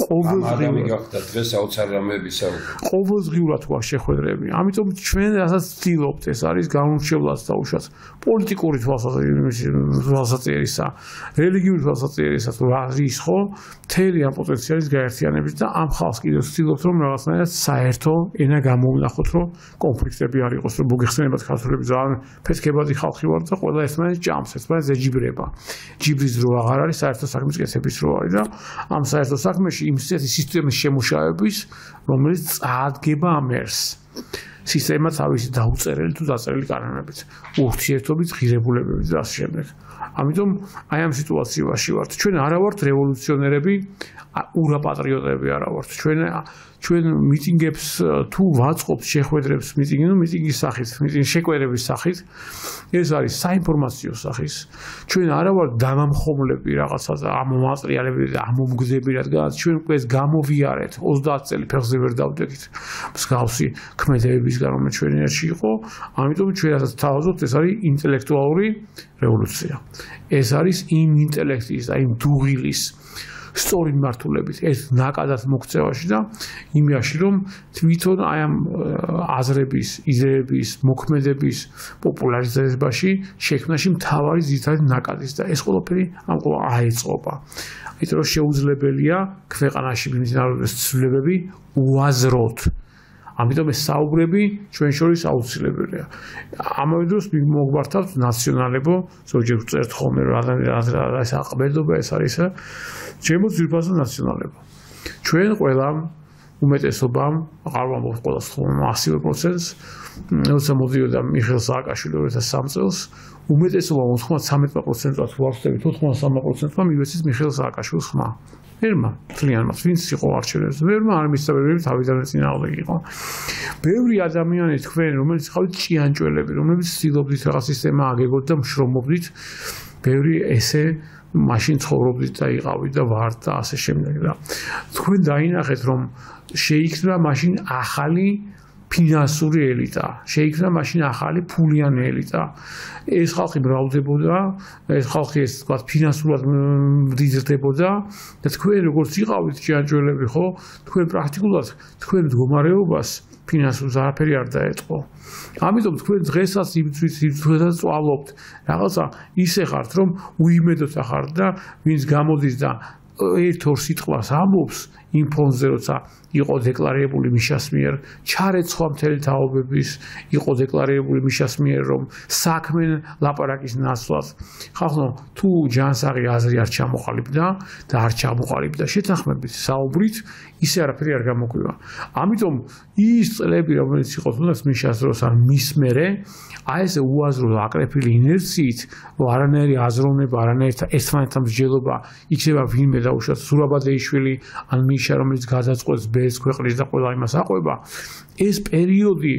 A: ყოველდღიურად გვაქვს შეხვედრები ამიტომ ჩვენ რასაც ვცდილობთ ეს არის განურჩევლად დაუშვათ პოლიტიკური თვალსაჩინოსა რელიგიური თვალსაჩინოსა ის ხო მთელი ამ პოტენციალის გაერთიანების და ამ ხალხს კიდევ ვცდილობთ რომ რაღაცნაირად საერთო ენა გამოვნახოთ რომ კონფლიქტები არ იყოს რომ მოგეხსენებათ ქართველები ძალიან ფეთქებადი ხალხი ვართ და ყველა ერთმანეთს ჭამს ერთმანეთს ეჯიბრება ჯიბრის დრო აღარ არის საერთო საქმის კეთების დრო არის და ამ საერთო საქმეში იმ სისტემის შემუშავების რომელიც წაადგება ამ ერს სისტემა თავისი დაუწერელი თუ დაწერილი კანონებით ურთიერთობით ღირებულებებით და ასე შემდეგ ამიტომ აი ამ სიტუაციაში ვართ ჩვენ არა ვართ რევოლუციონერები ურაპატრიოტები არა ვართ ჩვენ მიტინგებს თუ ვაწყობთ შეხვედრებს მიტინგის სახით მიტინგის შეკვერების სახით ეს არის საინფორმაციო სახის ჩვენ არა ვართ დამამხობლები რაღაცაზე ამომატრიალები და ამომგზები რადგან ჩვენ ეს გამოვიარეთ 30 წელი ფეხზე ვერ დავდექით მსგავსი ქმედებებისგან რომელიც ჩვენი ერში იყო ამიტომ ჩვენ რასაც თავაზობთ ეს არის ინტელექტუალური რევოლუცია ეს არის იმ ინტელექტის და იმ დუღილის სწორი მართულებით ეს ნაკადად მოქცევაში და იმაში რომ თვითონ აი ამ აზრების, იდეების, მოქმედების პოპულარიზებაში შექმნაში მთავარი ძირითადი ნაკადის და ეს ყველაფერი ამ ყოლა აეწყობა. იმიტომ რომ შეუძლებელია ქვეყანაში მიმდინარეობდეს ცვლილებები უაზროდ. ამიტომ ეს საუბრები ჩვენ შორის აუცილებელია. ამავე დროს მოგვართავთ ნაციონალებო, ზოგჯერ ვწერთ ხოლმე რომ ეს აყბედობა ეს არის ჩემო ძირფასო ნაციონალებო. ჩვენ ყველა უმეტესობამ, აღარ ვამბობ ყველას ხოლმე 100%-ს, როცა მოდიოდა მიხეილ სააკაშვილი 2003 წელს, უმეტესობა 93%-ად ვახსენებთ 83%-მა მივეცეს მიხეილ სააკაშვილის ხმა. ვერმა, ძალიანაც ვინც იყო არჩევნებზე, ვერმა არ მისცა ბევრი თავიდანვე წინააღმდეგი იყო. ბევრი ადამიანი თქვენ, რომელიც ხავთ ჭიანჭველები, რომლებიც ცდილობდით რაღაც სისტემა აგეგოთ და მშრომობდით, ბევრი ესე მაშინ ცხოვრობდით და იყავით და ვართ და ასე შემდეგ და თქვენ დაინახეთ რომ შეიქმნა მაშინ ახალი ფინანსური ელიტა, შეიქმნა მაშინ ახალი ფულიანი ელიტა. ეს ხალხი მრავლდებოდა, ეს ხალხი ეს თქვა ფინანსურად მდიდრდებოდა და თქვენ როგორც იყავით ჭიანჭველები, ხო, თქვენ პრაქტიკულად თქვენ მდგომარეობას ფინანსურს არაფერი არ დაეწყო. ამიტომ თქვენ დღესაც იმდროსაც წვალობთ, რაღაცა ისე ხართ რომ უიმედოდ ახართ და ვინც გამოდის და ერთ-ორ სიტყვას ამბობს იმ ფონზე, როცა იყო დეკლარირებული მიშას მიერ, ჩარეცხვა მთელი თაობების, იყო დეკლარირებული მიშას მიერ, რომ საქმენ ლაპარაკის ნაცვლად. ხახნო, თუ ჯანსაღი აზრი არ ჩამოყალიბდა და არ ჩამოყალიბდა შეთანხმებით, საუბრით, ისე არაფერი არ გამოგვივა. ამიტომ ის წლები, რომელიც იყო თუნდაც მიშას დროს ან მის მერე, აი ესე უაზრო აკრეფილი ინერციით, რომ არანაირი აზროვნება, არანაირი ერთმანეთთან მსჯელობა იქნება ვინმე დაუშვათ სურაბადეიშვილი ან მიშა, რომელიც გადაწყვეტს ბეს ქვეყნის და ყველა იმას აყვება, ეს პერიოდი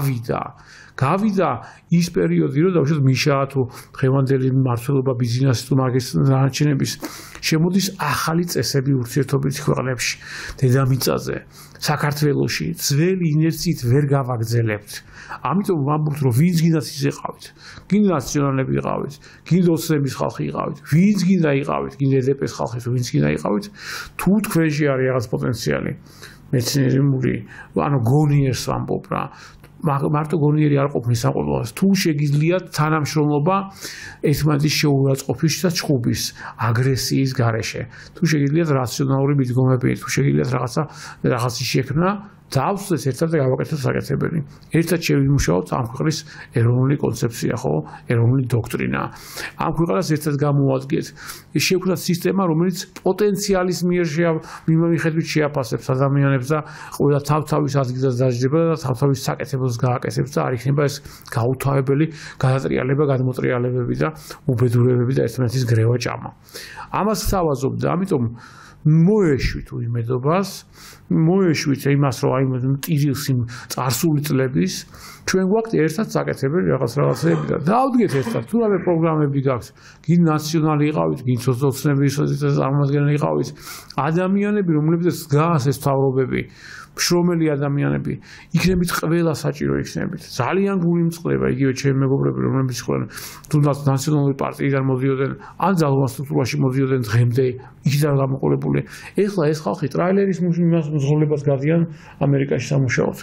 A: გავიდა ის პერიოდი, რომ დაუშვათ მიშა თუ დღევანდელი მმართველობა ბიზნესი თუ მაგის დანარჩენების შემოდის ახალი წესები ურთიერთობით ქვეყნებში, დედამიწაზე, საქართველოში, ძველი ინერციით ვერ გავაგრძელებთ. ამიტომ ვამბობთ, რომ ვინც გინდათ ის იყავით, გინდა ნაციონალები იყავით, გინდა ოცნების ხალხი იყავით, ვინც გინდა იყავით, გინდა ედპ-ის ხალხი, ვინც გინდა იყავით, თუ თქვენში არის რაღაც პოტენციალი, მეცნიერული, ანუ გონიერს ვამბობ რა. მარტო გონიერი არ ყოფნის საყოველთაოს, თუ შეგიძლიათ თანამშრომლობა ერთმანეთის შეურაცხყოფის და ჩხუბის აგრესიის გარეშე, თუ შეგიძლიათ რაციონალური მიდგომები, თუ შეგიძლიათ რაღაცის შექმნა, დავსვეს ერთად და გავაკეთოთ საკეთებელი. ერთად შევიმუშაოთ ამ ქვეყნის ეროვნული კონცეფცია, ხო, ეროვნული დოქტრინა. ამ ქვეყანას ერთად გამოვადგეთ. შევქმნათ სისტემა, რომელიც პოტენციალის მიხედვით შეაფასებს ადამიანებს და ყველა თავთავის ადგილას დაждდება და თავთავის საკეთებელს გააკეთებს და არ იქნება ეს გაუთავებელი გადატრიალება, გადმოტრიალებები და უბედურებები და ერთმანეთის გრევა ჭამა. ამას თავაზობ და ამიტომ მოეშვით უიმედობას, მოეშვით იმას, რომ აი ტირილს იმ წარსული წლების ჩვენ გვაქვს ერთად საკეთებელი რაღაცები და დავდგეთ ერთად. თუ რამე პროგრამები გაქვს, გინ ნაციონალი იყავით, გინ სოციალისტების წარმომადგენელი იყავით, ადამიანები, რომლებიც გას ეს თავრობები, მშრომელი ადამიანები, იქნებით ყველა საჭირო იქნებით. ძალიან გული მწყდება იგივე ჩემი მეგობრები, რომლებიც იყვნენ თუნდაც ნაციონალური პარტიიდან მოდიოდნენ, ან ძალოვან სტრუქტურაში მოდიოდნენ დღემდე, იქიდან გამოყოლებული. ეხლა ეს ხალხი ტრაილერის მზღოლებას გადიან ამერიკაში სამუშაოდ.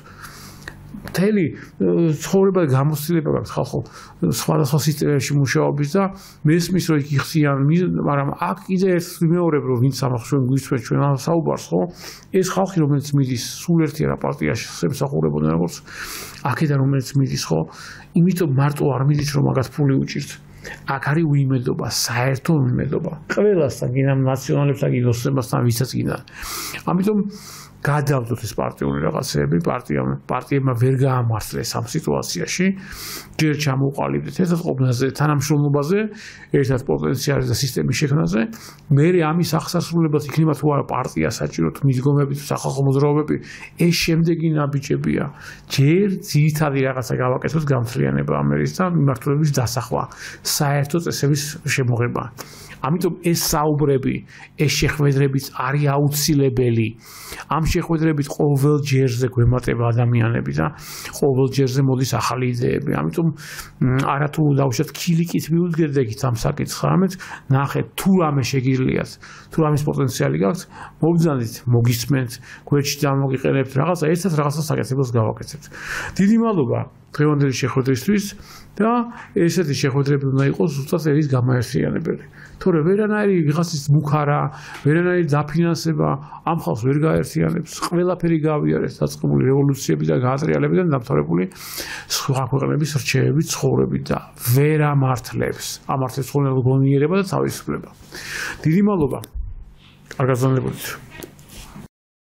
A: მთელი ცხოვრება გამოცდილება გაქვს ხალხო სხვადასხვა სისტემებში მუშაობის და მესმის რომ იქ იხსიან, მაგრამ აქ კიდე ერთ მეორებ რომ ვინც ამას ჩვენ გვისვენ ჩვენ ამ საუბარს, ხო, ეს ხალხი რომელიც მიდის სულ ერთი რა პარტიაში ემსახურებოდნენ როგორც აქედან რომელიც მიდის, ხო, იმიტომ მარტო არ მიდის რომ მაგათ ფული უჭირთ. აქ არის უიმედობა, საერთო უიმედობა. ყველასთან, გინდა ნაციონალებსთან, გინდა ოცნებასთან, ვისაც გინდა. ამიტომ გადავდოთ ეს პარტიული რაღაცები, პარტიებმა ვერ გაამართლეს ამ სიტუაციაში, ჯერ ჩამოყალიბდეთ ერთად ყოფნაზე, თანამშრომლობაზე, ერთად პოტენციალის და სისტემის შექმნაზე, მერე ამის აღსასრულებლად იქნება თუ არა პარტია საჭიროთ მიდგომები თუ სახალხო მოძრაობები, ეს შემდეგი ნაბიჯებია. ჯერ ძირითადი რაღაცა გავაკეთოთ გამთლიანება ამერის და მიმართულების დასახვა, საერთო წესების შემოღება. ამიტომ ეს საუბრები, ეს შეხვედრებიც არის აუცილებელი. ამ შეხვედრებით ყოველ ჯერზე გვემატება ადამიანები და ყოველ ჯერზე მოდის ახალი იდეები. ამიტომ არათუ დავუშვათ ქილიკით მივუდგებდით ამ საკითხს, ამეთ ნახეთ თუ რამე შეგიძლიათ, თუ რამის პოტენციალი გაქვთ, მობრძანდით, მოგისმენთ, გვერდში დამოგიყენებთ რაღაცა, ერთად რაღაცა საკეთებელს გავაკეთებთ. დიდი მადლობა დღევანდელი შეხვედრისთვის და ესეთი შეხვედრები უნდა იყოს ზუსტად ერის გამაერთიანებელი. თორე ვერანაირი ვიღაცის მუქარა, ვერანაირი დაფინანსება ამ ხალხს ვერ გაერთიანებს. ყველაფერი გავიარეთ დაწყებული რევოლუციები და გაატრიალებიდან დამთავრებული სხვა ქვეყნების რჩევებით, ცხოვრებით და ვერ ამართლებს. ამართლებს ხოლმე გონიერება და თავისუფლება. დიდი მადლობა. კარგად გრძნობებით.